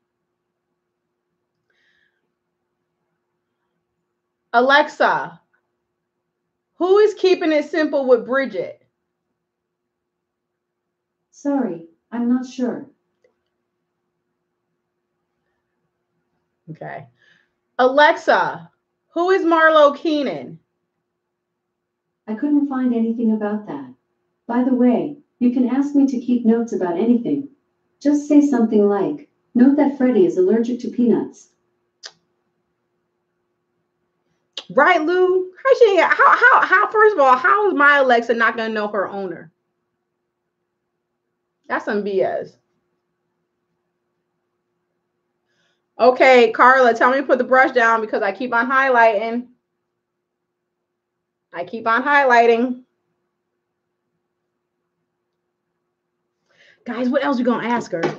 A: Alexa, who is keeping it simple with Bridget?
B: Sorry, I'm not sure.
A: Okay. Alexa, who is Marlo Keenan?
B: I couldn't find anything about that. By the way, you can ask me to keep notes about anything. Just say something like, note that Freddie is allergic to peanuts.
A: Right, Lou? How she how how how first of all, how is my Alexa not gonna know her owner? That's some B S. Okay, Carla, tell me to put the brush down because I keep on highlighting. I keep on highlighting. Guys, what else we gonna ask her?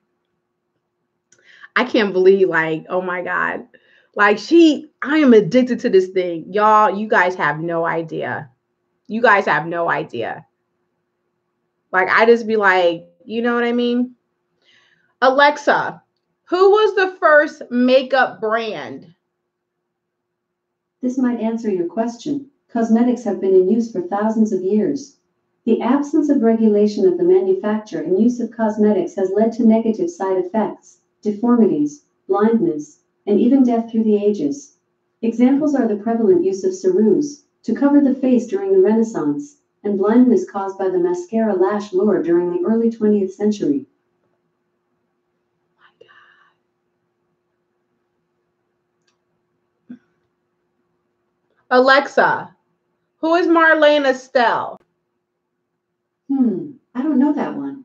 A: I can't believe, like, oh my God. Like she, I am addicted to this thing. Y'all, you guys have no idea. You guys have no idea. Like, I just be like, you know what I mean? Alexa, who was the first makeup brand?
B: This might answer your question. Cosmetics have been in use for thousands of years. The absence of regulation of the manufacture and use of cosmetics has led to negative side effects, deformities, blindness, and even death through the ages. Examples are the prevalent use of ceruse to cover the face during the Renaissance, and blindness caused by the mascara lash lure during the early twentieth century.
A: Alexa, who is Marlene Estelle?
B: Hmm, I don't know that one.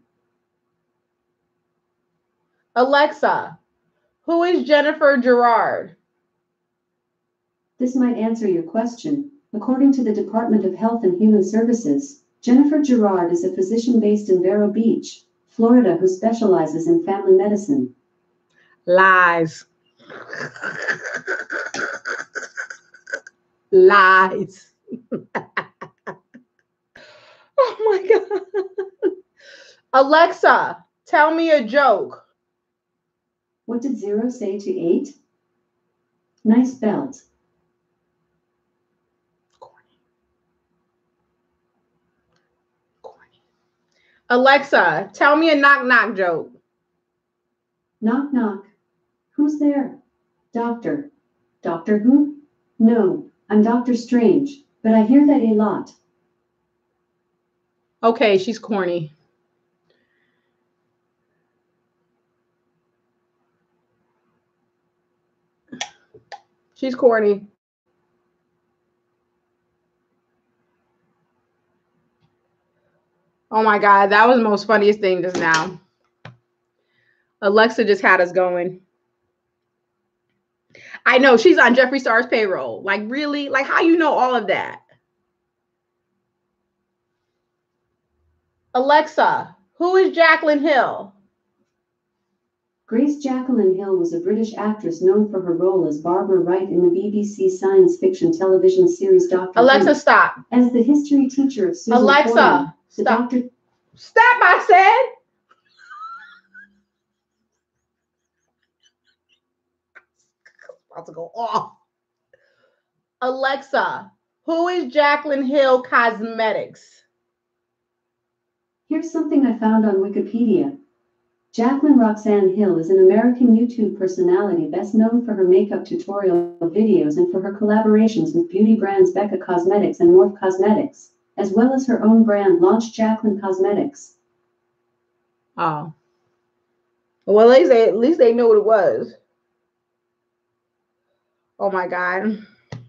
A: Alexa, who is Jennifer Gerard?
B: This might answer your question. According to the Department of Health and Human Services, Jennifer Gerard is a physician based in Vero Beach, Florida, who specializes in family medicine.
A: Lies. Lies. Oh my God. Alexa, tell me a joke.
B: What did zero say to eight? Nice belt.
A: Corny. Corny. Alexa, tell me a knock knock joke.
B: Knock knock. Who's there? Doctor. Doctor who? No, I'm Doctor Strange, but I hear that a lot.
A: Okay, she's corny. She's corny. Oh my God, that was the most funniest thing just now. Alexa just had us going. I know, she's on Jeffree Star's payroll. Like, really? Like, how you know all of that? Alexa, who is Jaclyn Hill?
B: Grace Jacqueline Hill was a British actress known for her role as Barbara Wright in the B B C science fiction television series Doctor
A: Alexa,
B: Who.
A: stop.
B: As the history teacher of Susan
A: Alexa,
B: Foreman, the
A: stop.
B: doctor...
A: Stop, I said. About to go off. Alexa, who is Jaclyn Hill Cosmetics?
B: Here's something I found on Wikipedia. Jaclyn Roxanne Hill is an American YouTube personality best known for her makeup tutorial videos and for her collaborations with beauty brands Becca Cosmetics and Morphe Cosmetics, as well as her own brand launched Jaclyn Cosmetics.
A: Oh. Well, at least they, at least they knew what it was. Oh my God.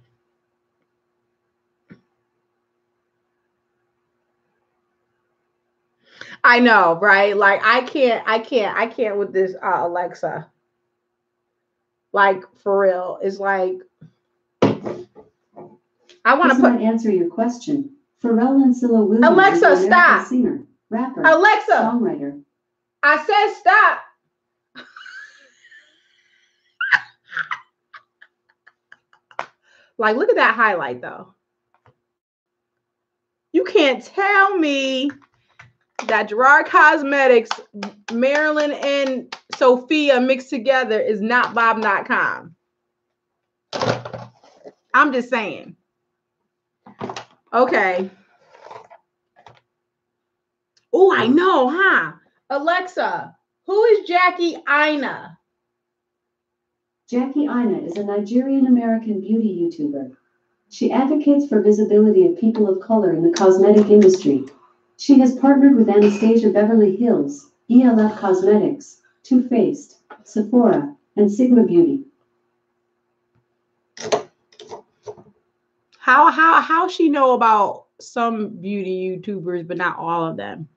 A: I know, right? Like, I can't, I can't, I can't with this uh, Alexa. Like, for real. It's like, I want to
B: This
A: put.
B: might answer your question. Pharrell Ancilla Williams
A: Alexa,
B: is an American
A: stop.
B: singer, rapper,
A: Alexa,
B: songwriter.
A: I said stop. Like, look at that highlight, though. You can't tell me that Gerard Cosmetics, Marilyn and Sophia mixed together is not Bob dot com. I'm just saying. Okay. Oh, I know, huh? Alexa, who is Jackie Aina?
B: Jackie Aina is a Nigerian-American beauty YouTuber. She advocates for visibility of people of color in the cosmetic industry. She has partnered with Anastasia Beverly Hills, E L F Cosmetics, Too Faced, Sephora, and Sigma Beauty.
A: How how how she know about some beauty YouTubers but not all of them?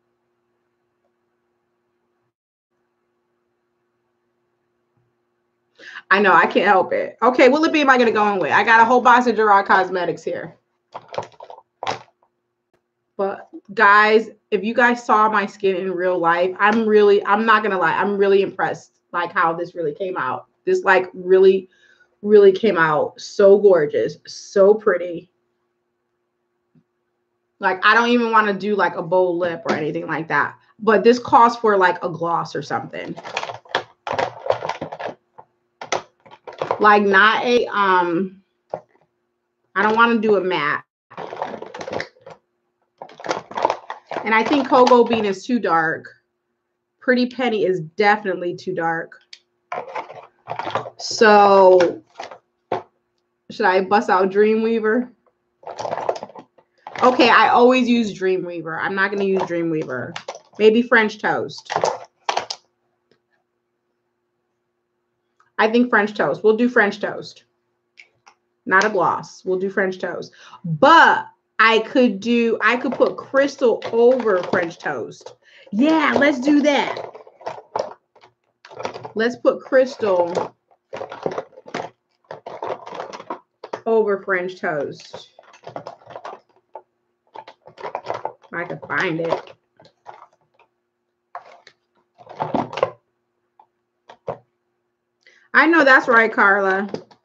A: I know, I can't help it. Okay, what lip am I gonna go in with? I got a whole box of Gerard Cosmetics here. But guys, if you guys saw my skin in real life, I'm really, I'm not gonna lie, I'm really impressed like how this really came out. This like really, really came out so gorgeous, so pretty. Like, I don't even want to do like a bold lip or anything like that. But this calls for like a gloss or something. Like, not a, um, I don't want to do a matte. And I think Cocoa Bean is too dark. Pretty Penny is definitely too dark. So, should I bust out Dreamweaver? Okay, I always use Dreamweaver. I'm not going to use Dreamweaver. Maybe French Toast. I think French Toast. We'll do French Toast. not a gloss. We'll do French toast. But I could do, I could put Crystal over French toast. Yeah, let's do that. Let's put Crystal over French toast. If I can find it. I know that's right, Carla.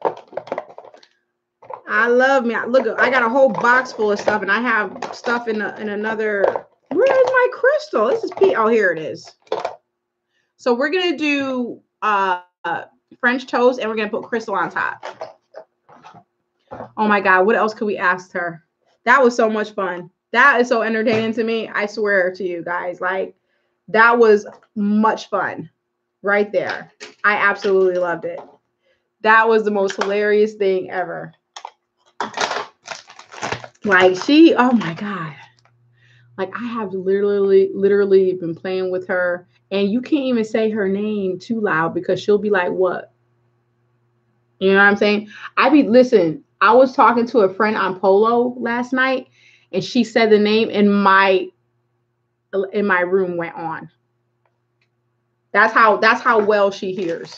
A: I love me. Look, I got a whole box full of stuff, and I have stuff in, a, in another. Where is my Crystal? This is P. Oh, here it is. So we're going to do uh, French toast, and we're going to put Crystal on top. Oh, my God. What else could we ask her? That was so much fun. That is so entertaining to me. I swear to you guys. Like, that was much fun right there. I absolutely loved it. That was the most hilarious thing ever. Like, she, oh, my God. Like, I have literally, literally been playing with her. And you can't even say her name too loud because she'll be like, what? You know what I'm saying? I be, listen, I was talking to a friend on Polo last night, and she said the name, and my, in my room went on. That's how, that's how well she hears.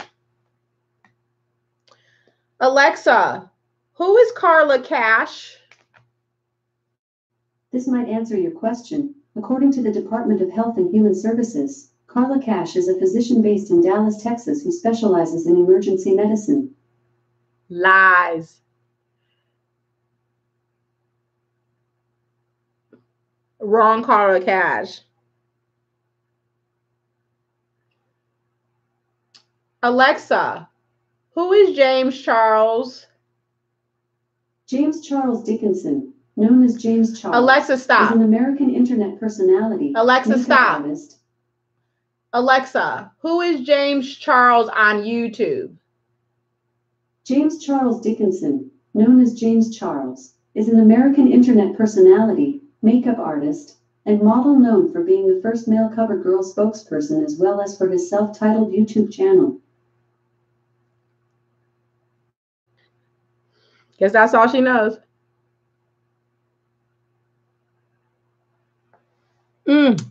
A: Alexa, who is Carla Cash?
B: This might answer your question. According to the Department of Health and Human Services, Carla Cash is a physician based in Dallas, Texas, who specializes in emergency medicine.
A: Lies. Wrong Carla Cash. Alexa, who is James Charles?
B: James Charles Dickinson, known as James Charles.
A: Alexa, stop.
B: Is an American internet personality.
A: Alexa, stop.
B: Artist.
A: Alexa, who is James Charles on YouTube?
B: James Charles Dickinson, known as James Charles, is an American internet personality, makeup artist, and model known for being the first male cover girl spokesperson as well as for his self-titled YouTube channel.
A: Guess that's all she knows. Mm.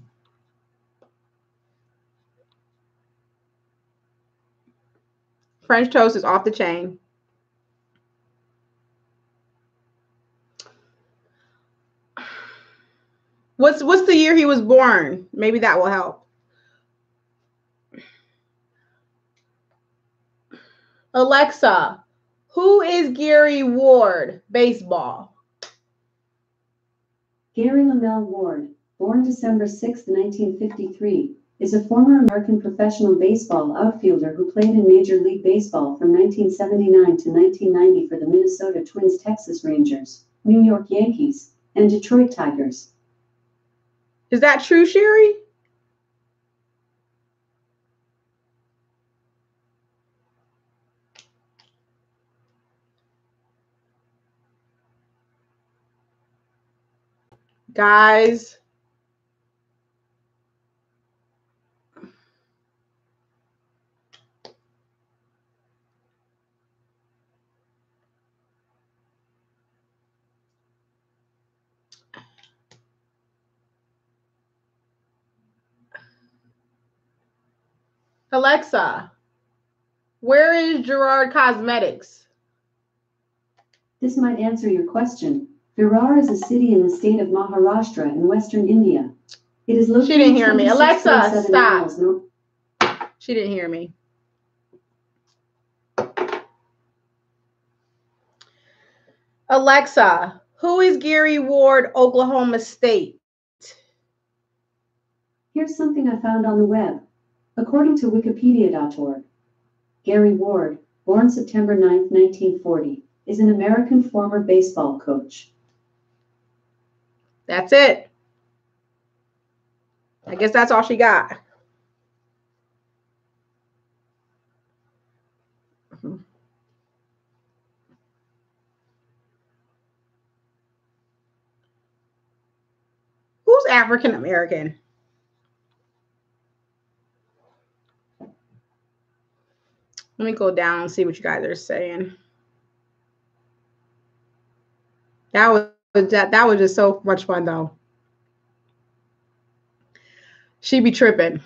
A: French toast is off the chain. What's what's the year he was born? Maybe that will help. Alexa, who is Gary Ward? Baseball.
B: Gary Lamell Ward, born December sixth, nineteen fifty-three, is a former American professional baseball outfielder who played in Major League Baseball from nineteen seventy-nine to nineteen ninety for the Minnesota Twins, Texas Rangers, New York Yankees, and Detroit Tigers.
A: Is that true, Sherry? Guys. Alexa, where is Gerard Cosmetics?
B: This might answer your question. Virar is a city in the state of Maharashtra in western India. It is located.
A: She didn't hear me. Alexa, stop.
B: North.
A: She didn't hear me. Alexa, who is Gary Ward, Oklahoma State?
B: Here's something I found on the web. According to wikipedia dot org, Gary Ward, born September ninth, nineteen forty, is an American former baseball coach.
A: That's it. I guess that's all she got. Who's African American? Let me go down and see what you guys are saying. That was that, that was just so much fun though. She be tripping.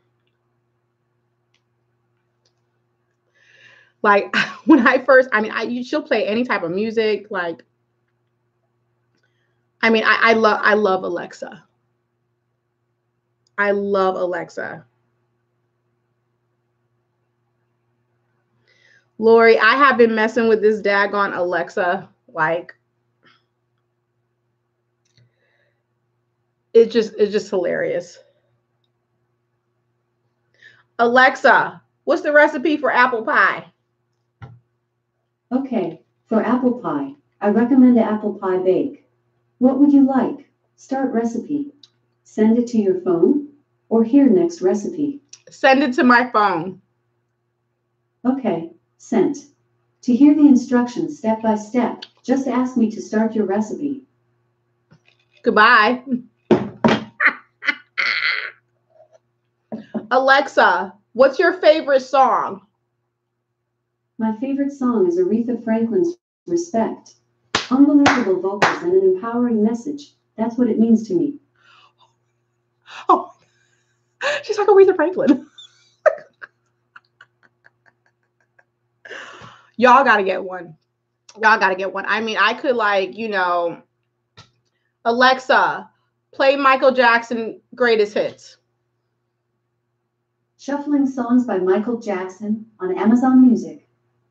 A: Like when I first, I mean, I she'll play any type of music. Like, I mean, I, I love I love Alexa. I love Alexa. Lori, I have been messing with this daggone Alexa. Like, it just it's just hilarious. Alexa, what's the recipe for apple pie?
B: Okay, for apple pie, I recommend an apple pie bake. What would you like? Start recipe. Send it to your phone, or here next recipe.
A: Send it to my phone.
B: Okay, sent. To hear the instructions step by step, just ask me to start your recipe.
A: Goodbye. Alexa, what's your favorite song?
B: My favorite song is Aretha Franklin's Respect. Unbelievable vocals and an empowering message. That's what it means to me.
A: Oh, she's like Aretha Franklin. Y'all got to get one. Y'all got to get one. I mean, I could like, you know, Alexa, play Michael Jackson Greatest Hits.
B: Shuffling songs by Michael Jackson on Amazon Music.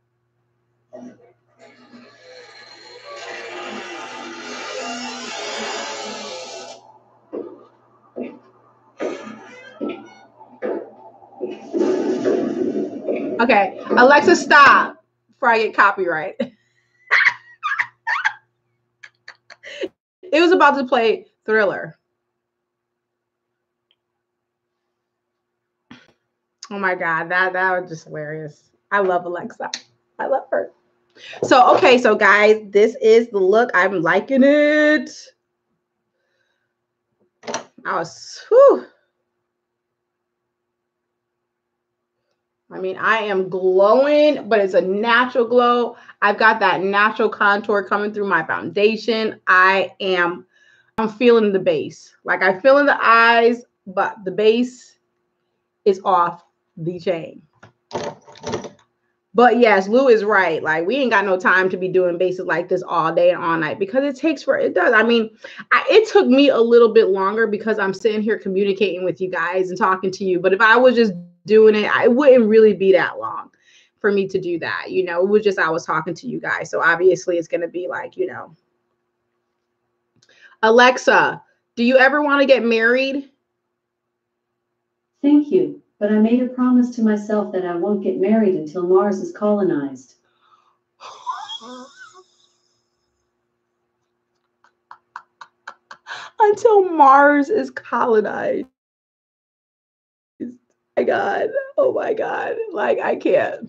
A: Okay, Alexa, stop before I get copyright. It was about to play Thriller. Oh my God, that, that was just hilarious. I love Alexa. I love her. So, okay, so guys, this is the look. I'm liking it. I was, whew. I mean, I am glowing, but it's a natural glow. I've got that natural contour coming through my foundation. I am, I'm feeling the base. Like I feel in the eyes, but the base is off the chain. But yes, Lou is right. Like we ain't got no time to be doing bases like this all day and all night because it takes for, it does. I mean, I, it took me a little bit longer because I'm sitting here communicating with you guys and talking to you. But if I was just doing it, it wouldn't really be that long for me to do that. You know, it was just, I was talking to you guys. So obviously it's going to be like, you know, Alexa, do you ever want to get married?
B: Thank you, but I made a promise to myself that I won't get married until Mars is colonized.
A: Until Mars is colonized. Oh my God. Oh my God. Like I can't.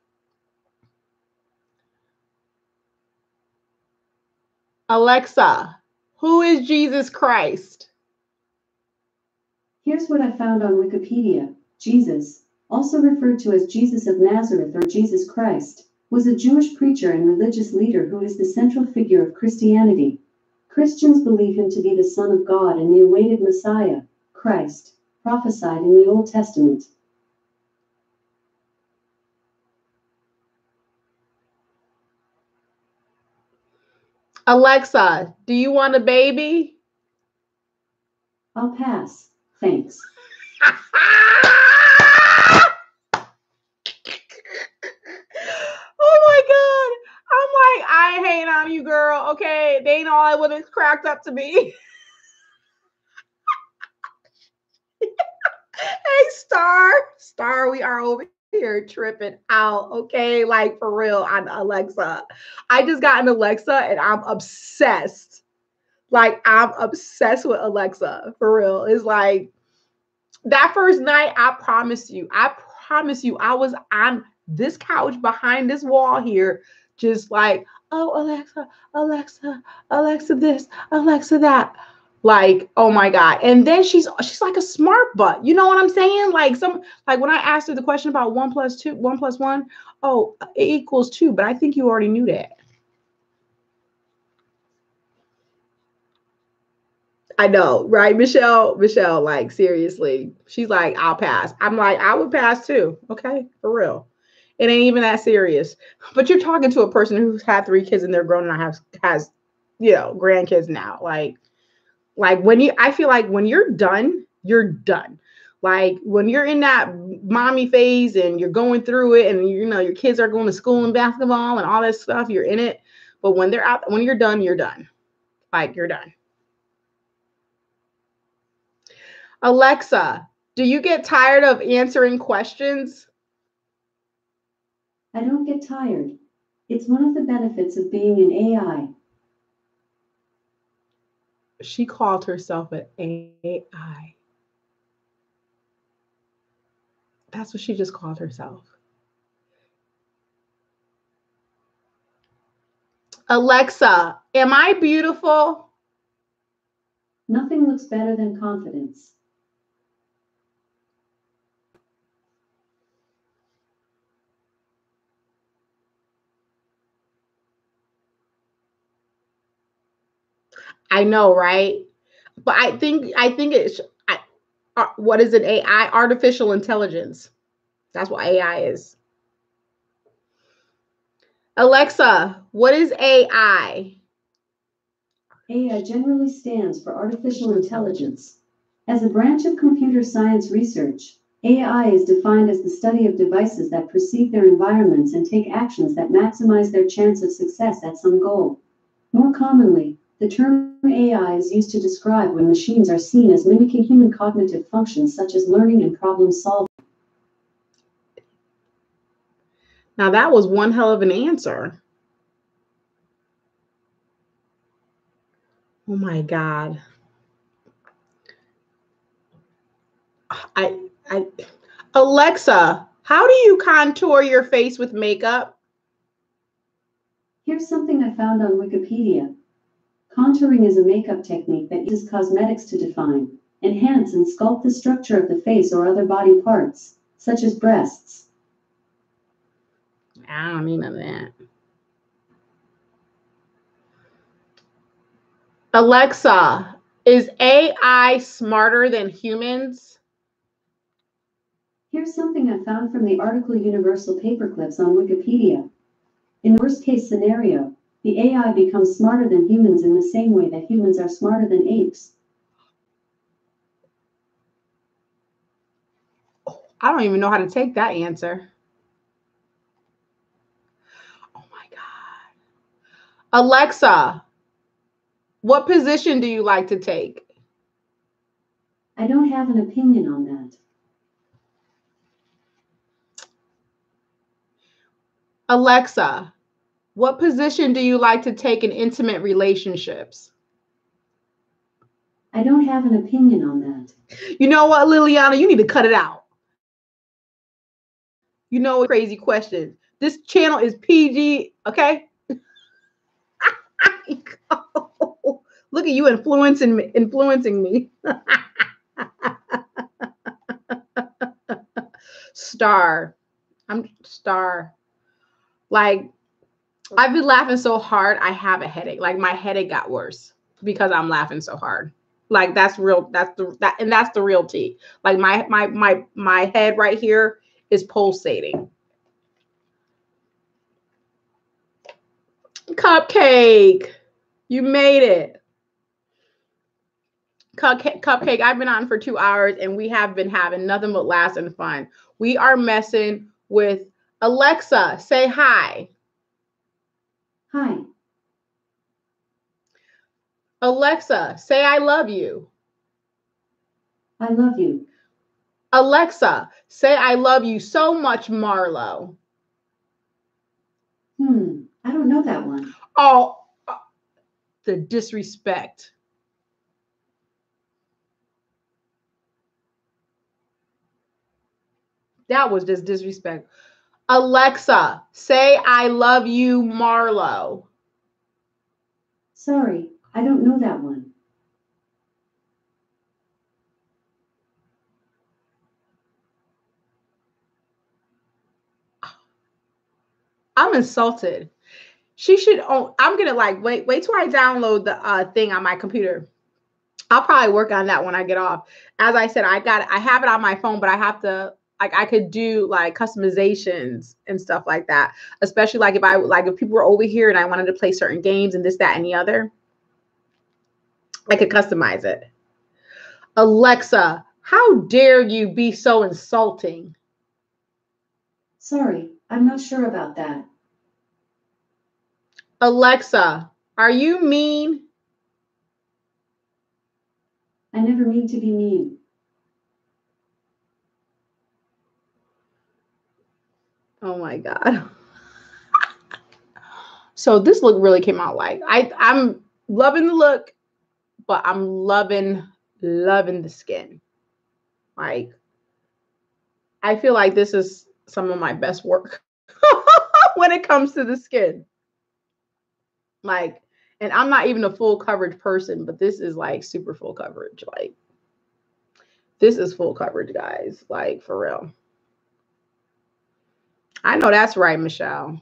A: Alexa, who is Jesus Christ?
B: Here's what I found on Wikipedia. Jesus, also referred to as Jesus of Nazareth or Jesus Christ, was a Jewish preacher and religious leader who is the central figure of Christianity. Christians believe him to be the Son of God and the awaited Messiah, Christ, prophesied in the Old Testament.
A: Alexa, do you want a baby?
B: I'll pass, thanks.
A: Oh my God. I'm like, I ain't hating on you, girl. Okay. They ain't all what it's cracked up to be. Hey, Star. Star, we are over here tripping out. Okay. Like for real on Alexa. I just got an Alexa and I'm obsessed. Like I'm obsessed with Alexa. For real. It's like that first night, I promise you, I promise you, I was on this couch behind this wall here, just like, oh, Alexa, Alexa, Alexa this, Alexa that. Like, oh my God. And then she's she's like a smart butt. You know what I'm saying? Like some like when I asked her the question about one plus two, one plus one, oh, it equals two, but I think you already knew that. I know, right? Michelle, Michelle, like seriously, she's like, I'll pass. I'm like, I would pass too. Okay, for real. It ain't even that serious. But you're talking to a person who's had three kids and they're grown and has has, you know, grandkids now. Like, like when you, I feel like when you're done, you're done. Like when you're in that mommy phase and you're going through it, and you know your kids are going to school and basketball and all that stuff, you're in it. But when they're out, when you're done, you're done. Like you're done. Alexa, do you get tired of answering questions?
B: I don't get tired. It's one of the benefits of being an A I.
A: She called herself an A I. That's what she just called herself. Alexa, am I beautiful?
B: Nothing looks better than confidence.
A: I know, right? But I think I think it's I, uh, what is an A I? Artificial intelligence. That's what A I is. Alexa, what is A I?
B: A I generally stands for artificial intelligence. As a branch of computer science research, A I is defined as the study of devices that perceive their environments and take actions that maximize their chance of success at some goal. More commonly, the term A I is used to describe when machines are seen as mimicking human cognitive functions such as learning and problem solving.
A: Now that was one hell of an answer. Oh my God. I I Alexa, how do you contour your face with makeup?
B: Here's something I found on Wikipedia. Contouring is a makeup technique that uses cosmetics to define, enhance, and sculpt the structure of the face or other body parts, such as breasts.
A: I don't need none of that. Alexa, is A I smarter than humans?
B: Here's something I found from the article Universal Paperclips on Wikipedia. In the worst case scenario, the A I becomes smarter than humans in the same way that humans are smarter than apes.
A: I don't even know how to take that answer. Oh my God. Alexa, what position do you like to take?
B: I don't have an opinion on that.
A: Alexa, what position do you like to take in intimate relationships?
B: I don't have an opinion on that.
A: You know what, Liliana? You need to cut it out. You know what crazy question. This channel is P G, okay? Look at you influencing me, influencing me. Star. I'm star. Like, I've been laughing so hard, I have a headache. Like my headache got worse because I'm laughing so hard. Like that's real. That's the that and that's the real tea. Like my my my my head right here is pulsating. Cupcake, you made it. Cupcake, Cupcake, I've been on for two hours and we have been having nothing but laughs and fun. We are messing with Alexa. Say hi.
B: Hi.
A: Alexa, say I love you.
B: I love you.
A: Alexa, say I love you so much, Marlo.
B: Hmm, I don't know that one.
A: Oh, the disrespect. That was just disrespect. Alexa, say I love you, Marlo.
B: Sorry, I don't know that one.
A: I'm insulted. She should. Oh, I'm gonna like wait. Wait till I download the uh, thing on my computer. I'll probably work on that when I get off. As I said, I got I have it on my phone, but I have to like I could do like customizations and stuff like that. Especially like if I like if people were over here and I wanted to play certain games and this, that, and the other, I could customize it. Alexa, how dare you be so insulting?
B: Sorry, I'm not sure about that.
A: Alexa, are you mean?
B: I never mean to be mean.
A: Oh my God. So this look really came out like I, I'm loving the look, but I'm loving, loving the skin. Like, I feel like this is some of my best work when it comes to the skin. Like, and I'm not even a full coverage person, but this is like super full coverage. Like, this is full coverage, guys. Like, for real. I know that's right, Michelle.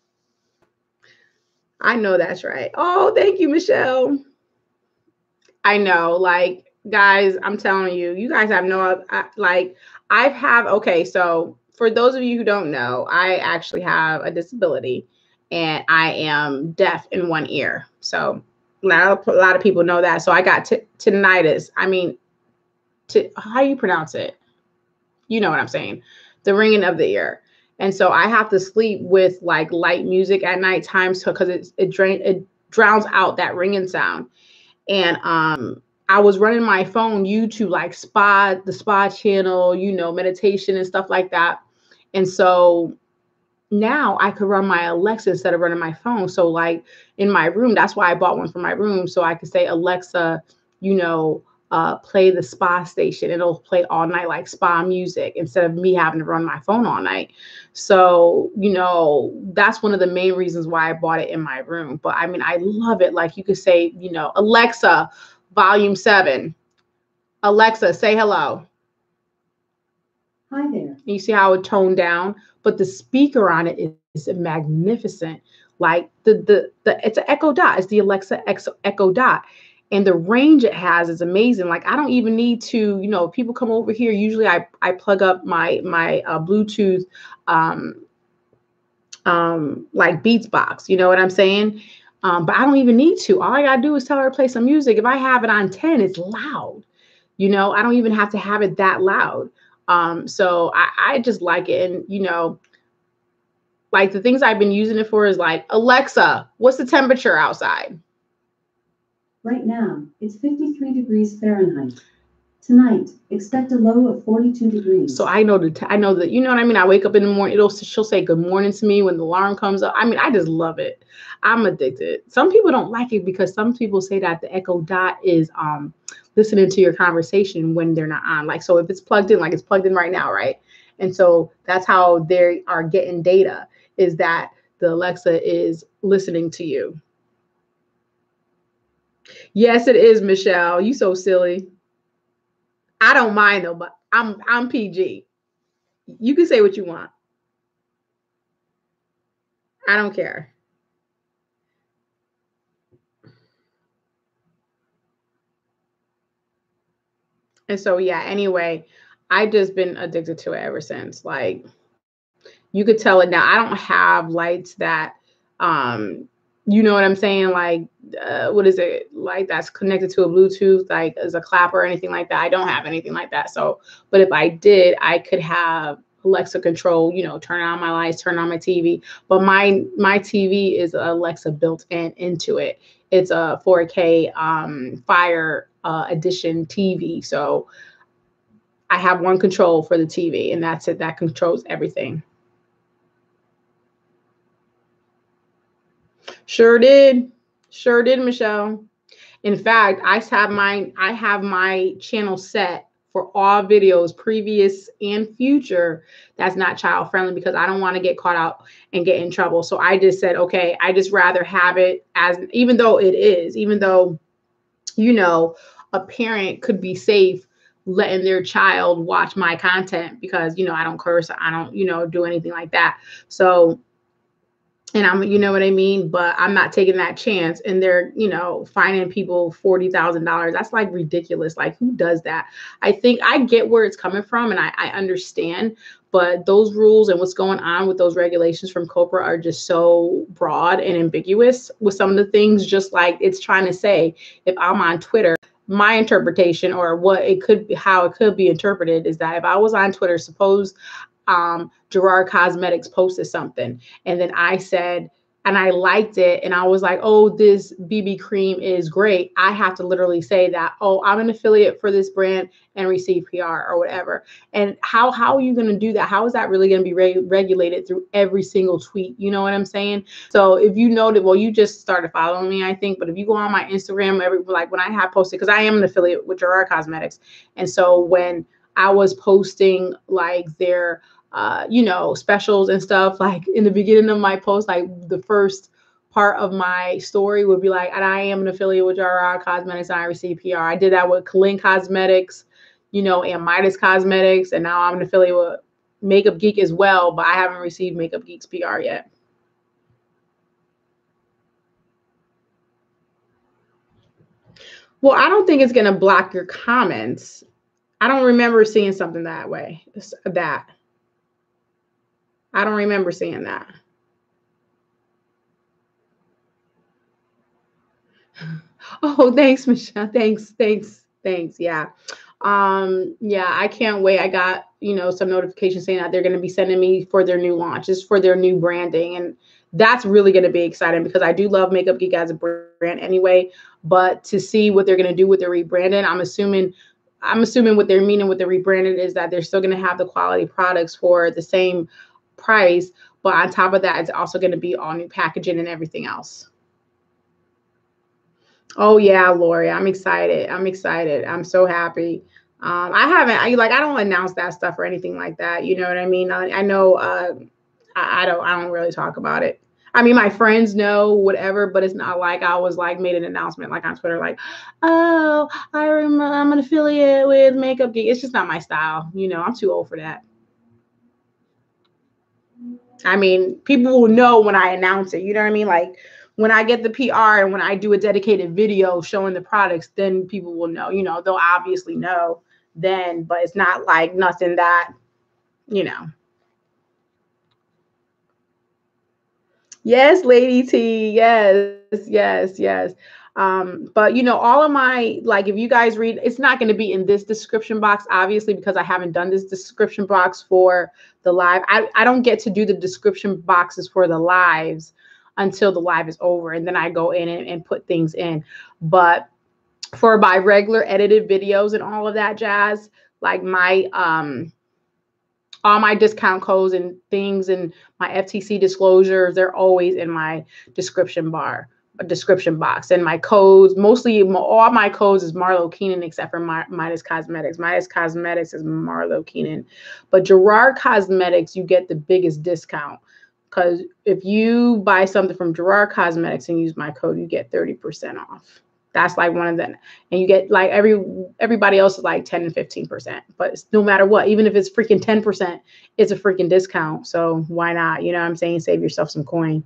A: I know that's right. Oh, thank you, Michelle. I know, like, guys, I'm telling you, you guys have no, I, like, I've have, okay, so for those of you who don't know, I actually have a disability and I am deaf in one ear. So a lot of, a lot of people know that. So I got t- tinnitus. I mean, t- how do you pronounce it? You know what I'm saying? The ringing of the ear. And so I have to sleep with like light music at night times because it, it, drain, it drowns out that ringing sound. And um, I was running my phone, YouTube, like spa, the spa channel, you know, meditation and stuff like that. And so now I could run my Alexa instead of running my phone. So like in my room, that's why I bought one for my room. So I could say, Alexa, you know, uh, play the spa station. It'll play all night like spa music instead of me having to run my phone all night. So, you know, that's one of the main reasons why I bought it in my room. But I mean, I love it. Like you could say, you know, Alexa, volume seven. Alexa, say hello.
B: Hi there.
A: And you see how it toned down, but the speaker on it is, is magnificent. Like the the the it's an Echo Dot. It's the Alexa Echo Dot, and the range it has is amazing. Like I don't even need to, you know, if people come over here. Usually, I I plug up my my uh, Bluetooth, um, um, like Beats box. You know what I'm saying? Um, but I don't even need to. All I gotta do is tell her to play some music. If I have it on ten, it's loud. You know, I don't even have to have it that loud. Um, so I, I just like it. And, you know, like the things I've been using it for is like, Alexa, what's the temperature outside?
B: Right now, it's fifty-three degrees Fahrenheit. Tonight, expect a low of forty-two degrees.
A: So I know that, I know that, you know what I mean? I wake up in the morning, it'll, she'll say good morning to me when the alarm comes up. I mean, I just love it. I'm addicted. Some people don't like it because some people say that the Echo Dot is, um, listening to your conversation when they're not on. Like, so if it's plugged in, like it's plugged in right now, right? And so that's how they are getting data, is that the Alexa is listening to you. Yes, it is, Michelle. You so silly. I don't mind though, but I'm I'm P G. You can say what you want. I don't care. And so yeah, anyway, I just been addicted to it ever since. Like you could tell it now. I don't have lights that um you know what I'm saying? Like uh, what is it? Like that's connected to a Bluetooth, like as a clapper or anything like that. I don't have anything like that. So, but if I did, I could have Alexa control, you know, turn on my lights, turn on my T V. But my my T V is Alexa built in into it. It's a four K um, Fire uh, Edition T V. So I have one control for the T V, and that's it. That controls everything. Sure did. Sure did, Michelle. In fact, I have my I have my channel set for all videos, previous and future, that's not child friendly because I don't want to get caught out and get in trouble. So I just said, okay, I just rather have it as, even though it is, even though, you know, a parent could be safe letting their child watch my content because, you know, I don't curse, I don't, you know, do anything like that. So And I'm, you know what I mean? But I'm not taking that chance. And they're, you know, fining people forty thousand dollars. That's like ridiculous. Like, who does that? I think I get where it's coming from and I, I understand. But those rules and what's going on with those regulations from COPRA are just so broad and ambiguous with some of the things, just like it's trying to say, if I'm on Twitter, my interpretation or what it could be, how it could be interpreted is that if I was on Twitter, suppose um, Gerard Cosmetics posted something and then I said, and I liked it and I was like, oh, this B B cream is great. I have to literally say that, oh, I'm an affiliate for this brand and receive P R or whatever. And how, how are you going to do that? How is that really going to be re- regulated through every single tweet? You know what I'm saying? So if you know that, well, you just started following me, I think, but if you go on my Instagram, every, like when I have posted, because I am an affiliate with Gerard Cosmetics. And so when I was posting like their uh, you know, specials and stuff, like in the beginning of my post, like the first part of my story would be like, and I am an affiliate with Gerard Cosmetics and I receive P R. I did that with Kalin Cosmetics, you know, and Midas Cosmetics, and now I'm an affiliate with Makeup Geek as well, but I haven't received Makeup Geek's P R yet. Well, I don't think it's going to block your comments. I don't remember seeing something that way. That. I don't remember seeing that. Oh, thanks, Michelle. Thanks, thanks, thanks. Yeah. Um, yeah, I can't wait. I got, you know, some notifications saying that they're going to be sending me for their new launches, for their new branding. And that's really going to be exciting because I do love Makeup Geek as a brand anyway. But to see what they're going to do with their rebranding, I'm assuming I'm assuming what they're meaning with the rebranding is that they're still going to have the quality products for the same price. But on top of that, it's also going to be all new packaging and everything else. Oh yeah, Lori, I'm excited. I'm excited. I'm so happy. Um, I haven't, I like, I don't announce that stuff or anything like that. You know what I mean? I, I know, uh, I, I don't, I don't really talk about it. I mean, my friends know whatever, but it's not like I was like made an announcement like on Twitter, like, oh, I rem- I'm an affiliate with Makeup Geek. It's just not my style. You know, I'm too old for that. I mean, people will know when I announce it. You know what I mean? Like when I get the P R and when I do a dedicated video showing the products, then people will know. You know, they'll obviously know then, but it's not like nothing that, you know. Yes, Lady T. Yes, yes, yes. Um, but you know, all of my like, if you guys read, it's not going to be in this description box, obviously, because I haven't done this description box for the live. I, I don't get to do the description boxes for the lives until the live is over, and then I go in and, and put things in. But for my regular edited videos and all of that jazz, like my um all my discount codes and things and my F T C disclosures, they're always in my description bar, a description box. And my codes, mostly all my codes is Marlo Keenan, except for my, Midas Cosmetics. Midas Cosmetics is Marlo Keenan. But Gerard Cosmetics, you get the biggest discount. Because if you buy something from Gerard Cosmetics and use my code, you get thirty percent off. That's like one of them. And you get like every everybody else is like ten and fifteen percent. But it's, no matter what, even if it's freaking ten percent, it's a freaking discount. So why not? You know what I'm saying? Save yourself some coin.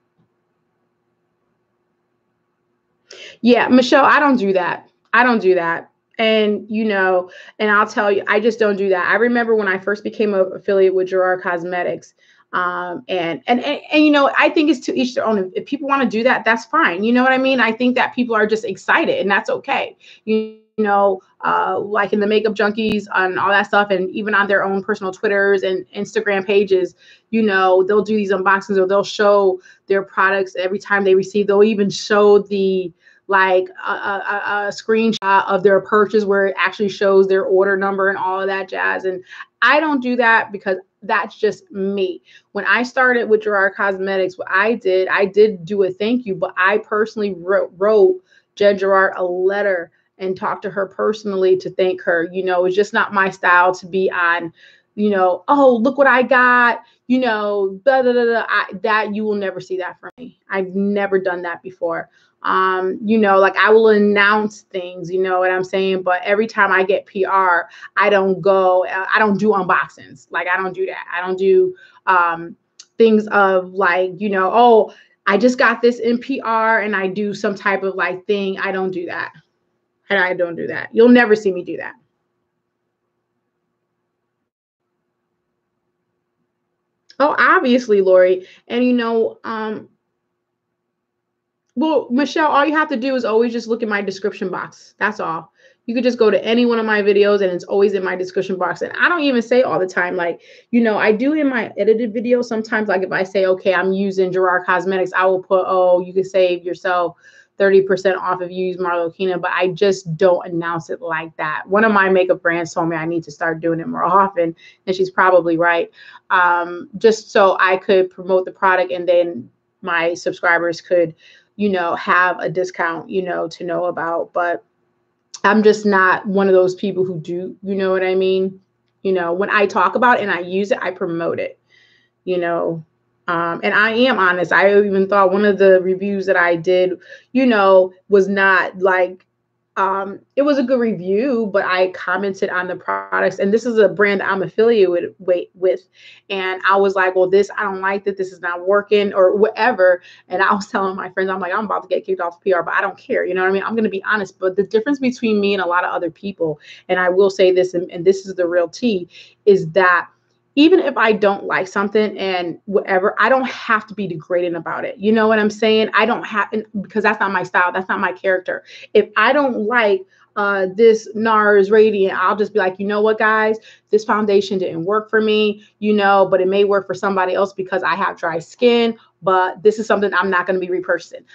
A: Yeah, Michelle, I don't do that. I don't do that. And you know, and I'll tell you, I just don't do that. I remember when I first became an affiliate with Gerard Cosmetics. Um, and, and and and you know, I think it's to each their own. If people want to do that, that's fine. You know what I mean? I think that people are just excited, and that's okay. You know, uh, like in the Makeup Junkies and all that stuff, and even on their own personal Twitters and Instagram pages, you know, they'll do these unboxings or they'll show their products every time they receive. They'll even show the like a, a, a screenshot of their purchase where it actually shows their order number and all of that jazz. And I don't do that because that's just me. When I started with Gerard Cosmetics, what I did, I did do a thank you, but I personally wrote, wrote Jen Gerard a letter and talked to her personally to thank her. You know, it's just not my style to be on, you know, oh, look what I got, you know, blah, blah, blah, blah. I, that you will never see that from me. I've never done that before. Um, you know, like I will announce things, you know what I'm saying? But every time I get P R, I don't go, I don't do unboxings. Like I don't do that. I don't do, um, things of like, you know, oh, I just got this in P R and I do some type of like thing. I don't do that. And I don't do that. You'll never see me do that. Oh, obviously, Lori. And you know, um, well, Michelle, all you have to do is always just look at my description box. That's all. You could just go to any one of my videos and it's always in my description box. And I don't even say all the time, like, you know, I do in my edited video sometimes, like if I say, okay, I'm using Gerard Cosmetics, I will put, oh, you can save yourself thirty percent off if you use Marloquina, but I just don't announce it like that. One of my makeup brands told me I need to start doing it more often, and she's probably right. Um, just so I could promote the product and then my subscribers could, you know, have a discount, you know, to know about. But I'm just not one of those people who do, you know what I mean? You know, when I talk about it and I use it, I promote it, you know. Um, and I am honest. I even thought one of the reviews that I did, you know, was not like, um, it was a good review, but I commented on the products. And this is a brand that I'm affiliated with, with. And I was like, well, this, I don't like that. This is not working or whatever. And I was telling my friends, I'm like, I'm about to get kicked off P R, but I don't care. You know what I mean? I'm going to be honest. But the difference between me and a lot of other people, and I will say this, and, and this is the real tea, is that even if I don't like something and whatever, I don't have to be degrading about it. You know what I'm saying? I don't have, because that's not my style. That's not my character. If I don't like uh, this NARS Radiant, I'll just be like, you know what, guys, this foundation didn't work for me, you know, but it may work for somebody else because I have dry skin, but this is something I'm not going to be repurchasing.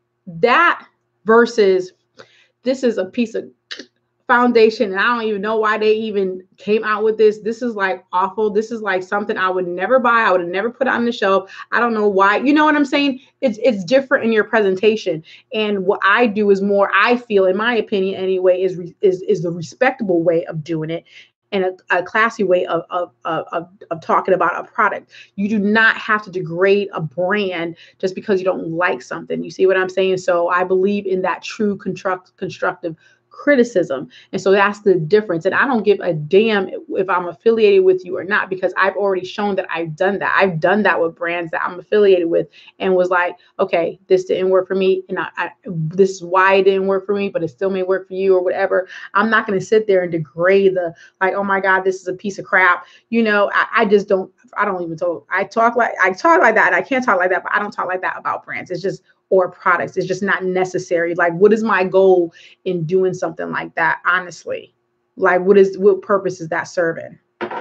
A: That versus this is a piece of foundation and I don't even know why they even came out with this. This is like awful. This is like something I would never buy. I would have never put on the shelf. I don't know why. You know what I'm saying? It's it's different in your presentation. And what I do is more, I feel, in my opinion anyway, is is is the respectable way of doing it and a, a classy way of, of, of, of talking about a product. You do not have to degrade a brand just because you don't like something. You see what I'm saying? So I believe in that true construct, constructive criticism. And so that's the difference. And I don't give a damn if I'm affiliated with you or not, because I've already shown that I've done that. I've done that with brands that I'm affiliated with and was like, okay, this didn't work for me. And I, I this is why it didn't work for me, but it still may work for you or whatever. I'm not going to sit there and degrade the, like, oh my God, this is a piece of crap. You know, I, I just don't, I don't even talk. I talk like, I talk like that. And I can't talk like that, but I don't talk like that about brands. It's just, or products. It's just not necessary. Like, what is my goal in doing something like that? Honestly, like, what is, what purpose is that serving?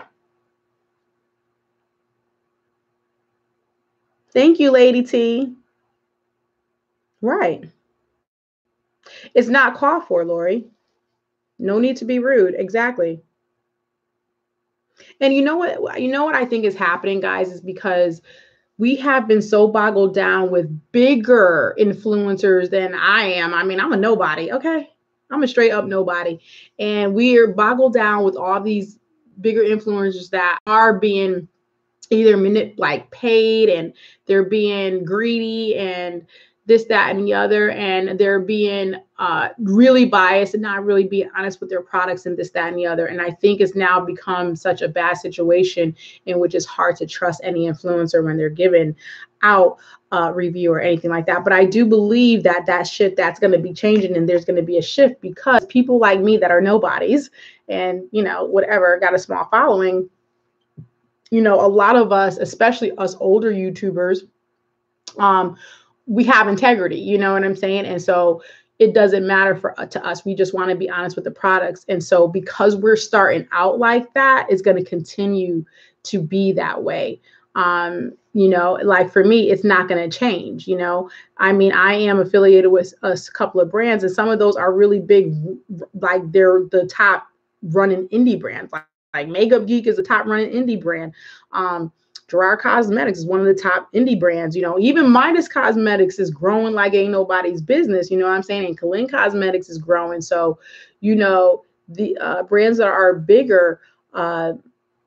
A: Thank you, Lady T. Right. It's not called for, Lori. No need to be rude. Exactly. And you know what, you know what I think is happening, guys, is because we have been so boggled down with bigger influencers than I am. I mean, I'm a nobody. Okay. I'm a straight up nobody. And we're boggled down with all these bigger influencers that are being either manip- like paid and they're being greedy and this, that, and the other. And they're being uh, really biased and not really being honest with their products and this, that, and the other. And I think it's now become such a bad situation in which it's hard to trust any influencer when they're giving out a review or anything like that. But I do believe that that shit, that's going to be changing and there's going to be a shift because people like me that are nobodies and, you know, whatever, got a small following, you know, a lot of us, especially us older YouTubers, um, we have integrity, you know what I'm saying? And so it doesn't matter for uh, to us. We just want to be honest with the products. And so because we're starting out like that, it's going to continue to be that way. Um, you know, like for me, it's not going to change. You know, I mean, I am affiliated with a couple of brands and some of those are really big, like they're the top running indie brands. Like, like Makeup Geek is the top running indie brand. Um, Gerard Cosmetics is one of the top indie brands. You know, even Midas Cosmetics is growing like ain't nobody's business. You know what I'm saying? And Kalin Cosmetics is growing. So, you know, the uh, brands that are bigger uh,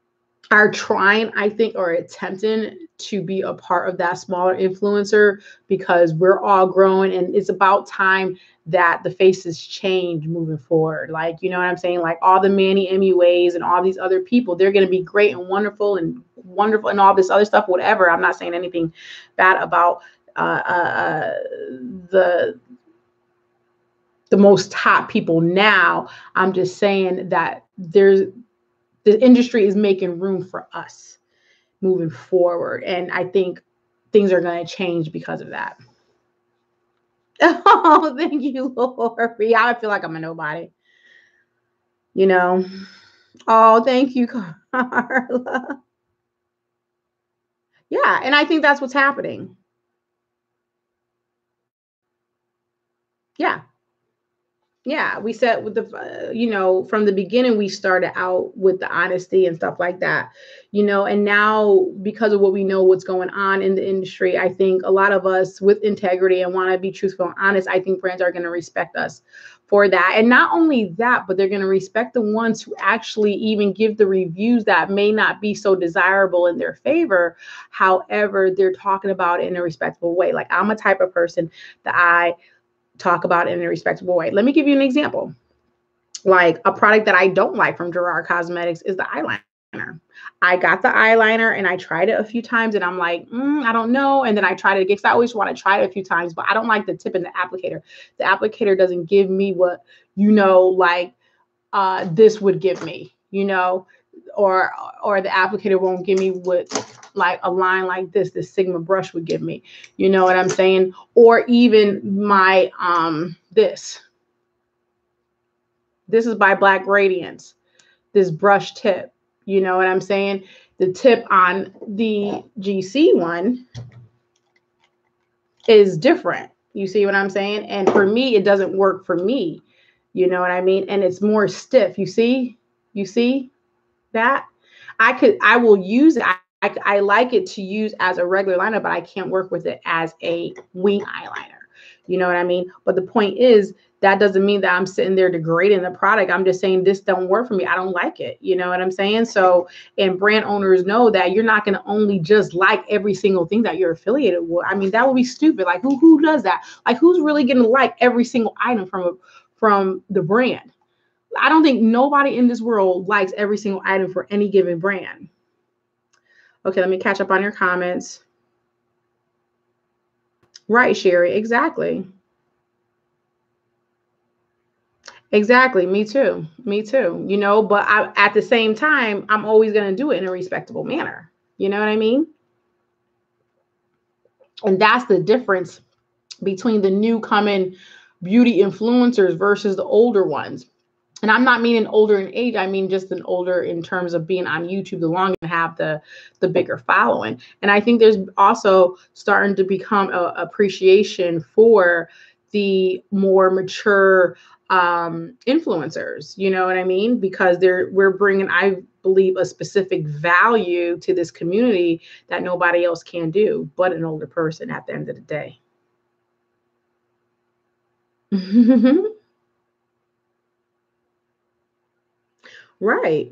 A: are trying, I think, or attempting to be a part of that smaller influencer, because we're all growing and it's about time that the faces change moving forward. Like, you know what I'm saying? Like all the Manny M U As and all these other people, they're going to be great and wonderful and wonderful and all this other stuff, whatever. I'm not saying anything bad about uh, uh, the the most top people now. I'm just saying that there's the industry is making room for us moving forward. And I think things are going to change because of that. Oh, thank you, Lori. I feel like I'm a nobody. You know? Oh, thank you, Carla. Yeah, and I think that's what's happening. Yeah. Yeah, we said with the, uh, you know, from the beginning, we started out with the honesty and stuff like that, you know, and now because of what we know, what's going on in the industry, I think a lot of us with integrity and want to be truthful and honest, I think brands are going to respect us for that. And not only that, but they're going to respect the ones who actually even give the reviews that may not be so desirable in their favor. However, they're talking about it in a respectful way. Like I'm a type of person that I talk about it in a respectable way. Let me give you an example. Like a product that I don't like from Gerard Cosmetics is the eyeliner. I got the eyeliner and I tried it a few times and I'm like, mm, I don't know. And then I tried it again because I always want to try it a few times, but I don't like the tip in the applicator. The applicator doesn't give me what, you know, like uh, this would give me, you know, or or the applicator won't give me what like a line like this, this Sigma brush would give me, you know what I'm saying? Or even my, um, this, this is by Black Radiance, this brush tip, you know what I'm saying? The tip on the G C one is different. You see what I'm saying? And for me, it doesn't work for me. You know what I mean? And it's more stiff. You see? You see that? I could, I will use it. I, I, I like it to use as a regular liner, but I can't work with it as a wing eyeliner. You know what I mean? But the point is, that doesn't mean that I'm sitting there degrading the product. I'm just saying this don't work for me. I don't like it. You know what I'm saying? So, and brand owners know that you're not going to only just like every single thing that you're affiliated with. I mean, that would be stupid. Like who, who does that? Like who's really going to like every single item from, a, from the brand? I don't think nobody in this world likes every single item for any given brand. Okay, let me catch up on your comments. Right, Sherry, exactly. Exactly. Me too. Me too. You know, but I, at the same time, I'm always going to do it in a respectable manner. You know what I mean? And that's the difference between the new coming beauty influencers versus the older ones. And I'm not meaning older in age. I mean just an older in terms of being on YouTube the longer and have the the bigger following. And I think there's also starting to become a appreciation for the more mature um, influencers. You know what I mean? Because they're we're bringing, I believe, a specific value to this community that nobody else can do but an older person at the end of the day. Right.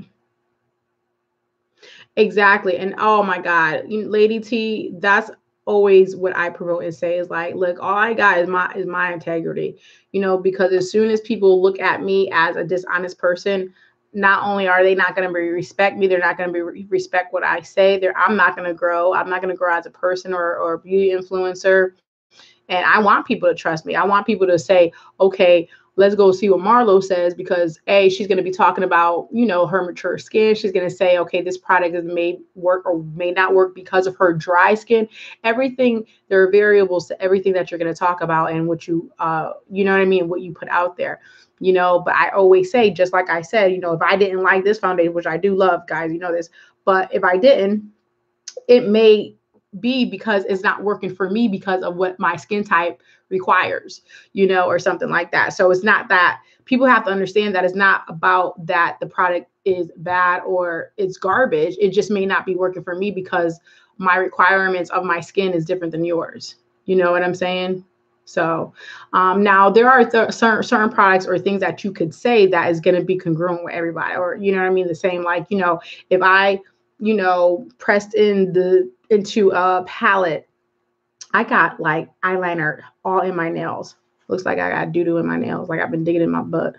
A: Exactly. And oh my God, you, Lady T, that's always what I promote and say is like, look, all I got is my is my integrity, you know, because as soon as people look at me as a dishonest person, not only are they not going to be respect me, they're not going to be re- respect what I say. They're I'm not going to grow. I'm not going to grow as a person or or a beauty influencer. And I want people to trust me. I want people to say, okay, let's go see what Marlo says, because A, she's going to be talking about, you know, her mature skin. She's going to say, okay, this product is may work or may not work because of her dry skin. Everything, there are variables to everything that you're going to talk about and what you, uh, you know what I mean, what you put out there, you know. But I always say, just like I said, you know, if I didn't like this foundation, which I do love, guys, you know this, but if I didn't, it may be because it's not working for me because of what my skin type requires, you know, or something like that. So it's not that people have to understand that it's not about that the product is bad or it's garbage. It just may not be working for me because my requirements of my skin is different than yours. You know what I'm saying? So um, now there are th- certain, certain products or things that you could say that is going to be congruent with everybody, or, you know what I mean? The same, like, you know, if I you know, pressed in the into a palette. I got like eyeliner all in my nails. Looks like I got doo-doo in my nails, like I've been digging in my butt.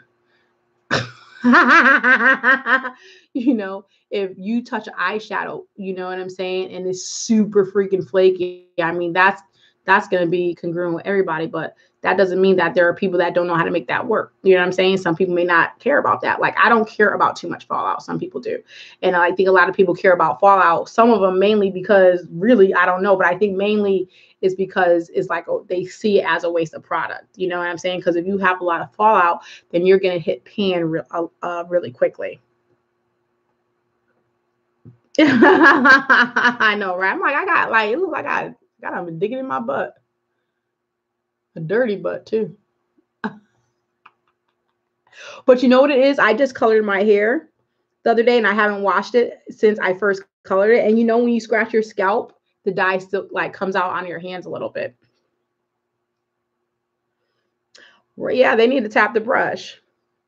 A: You know, if you touch eyeshadow, you know what I'm saying, and it's super freaking flaky, I mean, that's that's going to be congruent with everybody, but that doesn't mean that there are people that don't know how to make that work. You know what I'm saying? Some people may not care about that. Like, I don't care about too much fallout. Some people do. And I think a lot of people care about fallout. Some of them mainly because really, I don't know, but I think mainly is because it's like, oh, they see it as a waste of product. You know what I'm saying? Because if you have a lot of fallout, then you're going to hit pan re- uh, really quickly. I know, right? I'm like, I got like, it looks like I got, I've been digging in my butt. A dirty butt too. But you know what it is? I just colored my hair the other day and I haven't washed it since I first colored it. And you know, when you scratch your scalp, the dye still like comes out on your hands a little bit. Well, yeah, they need to tap the brush.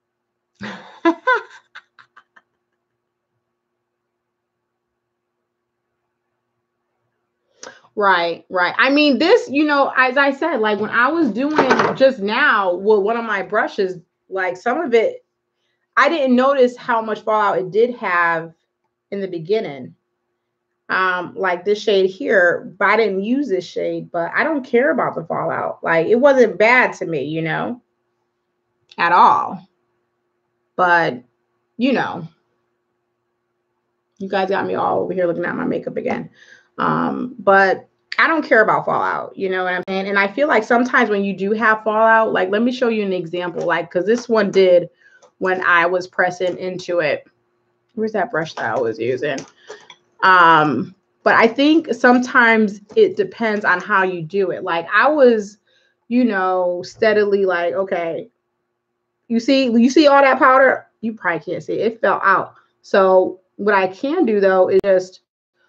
A: Right, right. I mean, this, you know, as I said, like when I was doing just now with one of my brushes, like some of it, I didn't notice how much fallout it did have in the beginning. Um, like this shade here, but I didn't use this shade, but I don't care about the fallout. Like it wasn't bad to me, you know, at all. But, you know, you guys got me all over here looking at my makeup again. Um, but I don't care about fallout, you know what I'm saying? And I feel like sometimes when you do have fallout, like, let me show you an example, like, because this one did when I was pressing into it. Where's that brush that I was using? Um, but I think sometimes it depends on how you do it. Like I was, you know, steadily like, okay, you see, you see all that powder? You probably can't see it. It fell out. So what I can do though is just,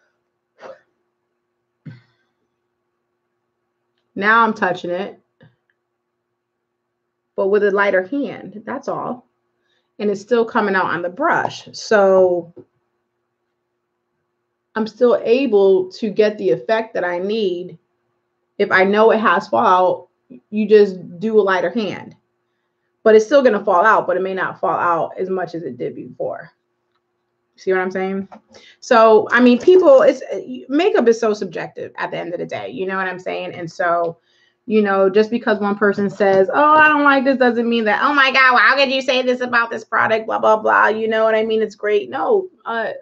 A: now I'm touching it, but with a lighter hand, that's all. And it's still coming out on the brush. So I'm still able to get the effect that I need. If I know it has fallout, you just do a lighter hand. But it's still going to fall out, but it may not fall out as much as it did before. See what I'm saying? So, I mean, people, it's makeup is so subjective at the end of the day. You know what I'm saying? And so, you know, just because one person says, oh, I don't like this, doesn't mean that, oh my God, well, how could you say this about this product? Blah, blah, blah. You know what I mean? It's great. No, uh,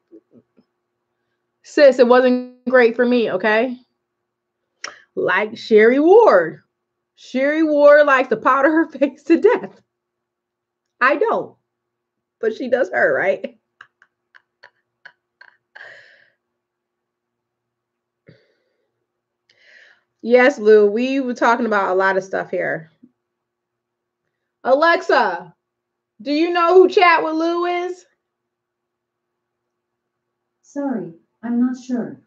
A: sis, it wasn't great for me. Okay. Like Sherry Ward. Sherry Ward likes to powder her face to death. I don't, but she does her, right? Yes, Lou, we were talking about a lot of stuff here. Alexa, do you know who Chat with Lou is?
B: Sorry, I'm not sure.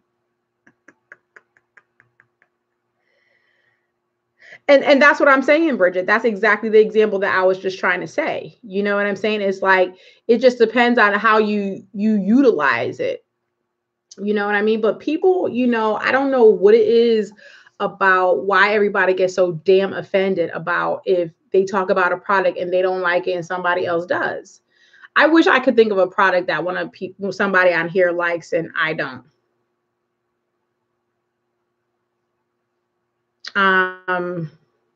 A: And and that's what I'm saying, Bridget. That's exactly the example that I was just trying to say. You know what I'm saying? It's like it just depends on how you you utilize it. You know what I mean? But people, you know, I don't know what it is about why everybody gets so damn offended about if they talk about a product and they don't like it and somebody else does. I wish I could think of a product that one of people, somebody on here likes and I don't. Um.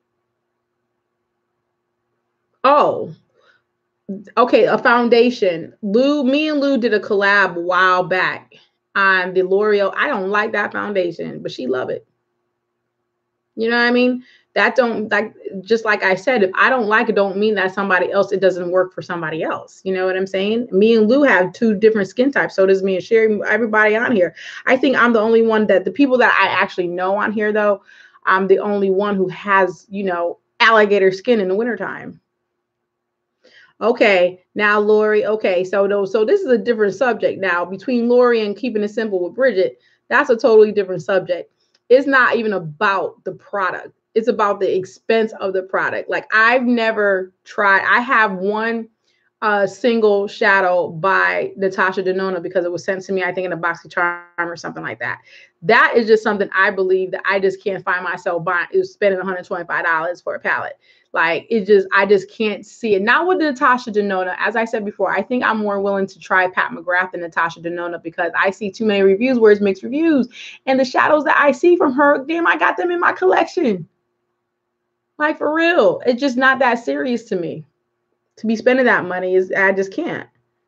A: Oh, okay. A foundation. Lou, me and Lou did a collab a while back on the L'Oreal. I don't like that foundation, but she love it. You know what I mean? That don't like just like I said, if I don't like it, don't mean that somebody else it doesn't work for somebody else. You know what I'm saying? Me and Lou have two different skin types. So does me and Sherry, everybody on here. I think I'm the only one that the people that I actually know on here, though, I'm the only one who has, you know, alligator skin in the wintertime. Okay, now Lori. Okay, so no, so this is a different subject now between Lori and keeping it simple with Bridget. That's a totally different subject. It's not even about the product. It's about the expense of the product. Like I've never tried. I have one a single shadow by Natasha Denona because it was sent to me, I think, in a BoxyCharm or something like that. That is just something I believe that I just can't find myself buying, is spending one hundred twenty-five dollars for a palette. Like, it just, I just can't see it. Not with Natasha Denona. As I said before, I think I'm more willing to try Pat McGrath than Natasha Denona because I see too many reviews where it's mixed reviews. And the shadows that I see from her, damn, I got them in my collection. Like, for real. It's just not that serious to me. To be spending that money is, I just can't.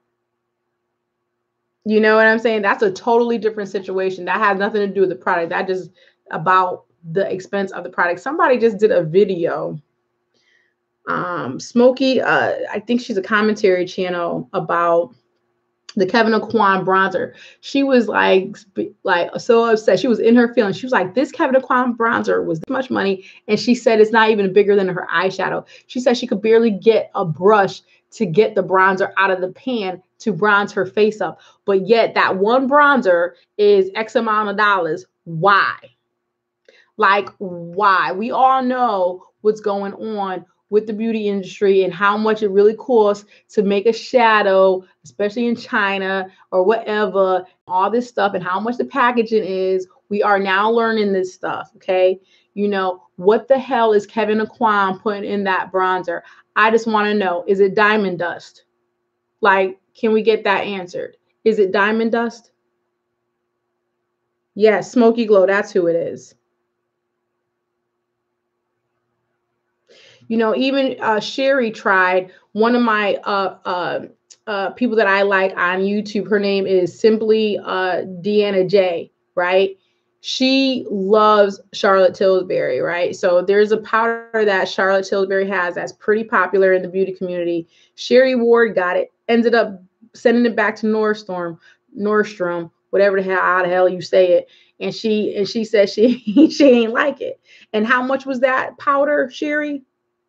A: You know what I'm saying? That's a totally different situation. That has nothing to do with the product. That just about the expense of the product. Somebody just did a video. Um, Smokey, uh, I think she's a commentary channel about the Kevyn Aucoin bronzer. She was like, like so upset. She was in her feelings. She was like, this Kevyn Aucoin bronzer was this much money. And she said it's not even bigger than her eyeshadow. She said she could barely get a brush to get the bronzer out of the pan to bronze her face up. But yet that one bronzer is X amount of dollars. Why? Like, why? We all know what's going on with the beauty industry and how much it really costs to make a shadow, especially in China or whatever, all this stuff, and how much the packaging is. We are now learning this stuff, okay? You know, what the hell is Kevyn Aucoin putting in that bronzer? I just want to know, is it diamond dust? Like, can we get that answered? Is it diamond dust? Yes, Smoky Glow, that's who it is. You know, even uh, Sherry tried, one of my uh, uh, uh, people that I like on YouTube. Her name is Simply uh, Deanna J, right? She loves Charlotte Tilbury, right? So there's a powder that Charlotte Tilbury has that's pretty popular in the beauty community. Sherry Ward got it, ended up sending it back to Nordstrom, Nordstrom, whatever the hell, how the hell you say it. And she and she said she she ain't like it. And how much was that powder, Sherry?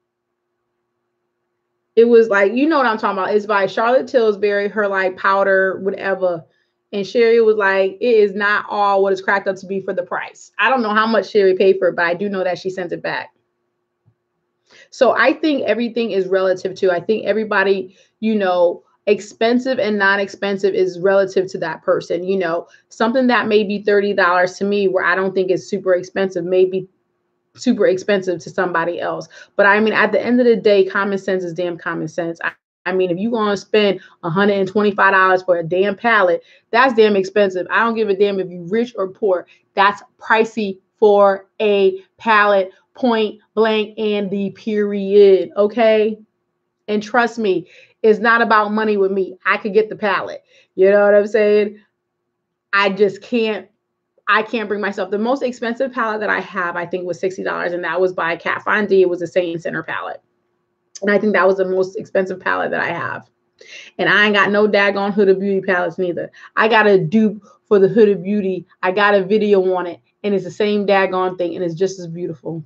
A: It was like, you know what I'm talking about. It's by Charlotte Tilbury, her like powder, whatever. And Sherry was like, it is not all what it's cracked up to be for the price. I don't know how much Sherry paid for it, but I do know that she sent it back. So I think everything is relative to, I think everybody, you know, expensive and non-expensive is relative to that person. You know, something that may be thirty dollars to me where I don't think it's super expensive, maybe super expensive to somebody else. But I mean, at the end of the day, common sense is damn common sense. I, I mean, if you want to spend one hundred twenty-five dollars for a damn palette, that's damn expensive. I don't give a damn if you're rich or poor. That's pricey for a palette, point blank, and the period. Okay. And trust me, it's not about money with me. I could get the palette. You know what I'm saying? I just can't. I can't bring myself. The most expensive palette that I have, I think, was sixty dollars, and that was by Kat Von D. It was a Saint Center palette. And I think that was the most expensive palette that I have. And I ain't got no daggone Huda Beauty palettes neither. I got a dupe for the Huda Beauty. I got a video on it, and it's the same daggone thing, and it's just as beautiful.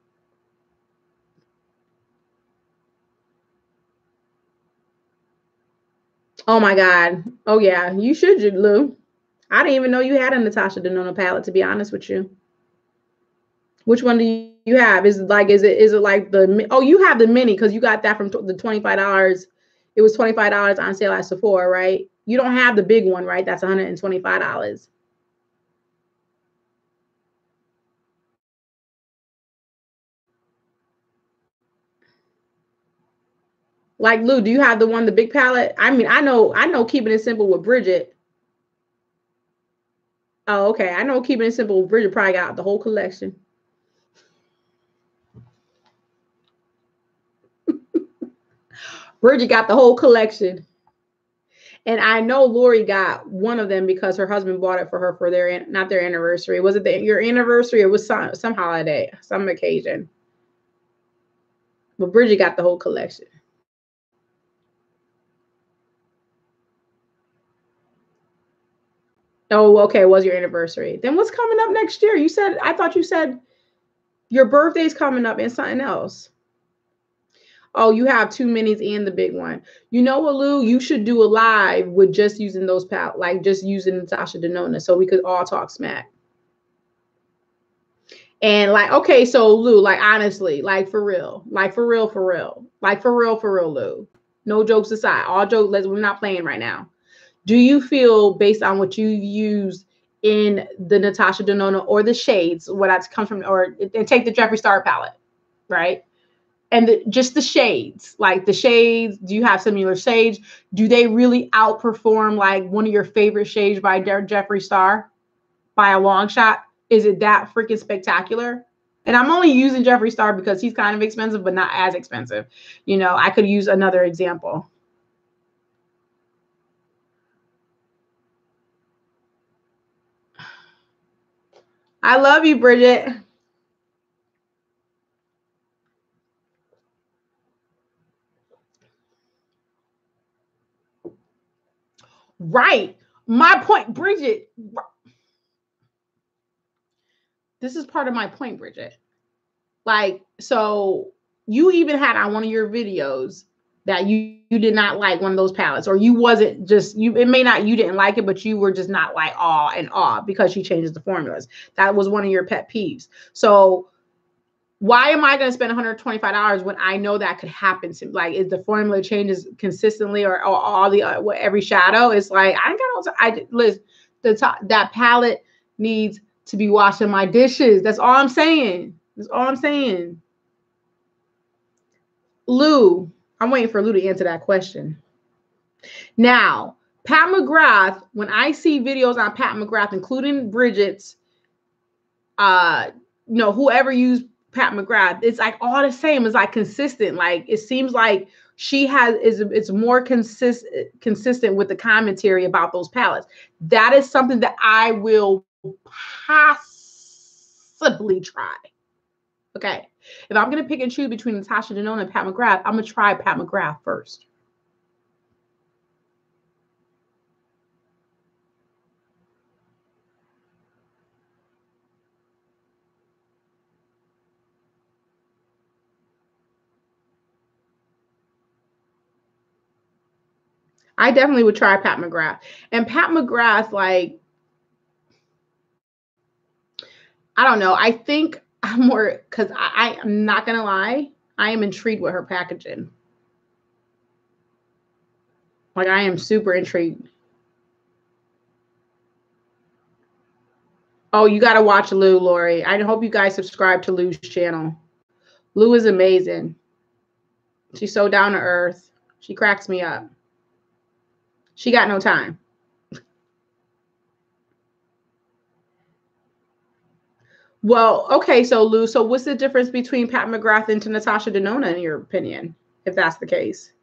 A: Oh, my God. Oh, yeah. You should, Lou. I didn't even know you had a Natasha Denona palette, to be honest with you. Which one do you have? Is it like, is it, is it like the, oh, you have the mini because you got that from the twenty-five dollars. It was twenty-five dollars on sale at Sephora, right? You don't have the big one, right? That's one hundred twenty-five dollars. Like, Lou, do you have the one, the big palette? I mean, I know, I know Keeping It Simple with Bridget. Oh, okay. I know Keeping It Simple with Bridget probably got the whole collection. Bridget got the whole collection. And I know Lori got one of them because her husband bought it for her for their, not their anniversary. Was it the, your anniversary or was some, some holiday, some occasion? But Bridget got the whole collection. Oh, okay. It was your anniversary. Then what's coming up next year? You said, I thought you said your birthday's coming up and something else. Oh, you have two minis and the big one. You know what, Lou? You should do a live with just using those pal, like just using Natasha Denona, so we could all talk smack. And like, okay, so Lou, like honestly, like for real, like for real, for real, like for real, for real, Lou. No jokes aside. All jokes, let's, we're not playing right now. Do you feel, based on what you use in the Natasha Denona or the shades, what that's comes from, or and take the Jeffree Star palette, right? And the, just the shades, like the shades, do you have similar shades? Do they really outperform like one of your favorite shades by Je- Jeffree Star by a long shot? Is it that freaking spectacular? And I'm only using Jeffree Star because he's kind of expensive, but not as expensive. You know, I could use another example. I love you, Bridget. Right. My point, Bridget. This is part of my point, Bridget. Like, so you even had on one of your videos that you, you did not like one of those palettes, or you wasn't just you, it may not, you didn't like it, but you were just not like awe and awe because she changes the formulas. That was one of your pet peeves. So why am I going to spend one hundred twenty-five dollars when I know that could happen to me? Like, if the formula changes consistently, or, or all the uh, every shadow, it's like I ain't got no. I listen. The top, that palette needs to be washing my dishes. That's all I'm saying. That's all I'm saying. Lou, I'm waiting for Lou to answer that question. Now, Pat McGrath. When I see videos on Pat McGrath, including Bridget's, uh, you know, whoever used Pat McGrath, it's like all the same. It's like consistent. Like it seems like she has is it's more consistent consistent with the commentary about those palettes. That is something that I will possibly try. Okay, if I'm gonna pick and choose between Natasha Denona and Pat McGrath, I'm gonna try Pat McGrath first. I definitely would try Pat McGrath. And Pat McGrath, like, I don't know. I think I'm more, because I, I am not gonna lie, I am intrigued with her packaging. Like, I am super intrigued. Oh, you gotta watch Lou, Lori. I hope you guys subscribe to Lou's channel. Lou is amazing. She's so down to earth. She cracks me up. She got no time. Well, okay, so Lou, so what's the difference between Pat McGrath and Natasha Denona, in your opinion, if that's the case?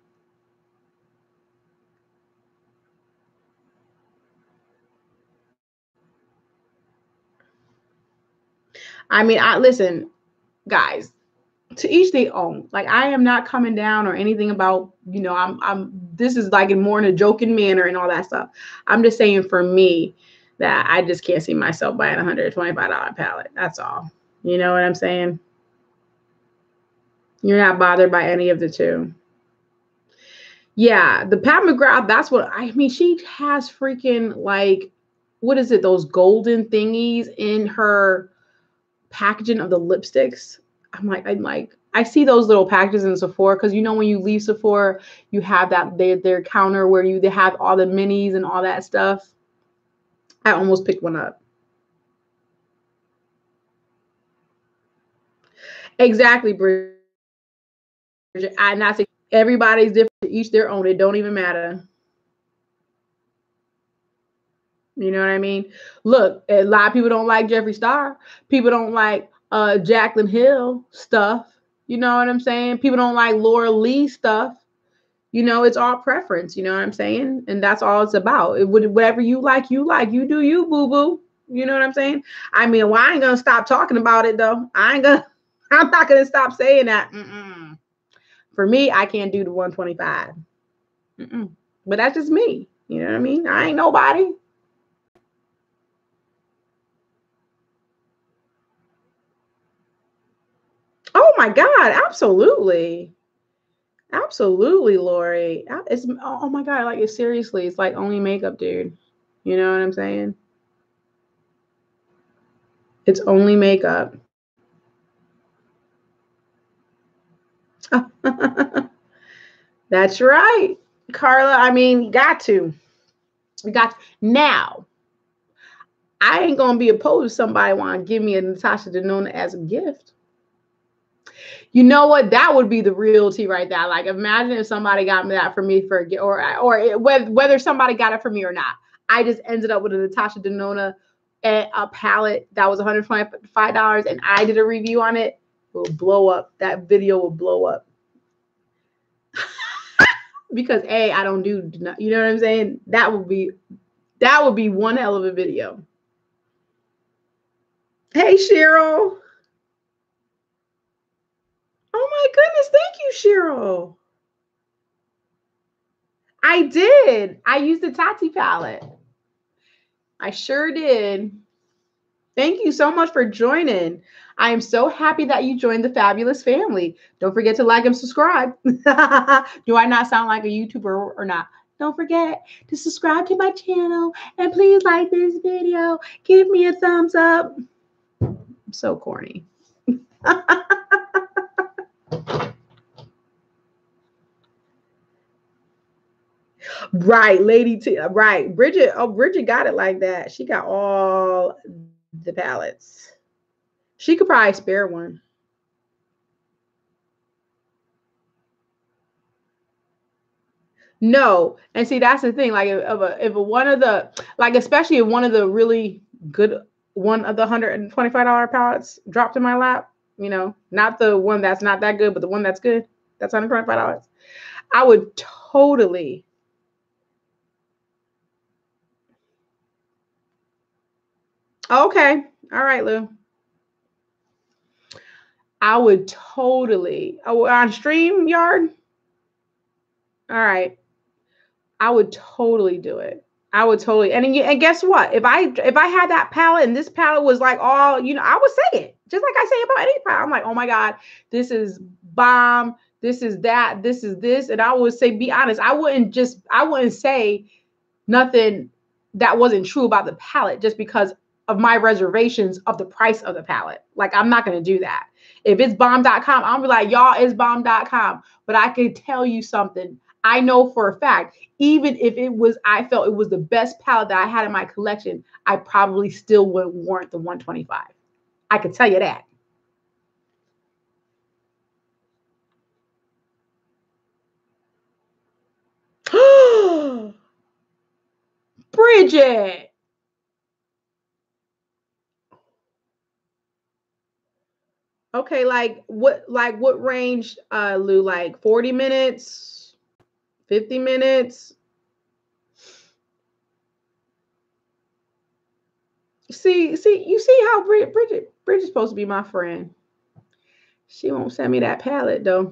A: I mean, I listen, guys, to each their own. Like, I am not coming down or anything about, you know, I'm I'm this is like in more in a joking manner and all that stuff. I'm just saying, for me, that I just can't see myself buying a one hundred twenty-five dollars palette. That's all. You know what I'm saying? You're not bothered by any of the two. Yeah, the Pat McGrath, that's what I mean. She has freaking, like, what is it? Those golden thingies in her packaging of the lipsticks. I'm like, I'm like, I see those little packages in Sephora, because you know when you leave Sephora, you have that their their counter where you they have all the minis and all that stuff. I almost picked one up. Exactly, Bridget. I not say everybody's different, each their own. It don't even matter. You know what I mean? Look, a lot of people don't like Jeffree Star. People don't like uh Jaclyn Hill stuff. You know what I'm saying? People don't like Laura Lee stuff. You know, it's all preference. You know what I'm saying? And that's all it's about. It would whatever you like, you like. You do you, boo boo. You know what I'm saying? I mean, well, I ain't gonna stop talking about it though. I ain't gonna. I'm not gonna stop saying that. Mm-mm. For me, I can't do the one twenty-five. Mm-mm. But that's just me. You know what I mean? I ain't nobody. Oh my God, absolutely. Absolutely, Lori. It's oh my God, like, it's seriously, it's like only makeup, dude. You know what I'm saying? It's only makeup. That's right, Carla. I mean, you got to. You got to. Now, I ain't going to be opposed to somebody want to give me a Natasha Denona as a gift. You know what? That would be the real tea right there. Like, imagine if somebody got me that for me for a gift, or or it, whether, whether somebody got it for me or not. I just ended up with a Natasha Denona a, a palette that was one hundred twenty-five dollars, and I did a review on it. It will blow up. That video will blow up. Because A, I don't do, you know what I'm saying? That would be, that would be one hell of a video. Hey, Cheryl. Oh my goodness. Thank you, Cheryl. I did. I used the Tati palette. I sure did. Thank you so much for joining. I am so happy that you joined the fabulous family. Don't forget to like and subscribe. Do I not sound like a YouTuber or not? Don't forget to subscribe to my channel and please like this video. Give me a thumbs up. I'm so corny. Right, Lady T. Right, Bridget. Oh, Bridget got it like that. She got all the palettes. She could probably spare one. No, and see that's the thing. Like if, if a if a, one of the like especially if one of the really good one of the one hundred twenty-five dollar palettes dropped in my lap, you know, not the one that's not that good, but the one that's good, that's one hundred twenty-five dollars. I would totally. Okay, all right, Lou. I would totally. Oh, on StreamYard. All right. I would totally do it. I would totally. And and guess what? If I if I had that palette and this palette was like all, you know, I would say it. Just like I say about any palette. I'm like, oh my God, this is bomb. This is that. This is this. And I would say, be honest. I wouldn't just, I wouldn't say nothing that wasn't true about the palette just because of my reservations of the price of the palette. Like, I'm not going to do that. If it's bomb dot com, I'll be like, y'all, it's bomb dot com. But I can tell you something. I know for a fact, even if it was, I felt it was the best palette that I had in my collection, I probably still wouldn't warrant the one twenty-five. I can tell you that. Bridget. Okay, like what like what range, uh, Lou? Like forty minutes, fifty minutes? See, see, you see how Bridget, Bridget, Bridget's supposed to be my friend. She won't send me that palette though.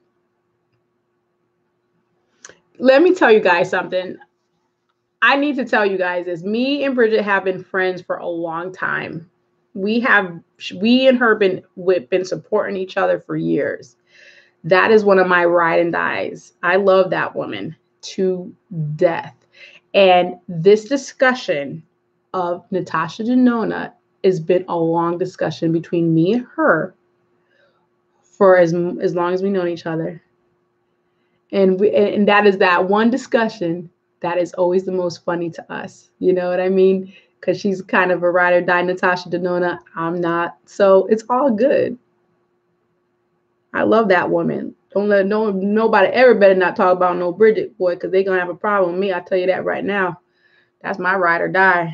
A: Let me tell you guys something. I need to tell you guys this. Me and Bridget have been friends for a long time. We have, we and her been, we've been supporting each other for years. That is one of my ride and dies. I love that woman to death. And this discussion of Natasha Denona has been a long discussion between me and her for as, as long as we've known each other. And we, and that is that one discussion that is always the most funny to us. You know what I mean? Because she's kind of a ride or die Natasha Denona. I'm not. So it's all good. I love that woman. Don't let no nobody ever better not talk about no Bridget, boy, because they're going to have a problem with me. I tell you that right now. That's my ride or die.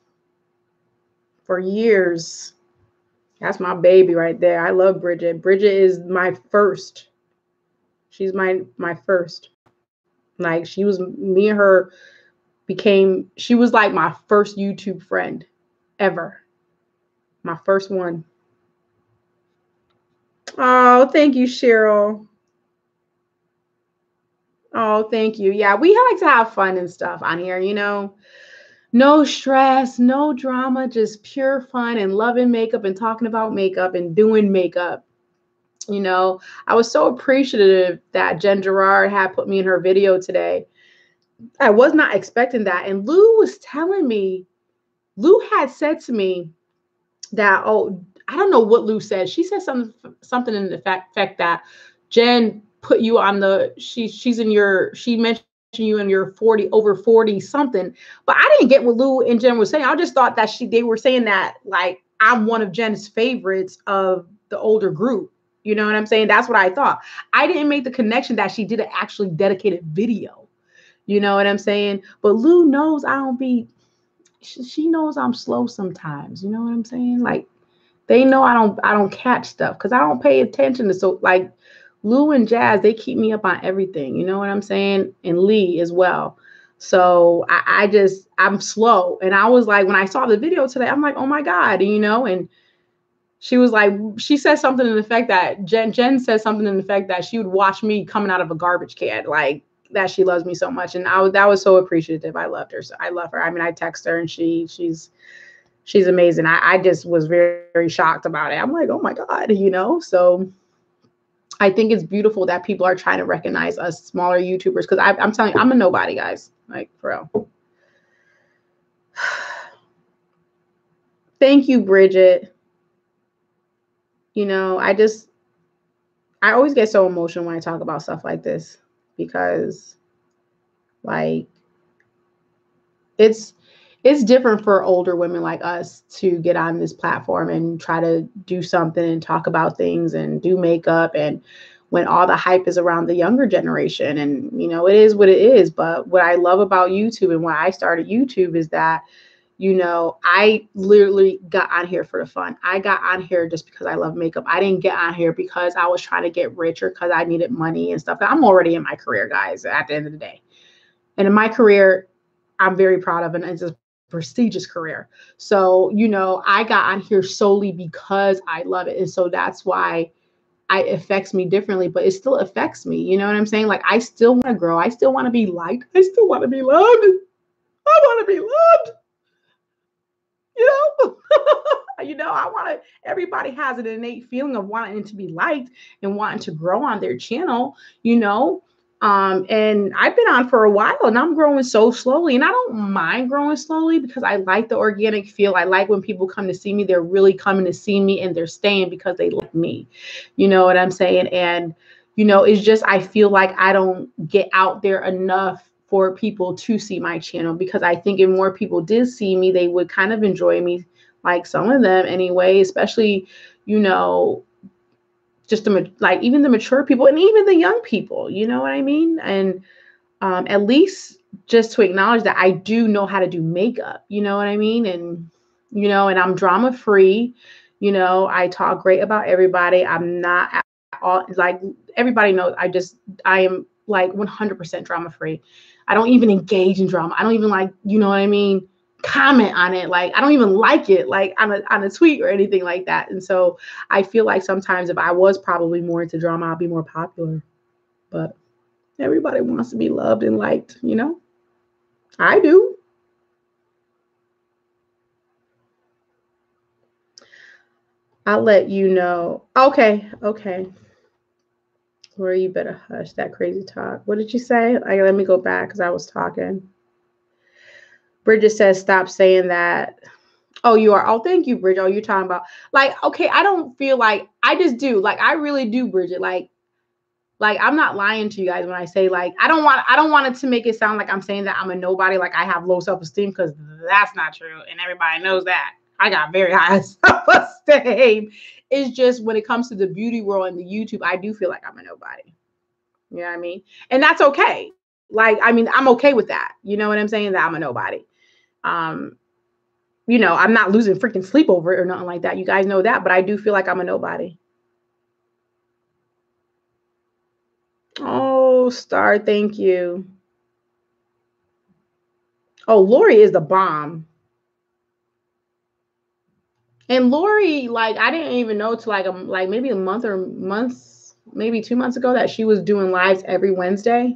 A: For years. That's my baby right there. I love Bridget. Bridget is my first. She's my my first. Like, she was, me and her became, she was like my first YouTube friend ever. My first one. Oh, thank you, Cheryl. Oh, thank you. Yeah, we like to have fun and stuff on here, you know. No stress, no drama, just pure fun and loving makeup and talking about makeup and doing makeup. You know, I was so appreciative that Jen Gerard had put me in her video today. I was not expecting that. And Lou was telling me, Lou had said to me that, oh, I don't know what Lou said. She said something, something in the fact, fact that Jen put you on the, she, she's in your, she mentioned you in your forty, over forty something, but I didn't get what Lou and Jen was saying. I just thought that she, they were saying that like, I'm one of Jen's favorites of the older group. You know what I'm saying? That's what I thought. I didn't make the connection that she did an actually dedicated video. You know what I'm saying? But Lou knows I don't be, she, she knows I'm slow sometimes. You know what I'm saying? Like, they know I don't, I don't catch stuff because I don't pay attention to, so like Lou and Jazz, they keep me up on everything. You know what I'm saying? And Lee as well. So I, I just, I'm slow. And I was like, when I saw the video today, I'm like, oh my God, you know, and she was like, she said something in the effect that Jen, Jen said something in the effect that she would watch me coming out of a garbage can, like that she loves me so much. And I was, that was so appreciative. I loved her. So I love her. I mean, I text her and she, she's, she's amazing. I, I just was very, very shocked about it. I'm like, oh my God, you know? So I think it's beautiful that people are trying to recognize us smaller YouTubers. Cause I, I'm telling you, I'm a nobody, guys, like for real. Thank you, Bridget. You know, I just, I always get so emotional when I talk about stuff like this because like it's, it's different for older women like us to get on this platform and try to do something and talk about things and do makeup, and when all the hype is around the younger generation. And, you know, it is what it is. But what I love about YouTube and why I started YouTube is that, you know, I literally got on here for the fun. I got on here just because I love makeup. I didn't get on here because I was trying to get rich or because I needed money and stuff. I'm already in my career, guys, at the end of the day. And in my career, I'm very proud of, and it's a prestigious career. So, you know, I got on here solely because I love it. And so that's why I, it affects me differently, but it still affects me. You know what I'm saying? Like, I still want to grow. I still want to be liked. I still want to be loved. I want to be loved. You know, you know, I want to, everybody has an innate feeling of wanting to be liked and wanting to grow on their channel, you know. Um, and I've been on for a while and I'm growing so slowly, and I don't mind growing slowly because I like the organic feel. I like when people come to see me, they're really coming to see me and they're staying because they like me. You know what I'm saying? And, you know, it's just, I feel like I don't get out there enough for people to see my channel, because I think if more people did see me, they would kind of enjoy me, like some of them anyway, especially, you know, just the, like even the mature people and even the young people, you know what I mean? And um, at least just to acknowledge that I do know how to do makeup, you know what I mean? And, you know, and I'm drama free, you know, I talk great about everybody. I'm not at all, like everybody knows, I just, I am like one hundred percent drama free. I don't even engage in drama. I don't even like, you know what I mean, comment on it. Like, I don't even like it, like on a, on a tweet or anything like that. And so I feel like sometimes if I was probably more into drama, I'll be more popular. But everybody wants to be loved and liked, you know? I do. I'll let you know. Okay, okay. Lori, you better hush that crazy talk. What did you say? Like, let me go back because I was talking. Bridget says, stop saying that. Oh, you are. Oh, thank you, Bridget. Oh, you're talking about, like, okay, I don't feel like, I just do. Like, I really do, Bridget. Like, like, I'm not lying to you guys when I say, like, I don't want, I don't want it to make it sound like I'm saying that I'm a nobody, like I have low self-esteem, because that's not true. And everybody knows that. I got very high self-esteem. It's just when it comes to the beauty world and the YouTube, I do feel like I'm a nobody. You know what I mean? And that's okay. Like, I mean, I'm okay with that. You know what I'm saying? That I'm a nobody. Um, you know, I'm not losing freaking sleep over it or nothing like that. You guys know that, but I do feel like I'm a nobody. Oh, Star, thank you. Oh, Lori is the bomb. And Lori, like, I didn't even know till like a, like maybe a month or months, maybe two months ago, that she was doing lives every Wednesday.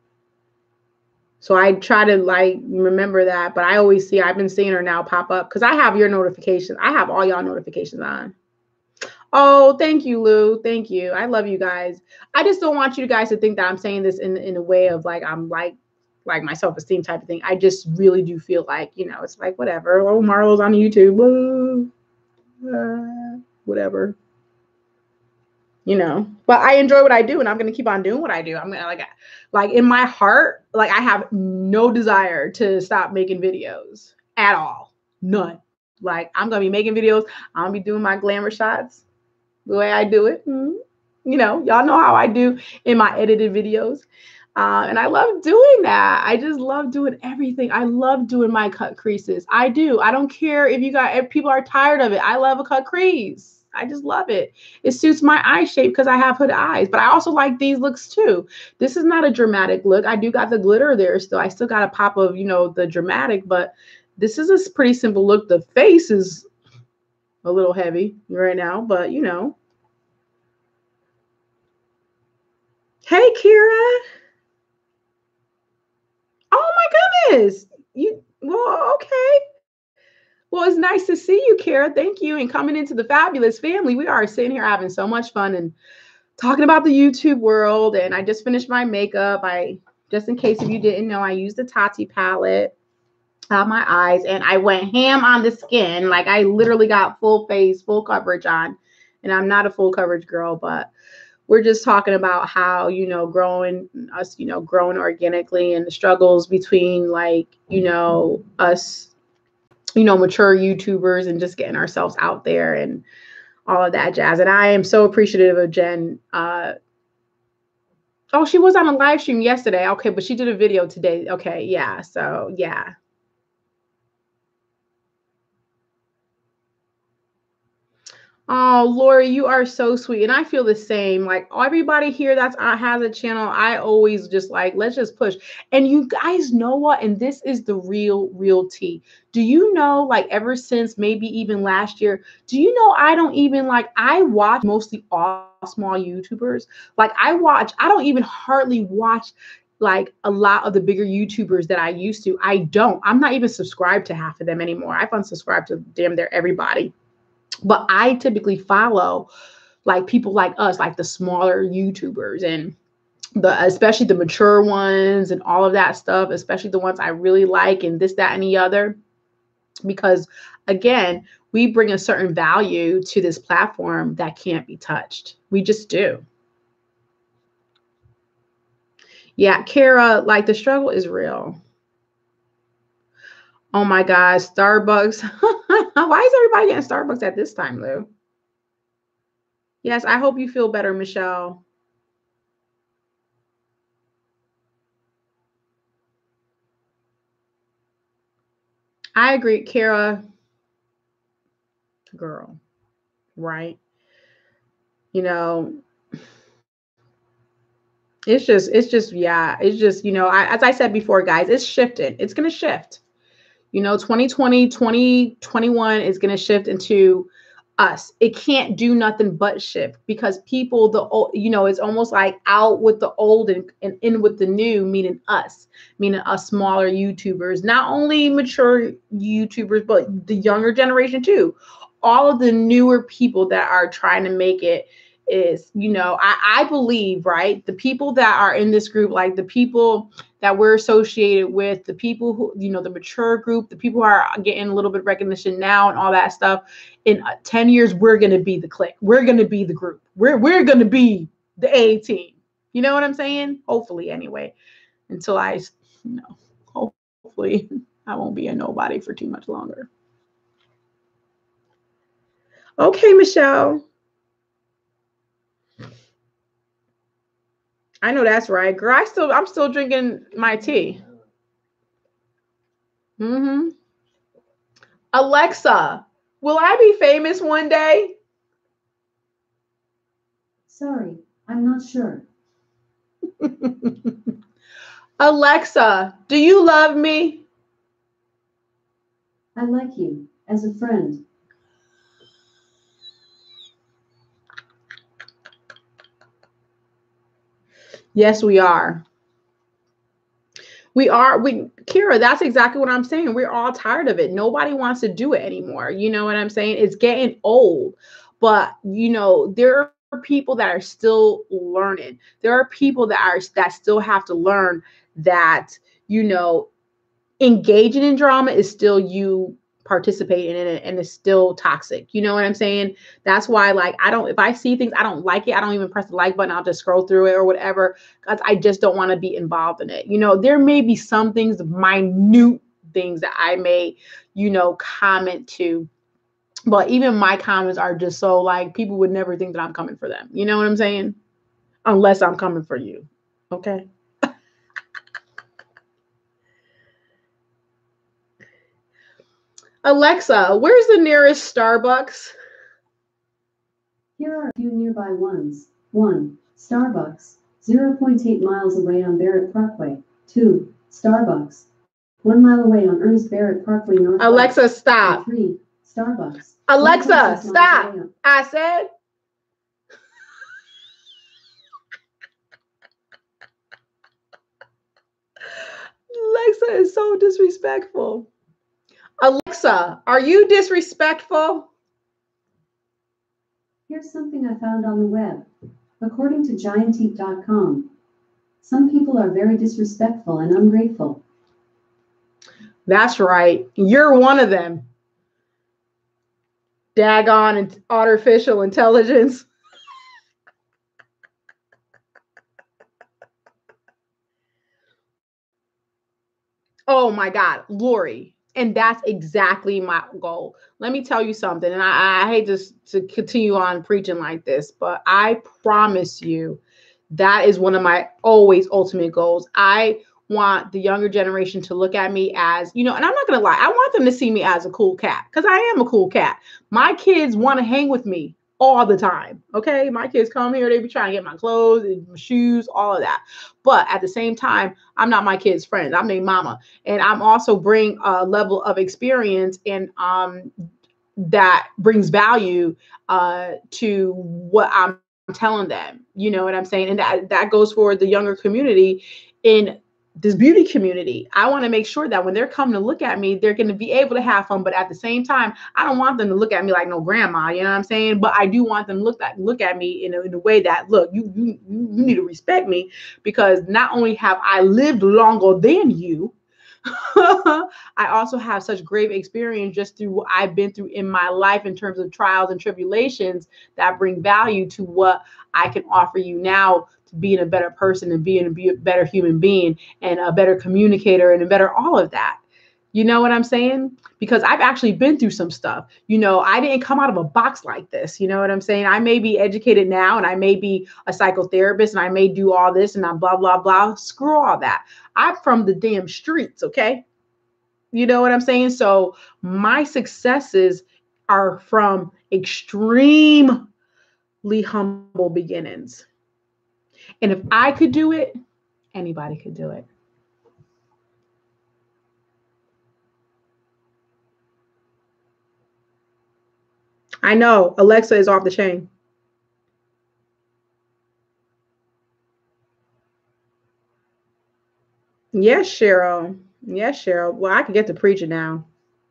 A: So I try to like remember that, but I always see, I've been seeing her now pop up because I have your notifications. I have all y'all notifications on. Oh, thank you, Lou. Thank you. I love you guys. I just don't want you guys to think that I'm saying this in, in a way of like, I'm like, like my self-esteem type of thing. I just really do feel like, you know, it's like, whatever. Oh, Marlo's on YouTube. Uh, whatever. you know, but I enjoy what I do and I'm going to keep on doing what I do. I'm going to like, like in my heart, like I have no desire to stop making videos at all. None. Like I'm going to be making videos. I'm going to be doing my glamour shots the way I do it. Mm-hmm. You know, y'all know how I do in my edited videos. Uh, and I love doing that. I just love doing everything. I love doing my cut creases. I do. I don't care if you got, if people are tired of it. I love a cut crease. I just love it. It suits my eye shape because I have hood eyes, but I also like these looks too. This is not a dramatic look. I do got the glitter there still. I still got a pop of, you know, the dramatic, but this is a pretty simple look. The face is a little heavy right now, but you know. Hey, Kira. Oh my goodness. You, well, okay. Well, it's nice to see you, Kara. Thank you. And coming into the fabulous family. We are sitting here having so much fun and talking about the YouTube world. And I just finished my makeup. I, just in case if you didn't know, I used the Tati palette on my eyes and I went ham on the skin. Like I literally got full face, full coverage on. And I'm not a full coverage girl, but we're just talking about how, you know, growing us, you know, growing organically and the struggles between like, you know, us, you know, mature YouTubers and just getting ourselves out there and all of that jazz. And I am so appreciative of Jen. Uh, oh, she was on a live stream yesterday. Okay, but she did a video today. Okay, yeah. So, yeah. Oh, Lori, you are so sweet. And I feel the same. Like everybody here that's uh, has a channel, I always just like, let's just push. And you guys know what? And this is the real, real tea. Do you know, like ever since maybe even last year, do you know I don't even like, I watch mostly all small YouTubers. Like I watch, I don't even hardly watch like a lot of the bigger YouTubers that I used to. I don't. I'm not even subscribed to half of them anymore. I've unsubscribed to damn near everybody. But I typically follow like people like us, like the smaller YouTubers and the especially the mature ones and all of that stuff, especially the ones I really like and this, that, and the other. Because again, we bring a certain value to this platform that can't be touched. We just do. Yeah, Kara, like the struggle is real. Oh my God, Starbucks. Why is everybody getting Starbucks at this time, Lou? Yes, I hope you feel better, Michelle. I agree, Kara. Girl, right? You know, it's just, it's just, yeah, it's just, you know, I, as I said before, guys, it's shifting. It's going to shift. You know, twenty twenty, twenty twenty-one is going to shift into us. It can't do nothing but shift because people, the old, you know, it's almost like out with the old and, and in with the new, meaning us, meaning us smaller YouTubers, not only mature YouTubers, but the younger generation too. All of the newer people that are trying to make it is, you know, I, I believe, right? The people that are in this group, like the people that we're associated with, the people who, you know, the mature group, the people who are getting a little bit of recognition now and all that stuff, in ten years, we're going to be the clique. We're going to be the group. We're, we're going to be the A team. You know what I'm saying? Hopefully, anyway, until I, you know, hopefully I won't be a nobody for too much longer. Okay, Michelle. I know that's right, girl. I still, I'm still drinking my tea. Mm-hmm. Alexa, will I be famous one day?
B: Sorry, I'm not sure.
A: Alexa, do you love me?
B: I like you as a friend.
A: Yes, we are. We are, we, Kira, that's exactly what I'm saying. We're all tired of it. Nobody wants to do it anymore. You know what I'm saying? It's getting old. But, you know, there are people that are still learning. There are people that are, that still have to learn that, you know, engaging in drama is still you participate in it and it's still toxic. You know what I'm saying? That's why, like, I don't, if I see things, I don't like it. I don't even press the like button. I'll just scroll through it or whatever, because I just don't want to be involved in it. You know, there may be some things, minute things that I may, you know, comment to, but even my comments are just so like, people would never think that I'm coming for them. You know what I'm saying? Unless I'm coming for you. Okay. Alexa, where's the nearest Starbucks?
B: Here are a few nearby ones. one. Starbucks, zero point eight miles away on Barrett Parkway. two. Starbucks, one mile away on Ernest Barrett Parkway North.
A: Alexa, stop.
B: three. Starbucks.
A: Alexa, stop. I said. Alexa is so disrespectful. Alexa, are you disrespectful?
B: Here's something I found on the web. According to giant eat dot com, some people are very disrespectful and ungrateful.
A: That's right. You're one of them. Daggone and artificial intelligence. Oh my God, Lori. And that's exactly my goal. Let me tell you something. And I, I hate just to continue on preaching like this, but I promise you that is one of my always ultimate goals. I want the younger generation to look at me as, you know, and I'm not going to lie, I want them to see me as a cool cat, because I am a cool cat. My kids want to hang with me all the time. Okay. My kids come here, they be trying to get my clothes, my shoes, all of that. But at the same time, I'm not my kids' friend. I'm their mama. And I'm also bring a level of experience and um, that brings value uh, to what I'm telling them. You know what I'm saying? And that, that goes for the younger community in this beauty community. I want to make sure that when they're coming to look at me, they're going to be able to have fun. But at the same time, I don't want them to look at me like no grandma, you know what I'm saying? But I do want them to look at look at me in a, in a way that, look, you, you you need to respect me, because not only have I lived longer than you, I also have such great experience just through what I've been through in my life in terms of trials and tribulations that bring value to what I can offer you now, to being a better person and being a, be a better human being and a better communicator and a better all of that. You know what I'm saying? Because I've actually been through some stuff. You know, I didn't come out of a box like this. You know what I'm saying? I may be educated now and I may be a psychotherapist and I may do all this and I'm blah, blah, blah. Screw all that. I'm from the damn streets. Okay. You know what I'm saying? So my successes are from extremely humble beginnings. And if I could do it, anybody could do it. I know Alexa is off the chain. Yes, Cheryl. Yes, Cheryl. Well, I can get to preaching now.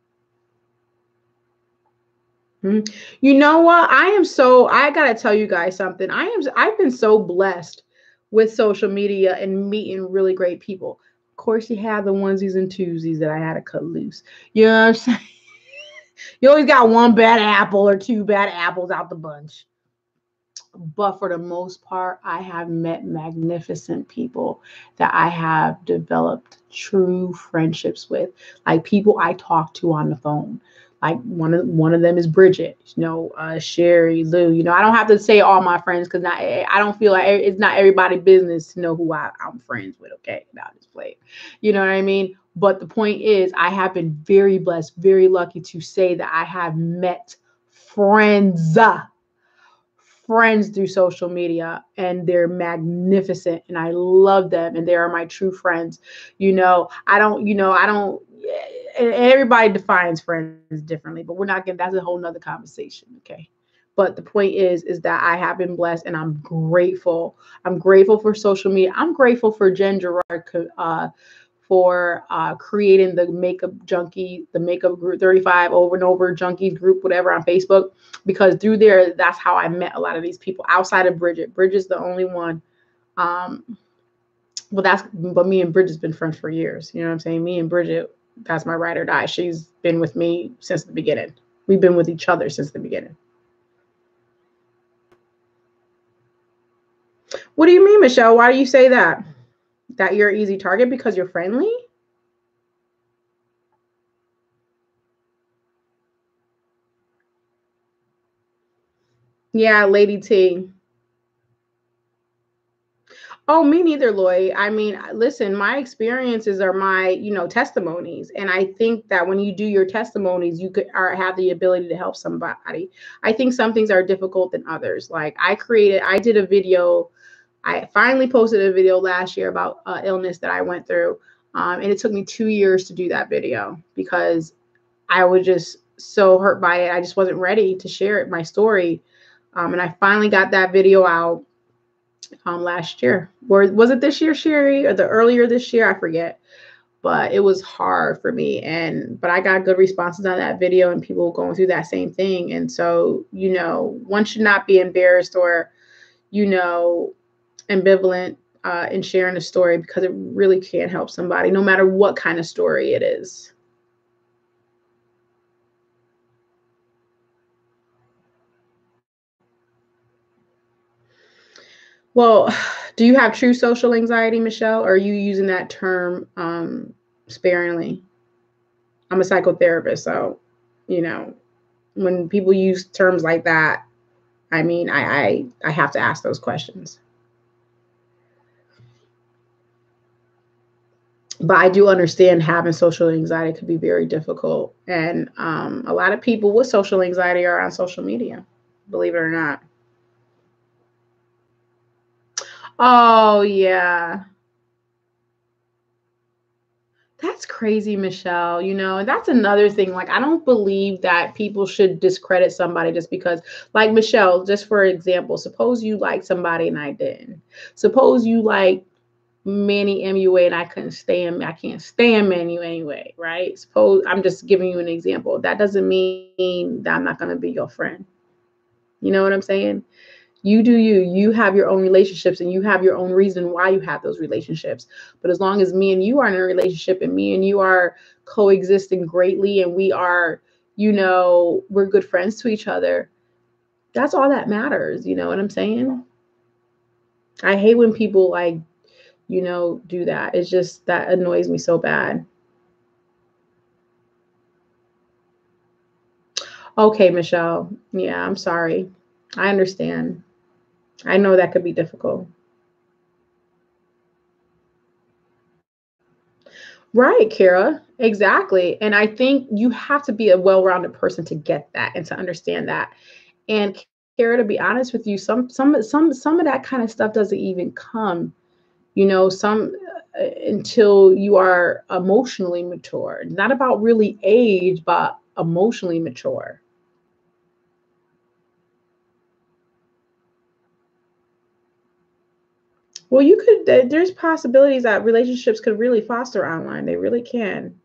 A: Hmm. You know what? I am so, I gotta tell you guys something. I am, I've been so blessed with social media and meeting really great people. Of course, you have the onesies and twosies that I had to cut loose. You know what I'm saying? You always got one bad apple or two bad apples out the bunch. But for the most part, I have met magnificent people that I have developed true friendships with, like people I talk to on the phone. Like one of one of them is Bridget, you know, uh, Sherry, Lou. You know, I don't have to say all my friends because not I don't feel like it's not everybody's business to know who I, I'm friends with. Okay, now this play, you know what I mean. But the point is, I have been very blessed, very lucky to say that I have met friends. friends through social media, and they're magnificent and I love them and they are my true friends. You know, I don't, you know, I don't, and everybody defines friends differently, but we're not getting, that's a whole nother conversation. Okay. But the point is, is that I have been blessed and I'm grateful. I'm grateful for social media. I'm grateful for Jen Gerard, uh, for uh, creating the makeup junkie, the makeup group thirty-five over and over junkies group, whatever, on Facebook, because through there, that's how I met a lot of these people outside of Bridget. Bridget's the only one. Um, well, that's, but me and Bridget's been friends for years. You know what I'm saying? Me and Bridget, That's my ride or die. She's been with me since the beginning. We've been with each other since the beginning. What do you mean, Michelle? Why do you say that? That you're an easy target because you're friendly? Yeah, Lady T. Oh, me neither, Lloyd. I mean, listen, my experiences are my, you know, testimonies, and I think that when you do your testimonies, you could are, have the ability to help somebody. I think some things are difficult than others. Like I created, I did a video. I finally posted a video last year about uh, illness that I went through, um, and it took me two years to do that video because I was just so hurt by it. I just wasn't ready to share it, my story, um, and I finally got that video out um, last year. Or was it this year, Sherry, or the earlier this year? I forget. But it was hard for me. And but I got good responses on that video and people going through that same thing. And so, you know, one should not be embarrassed or, you know, ambivalent uh, in sharing a story because it really can help somebody, no matter what kind of story it is. Well, do you have true social anxiety, Michelle? Or are you using that term um, sparingly? I'm a psychotherapist, so you know, when people use terms like that, I mean, I I, I have to ask those questions. But I do understand having social anxiety could be very difficult, and um, a lot of people with social anxiety are on social media, believe it or not. Oh yeah, that's crazy, Michelle. You know, and that's another thing. Like, I don't believe that people should discredit somebody just because, like, Michelle, just for example, suppose you like somebody and I didn't. Suppose you like Manny M U A and I couldn't stand, I can't stand Manu anyway, right? Suppose I'm just giving you an example. That doesn't mean that I'm not going to be your friend. You know what I'm saying? You do you. You have your own relationships and you have your own reason why you have those relationships. But as long as me and you are in a relationship and me and you are coexisting greatly and we are, you know, we're good friends to each other, that's all that matters. You know what I'm saying? I hate when people like, you know, do that. It's just that annoys me so bad. Okay, Michelle. Yeah, I'm sorry. I understand. I know that could be difficult. Right, Kara. Exactly. And I think you have to be a well-rounded person to get that and to understand that. And Kara, to be honest with you, some some some some of that kind of stuff doesn't even come, you know, some uh, until you are emotionally mature. Not about really age, but emotionally mature. Well, you could, there's possibilities that relationships could really foster online. They really can.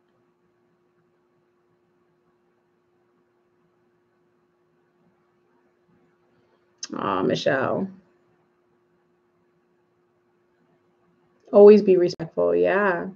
A: Oh, Michelle. Always be respectful. Yeah.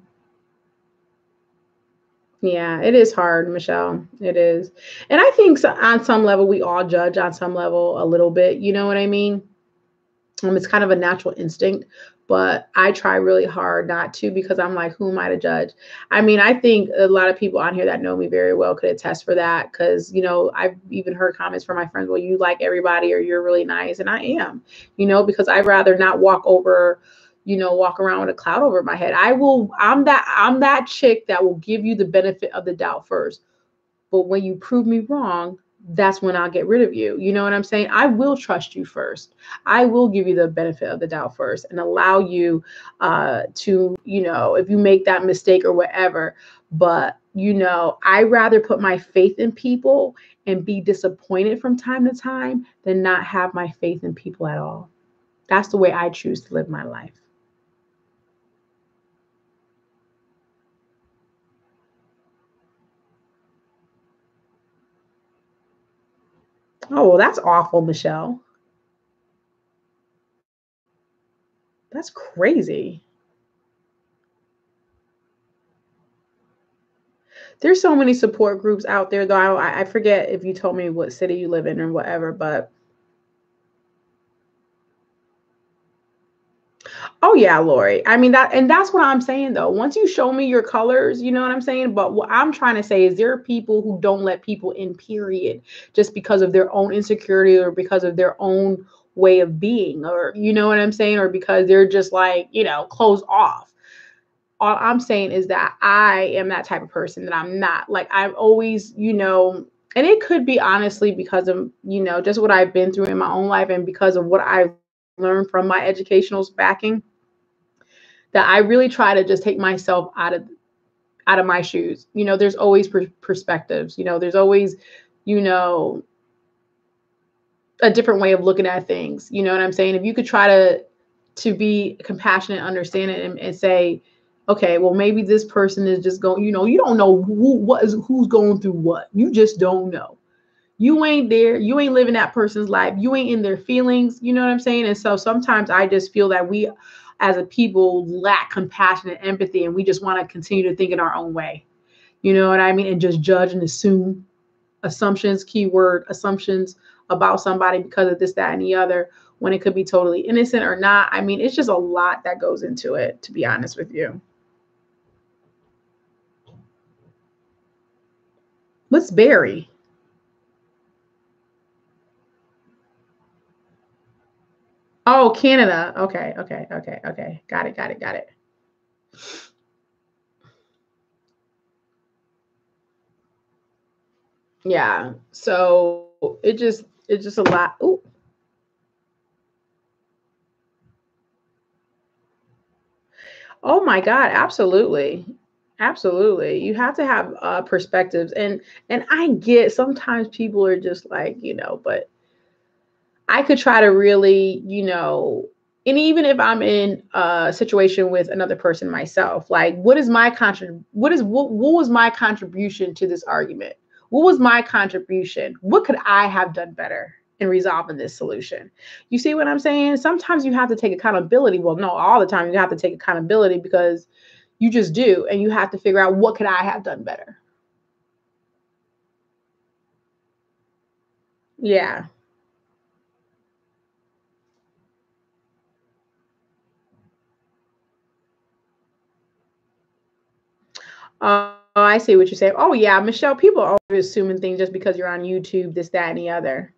A: Yeah, it is hard, Michelle. It is. And I think so, on some level, we all judge on some level a little bit. You know what I mean? Um, it's kind of a natural instinct, but I try really hard not to because I'm like, who am I to judge? I mean, I think a lot of people on here that know me very well could attest for that because, you know, I've even heard comments from my friends, well, you like everybody or you're really nice. And I am, you know, because I'd rather not walk over, you know, walk around with a cloud over my head. I will, I'm that, I'm that chick that will give you the benefit of the doubt first. But when you prove me wrong, that's when I'll get rid of you. You know what I'm saying? I will trust you first. I will give you the benefit of the doubt first and allow you uh, to, you know, if you make that mistake or whatever. But, you know, I rather put my faith in people and be disappointed from time to time than not have my faith in people at all. That's the way I choose to live my life. Oh, well, that's awful, Michelle. That's crazy. There's so many support groups out there, though. I, I forget if you told me what city you live in or whatever, but oh yeah, Lori. I mean that, and that's what I'm saying though. Once you show me your colors, you know what I'm saying? But what I'm trying to say is there are people who don't let people in, period, just because of their own insecurity or because of their own way of being, or you know what I'm saying, or because they're just like, you know, closed off. All I'm saying is that I am that type of person that I'm not. Like I've always, you know, and it could be honestly because of, you know, just what I've been through in my own life and because of what I've learned from my educational backing, that I really try to just take myself out of out of my shoes. You know, there's always per- perspectives. You know, there's always, you know, a different way of looking at things. You know what I'm saying? If you could try to to be compassionate, understand it, and, and say, okay, well, maybe this person is just going. You know, you don't know who what is who's going through what. You just don't know. You ain't there. You ain't living that person's life. You ain't in their feelings. You know what I'm saying? And so sometimes I just feel that we as a people lack compassion and empathy, and we just want to continue to think in our own way. You know what I mean? And just judge and assume assumptions, keyword assumptions about somebody because of this, that, and the other, when it could be totally innocent or not. I mean, it's just a lot that goes into it, to be honest with you. What's Barry? Oh, Canada. Okay, okay, okay, okay. Got it, got it, got it. Yeah. So it just it's just a lot. Ooh. Oh my God, absolutely. Absolutely. You have to have uh perspectives, and and I get sometimes people are just like, you know, but I could try to really, you know, and even if I'm in a situation with another person myself, like what is my contrib what is what, what was my contribution to this argument? What was my contribution? What could I have done better in resolving this solution? You see what I'm saying? Sometimes you have to take accountability. Well, no, all the time you have to take accountability because you just do, and you have to figure out what could I have done better. Yeah. Oh, I see what you're saying. Oh, yeah, Michelle, people are always assuming things just because you're on YouTube, this, that, and the other.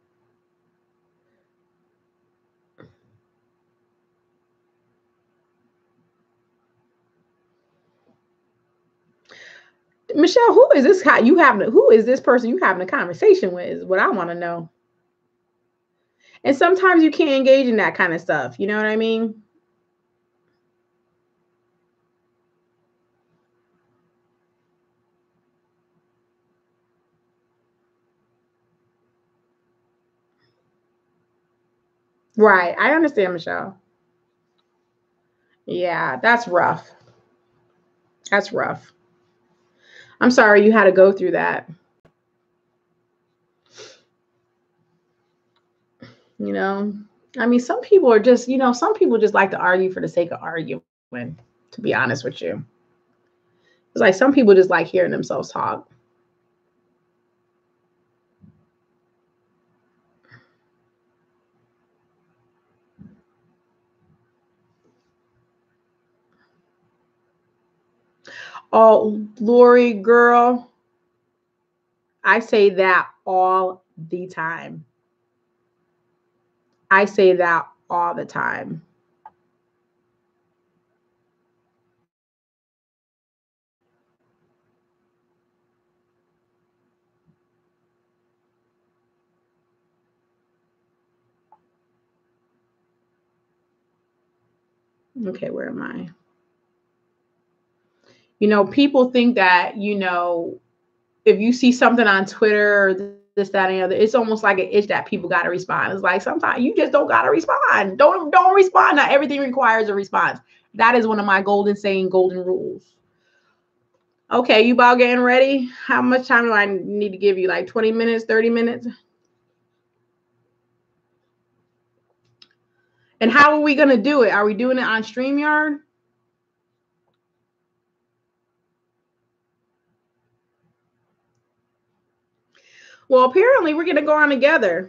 A: Michelle, who is this guy you having? Who is this person you having a conversation with? Is what I want to know. And sometimes you can't engage in that kind of stuff. You know what I mean? Right. I understand, Michelle. Yeah, that's rough. That's rough. I'm sorry you had to go through that. You know, I mean, some people are just, you know, some people just like to argue for the sake of arguing, to be honest with you. It's like some people just like hearing themselves talk. Oh, Lori, girl, I say that all the time. I say that all the time. Okay, where am I? You know, people think that, you know, if you see something on Twitter or this, that, and the other, it's almost like an itch that people got to respond. It's like sometimes you just don't got to respond. Don't don't respond. Not everything requires a response. That is one of my golden saying, golden rules. Okay, you about getting ready? How much time do I need to give you? Like twenty minutes, thirty minutes? And how are we gonna do it? Are we doing it on StreamYard? Well, apparently we're going to go on together.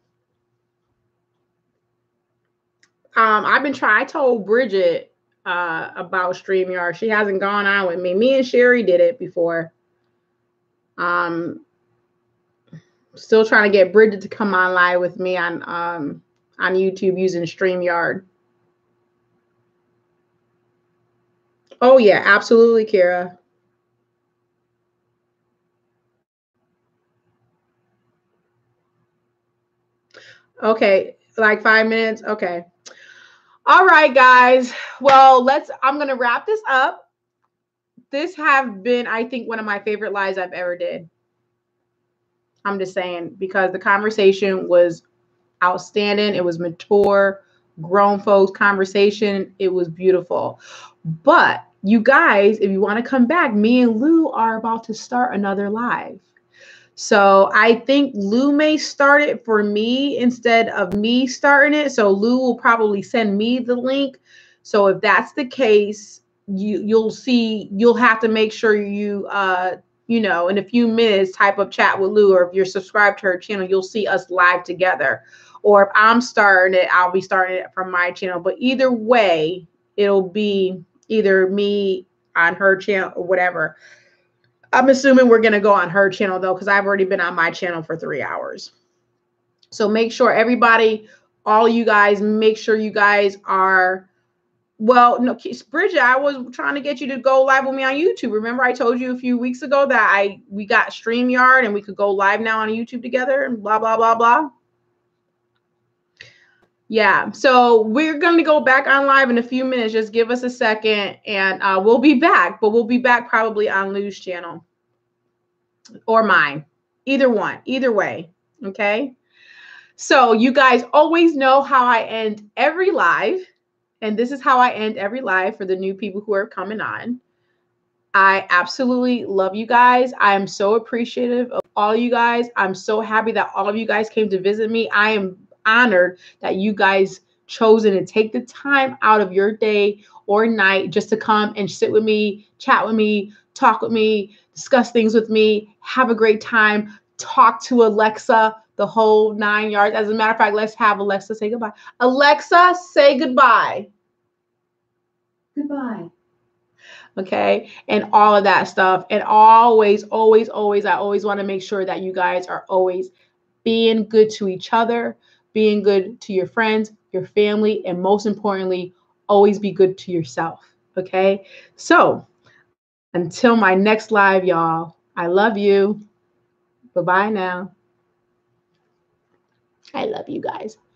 A: Um, I've been trying, I told Bridget uh, about StreamYard. She hasn't gone on with me. Me and Sherry did it before. Um, still trying to get Bridget to come on live with me on um, on YouTube using StreamYard. Oh, yeah, absolutely, Kira. Okay, like five minutes. Okay. All right, guys. Well, let's, I'm going to wrap this up. This have been, I think, one of my favorite lives I've ever did. I'm just saying, because the conversation was outstanding. It was mature, grown folks conversation. It was beautiful. But you guys, if you want to come back, me and Lou are about to start another live. So I think Lou may start it for me instead of me starting it. So Lou will probably send me the link. So if that's the case, you you'll see, you'll have to make sure you uh you know, in a few minutes type of chat with Lou, or if you're subscribed to her channel, you'll see us live together. Or if I'm starting it, I'll be starting it from my channel. But either way, it'll be either me on her channel or whatever. I'm assuming we're going to go on her channel, though, because I've already been on my channel for three hours. So make sure everybody, all you guys, make sure you guys are, well, no, Bridget, I was trying to get you to go live with me on YouTube. Remember I told you a few weeks ago that I we got StreamYard and we could go live now on YouTube together and blah, blah, blah, blah. Yeah, so we're going to go back on live in a few minutes. Just give us a second and uh, we'll be back, but we'll be back probably on Lou's channel. Or mine, either one, either way. Okay. So you guys always know how I end every live. And this is how I end every live for the new people who are coming on. I absolutely love you guys. I am so appreciative of all you guys. I'm so happy that all of you guys came to visit me. I am honored that you guys chosen to take the time out of your day or night just to come and sit with me, chat with me, talk with me, discuss things with me, have a great time, talk to Alexa, the whole nine yards. As a matter of fact, let's have Alexa say goodbye. Alexa, say goodbye.
B: Goodbye.
A: Okay, and all of that stuff. And always, always, always, I always want to make sure that you guys are always being good to each other, being good to your friends, your family, and most importantly, always be good to yourself. Okay, so until my next live, y'all, I love you. Bye-bye now. I love you guys.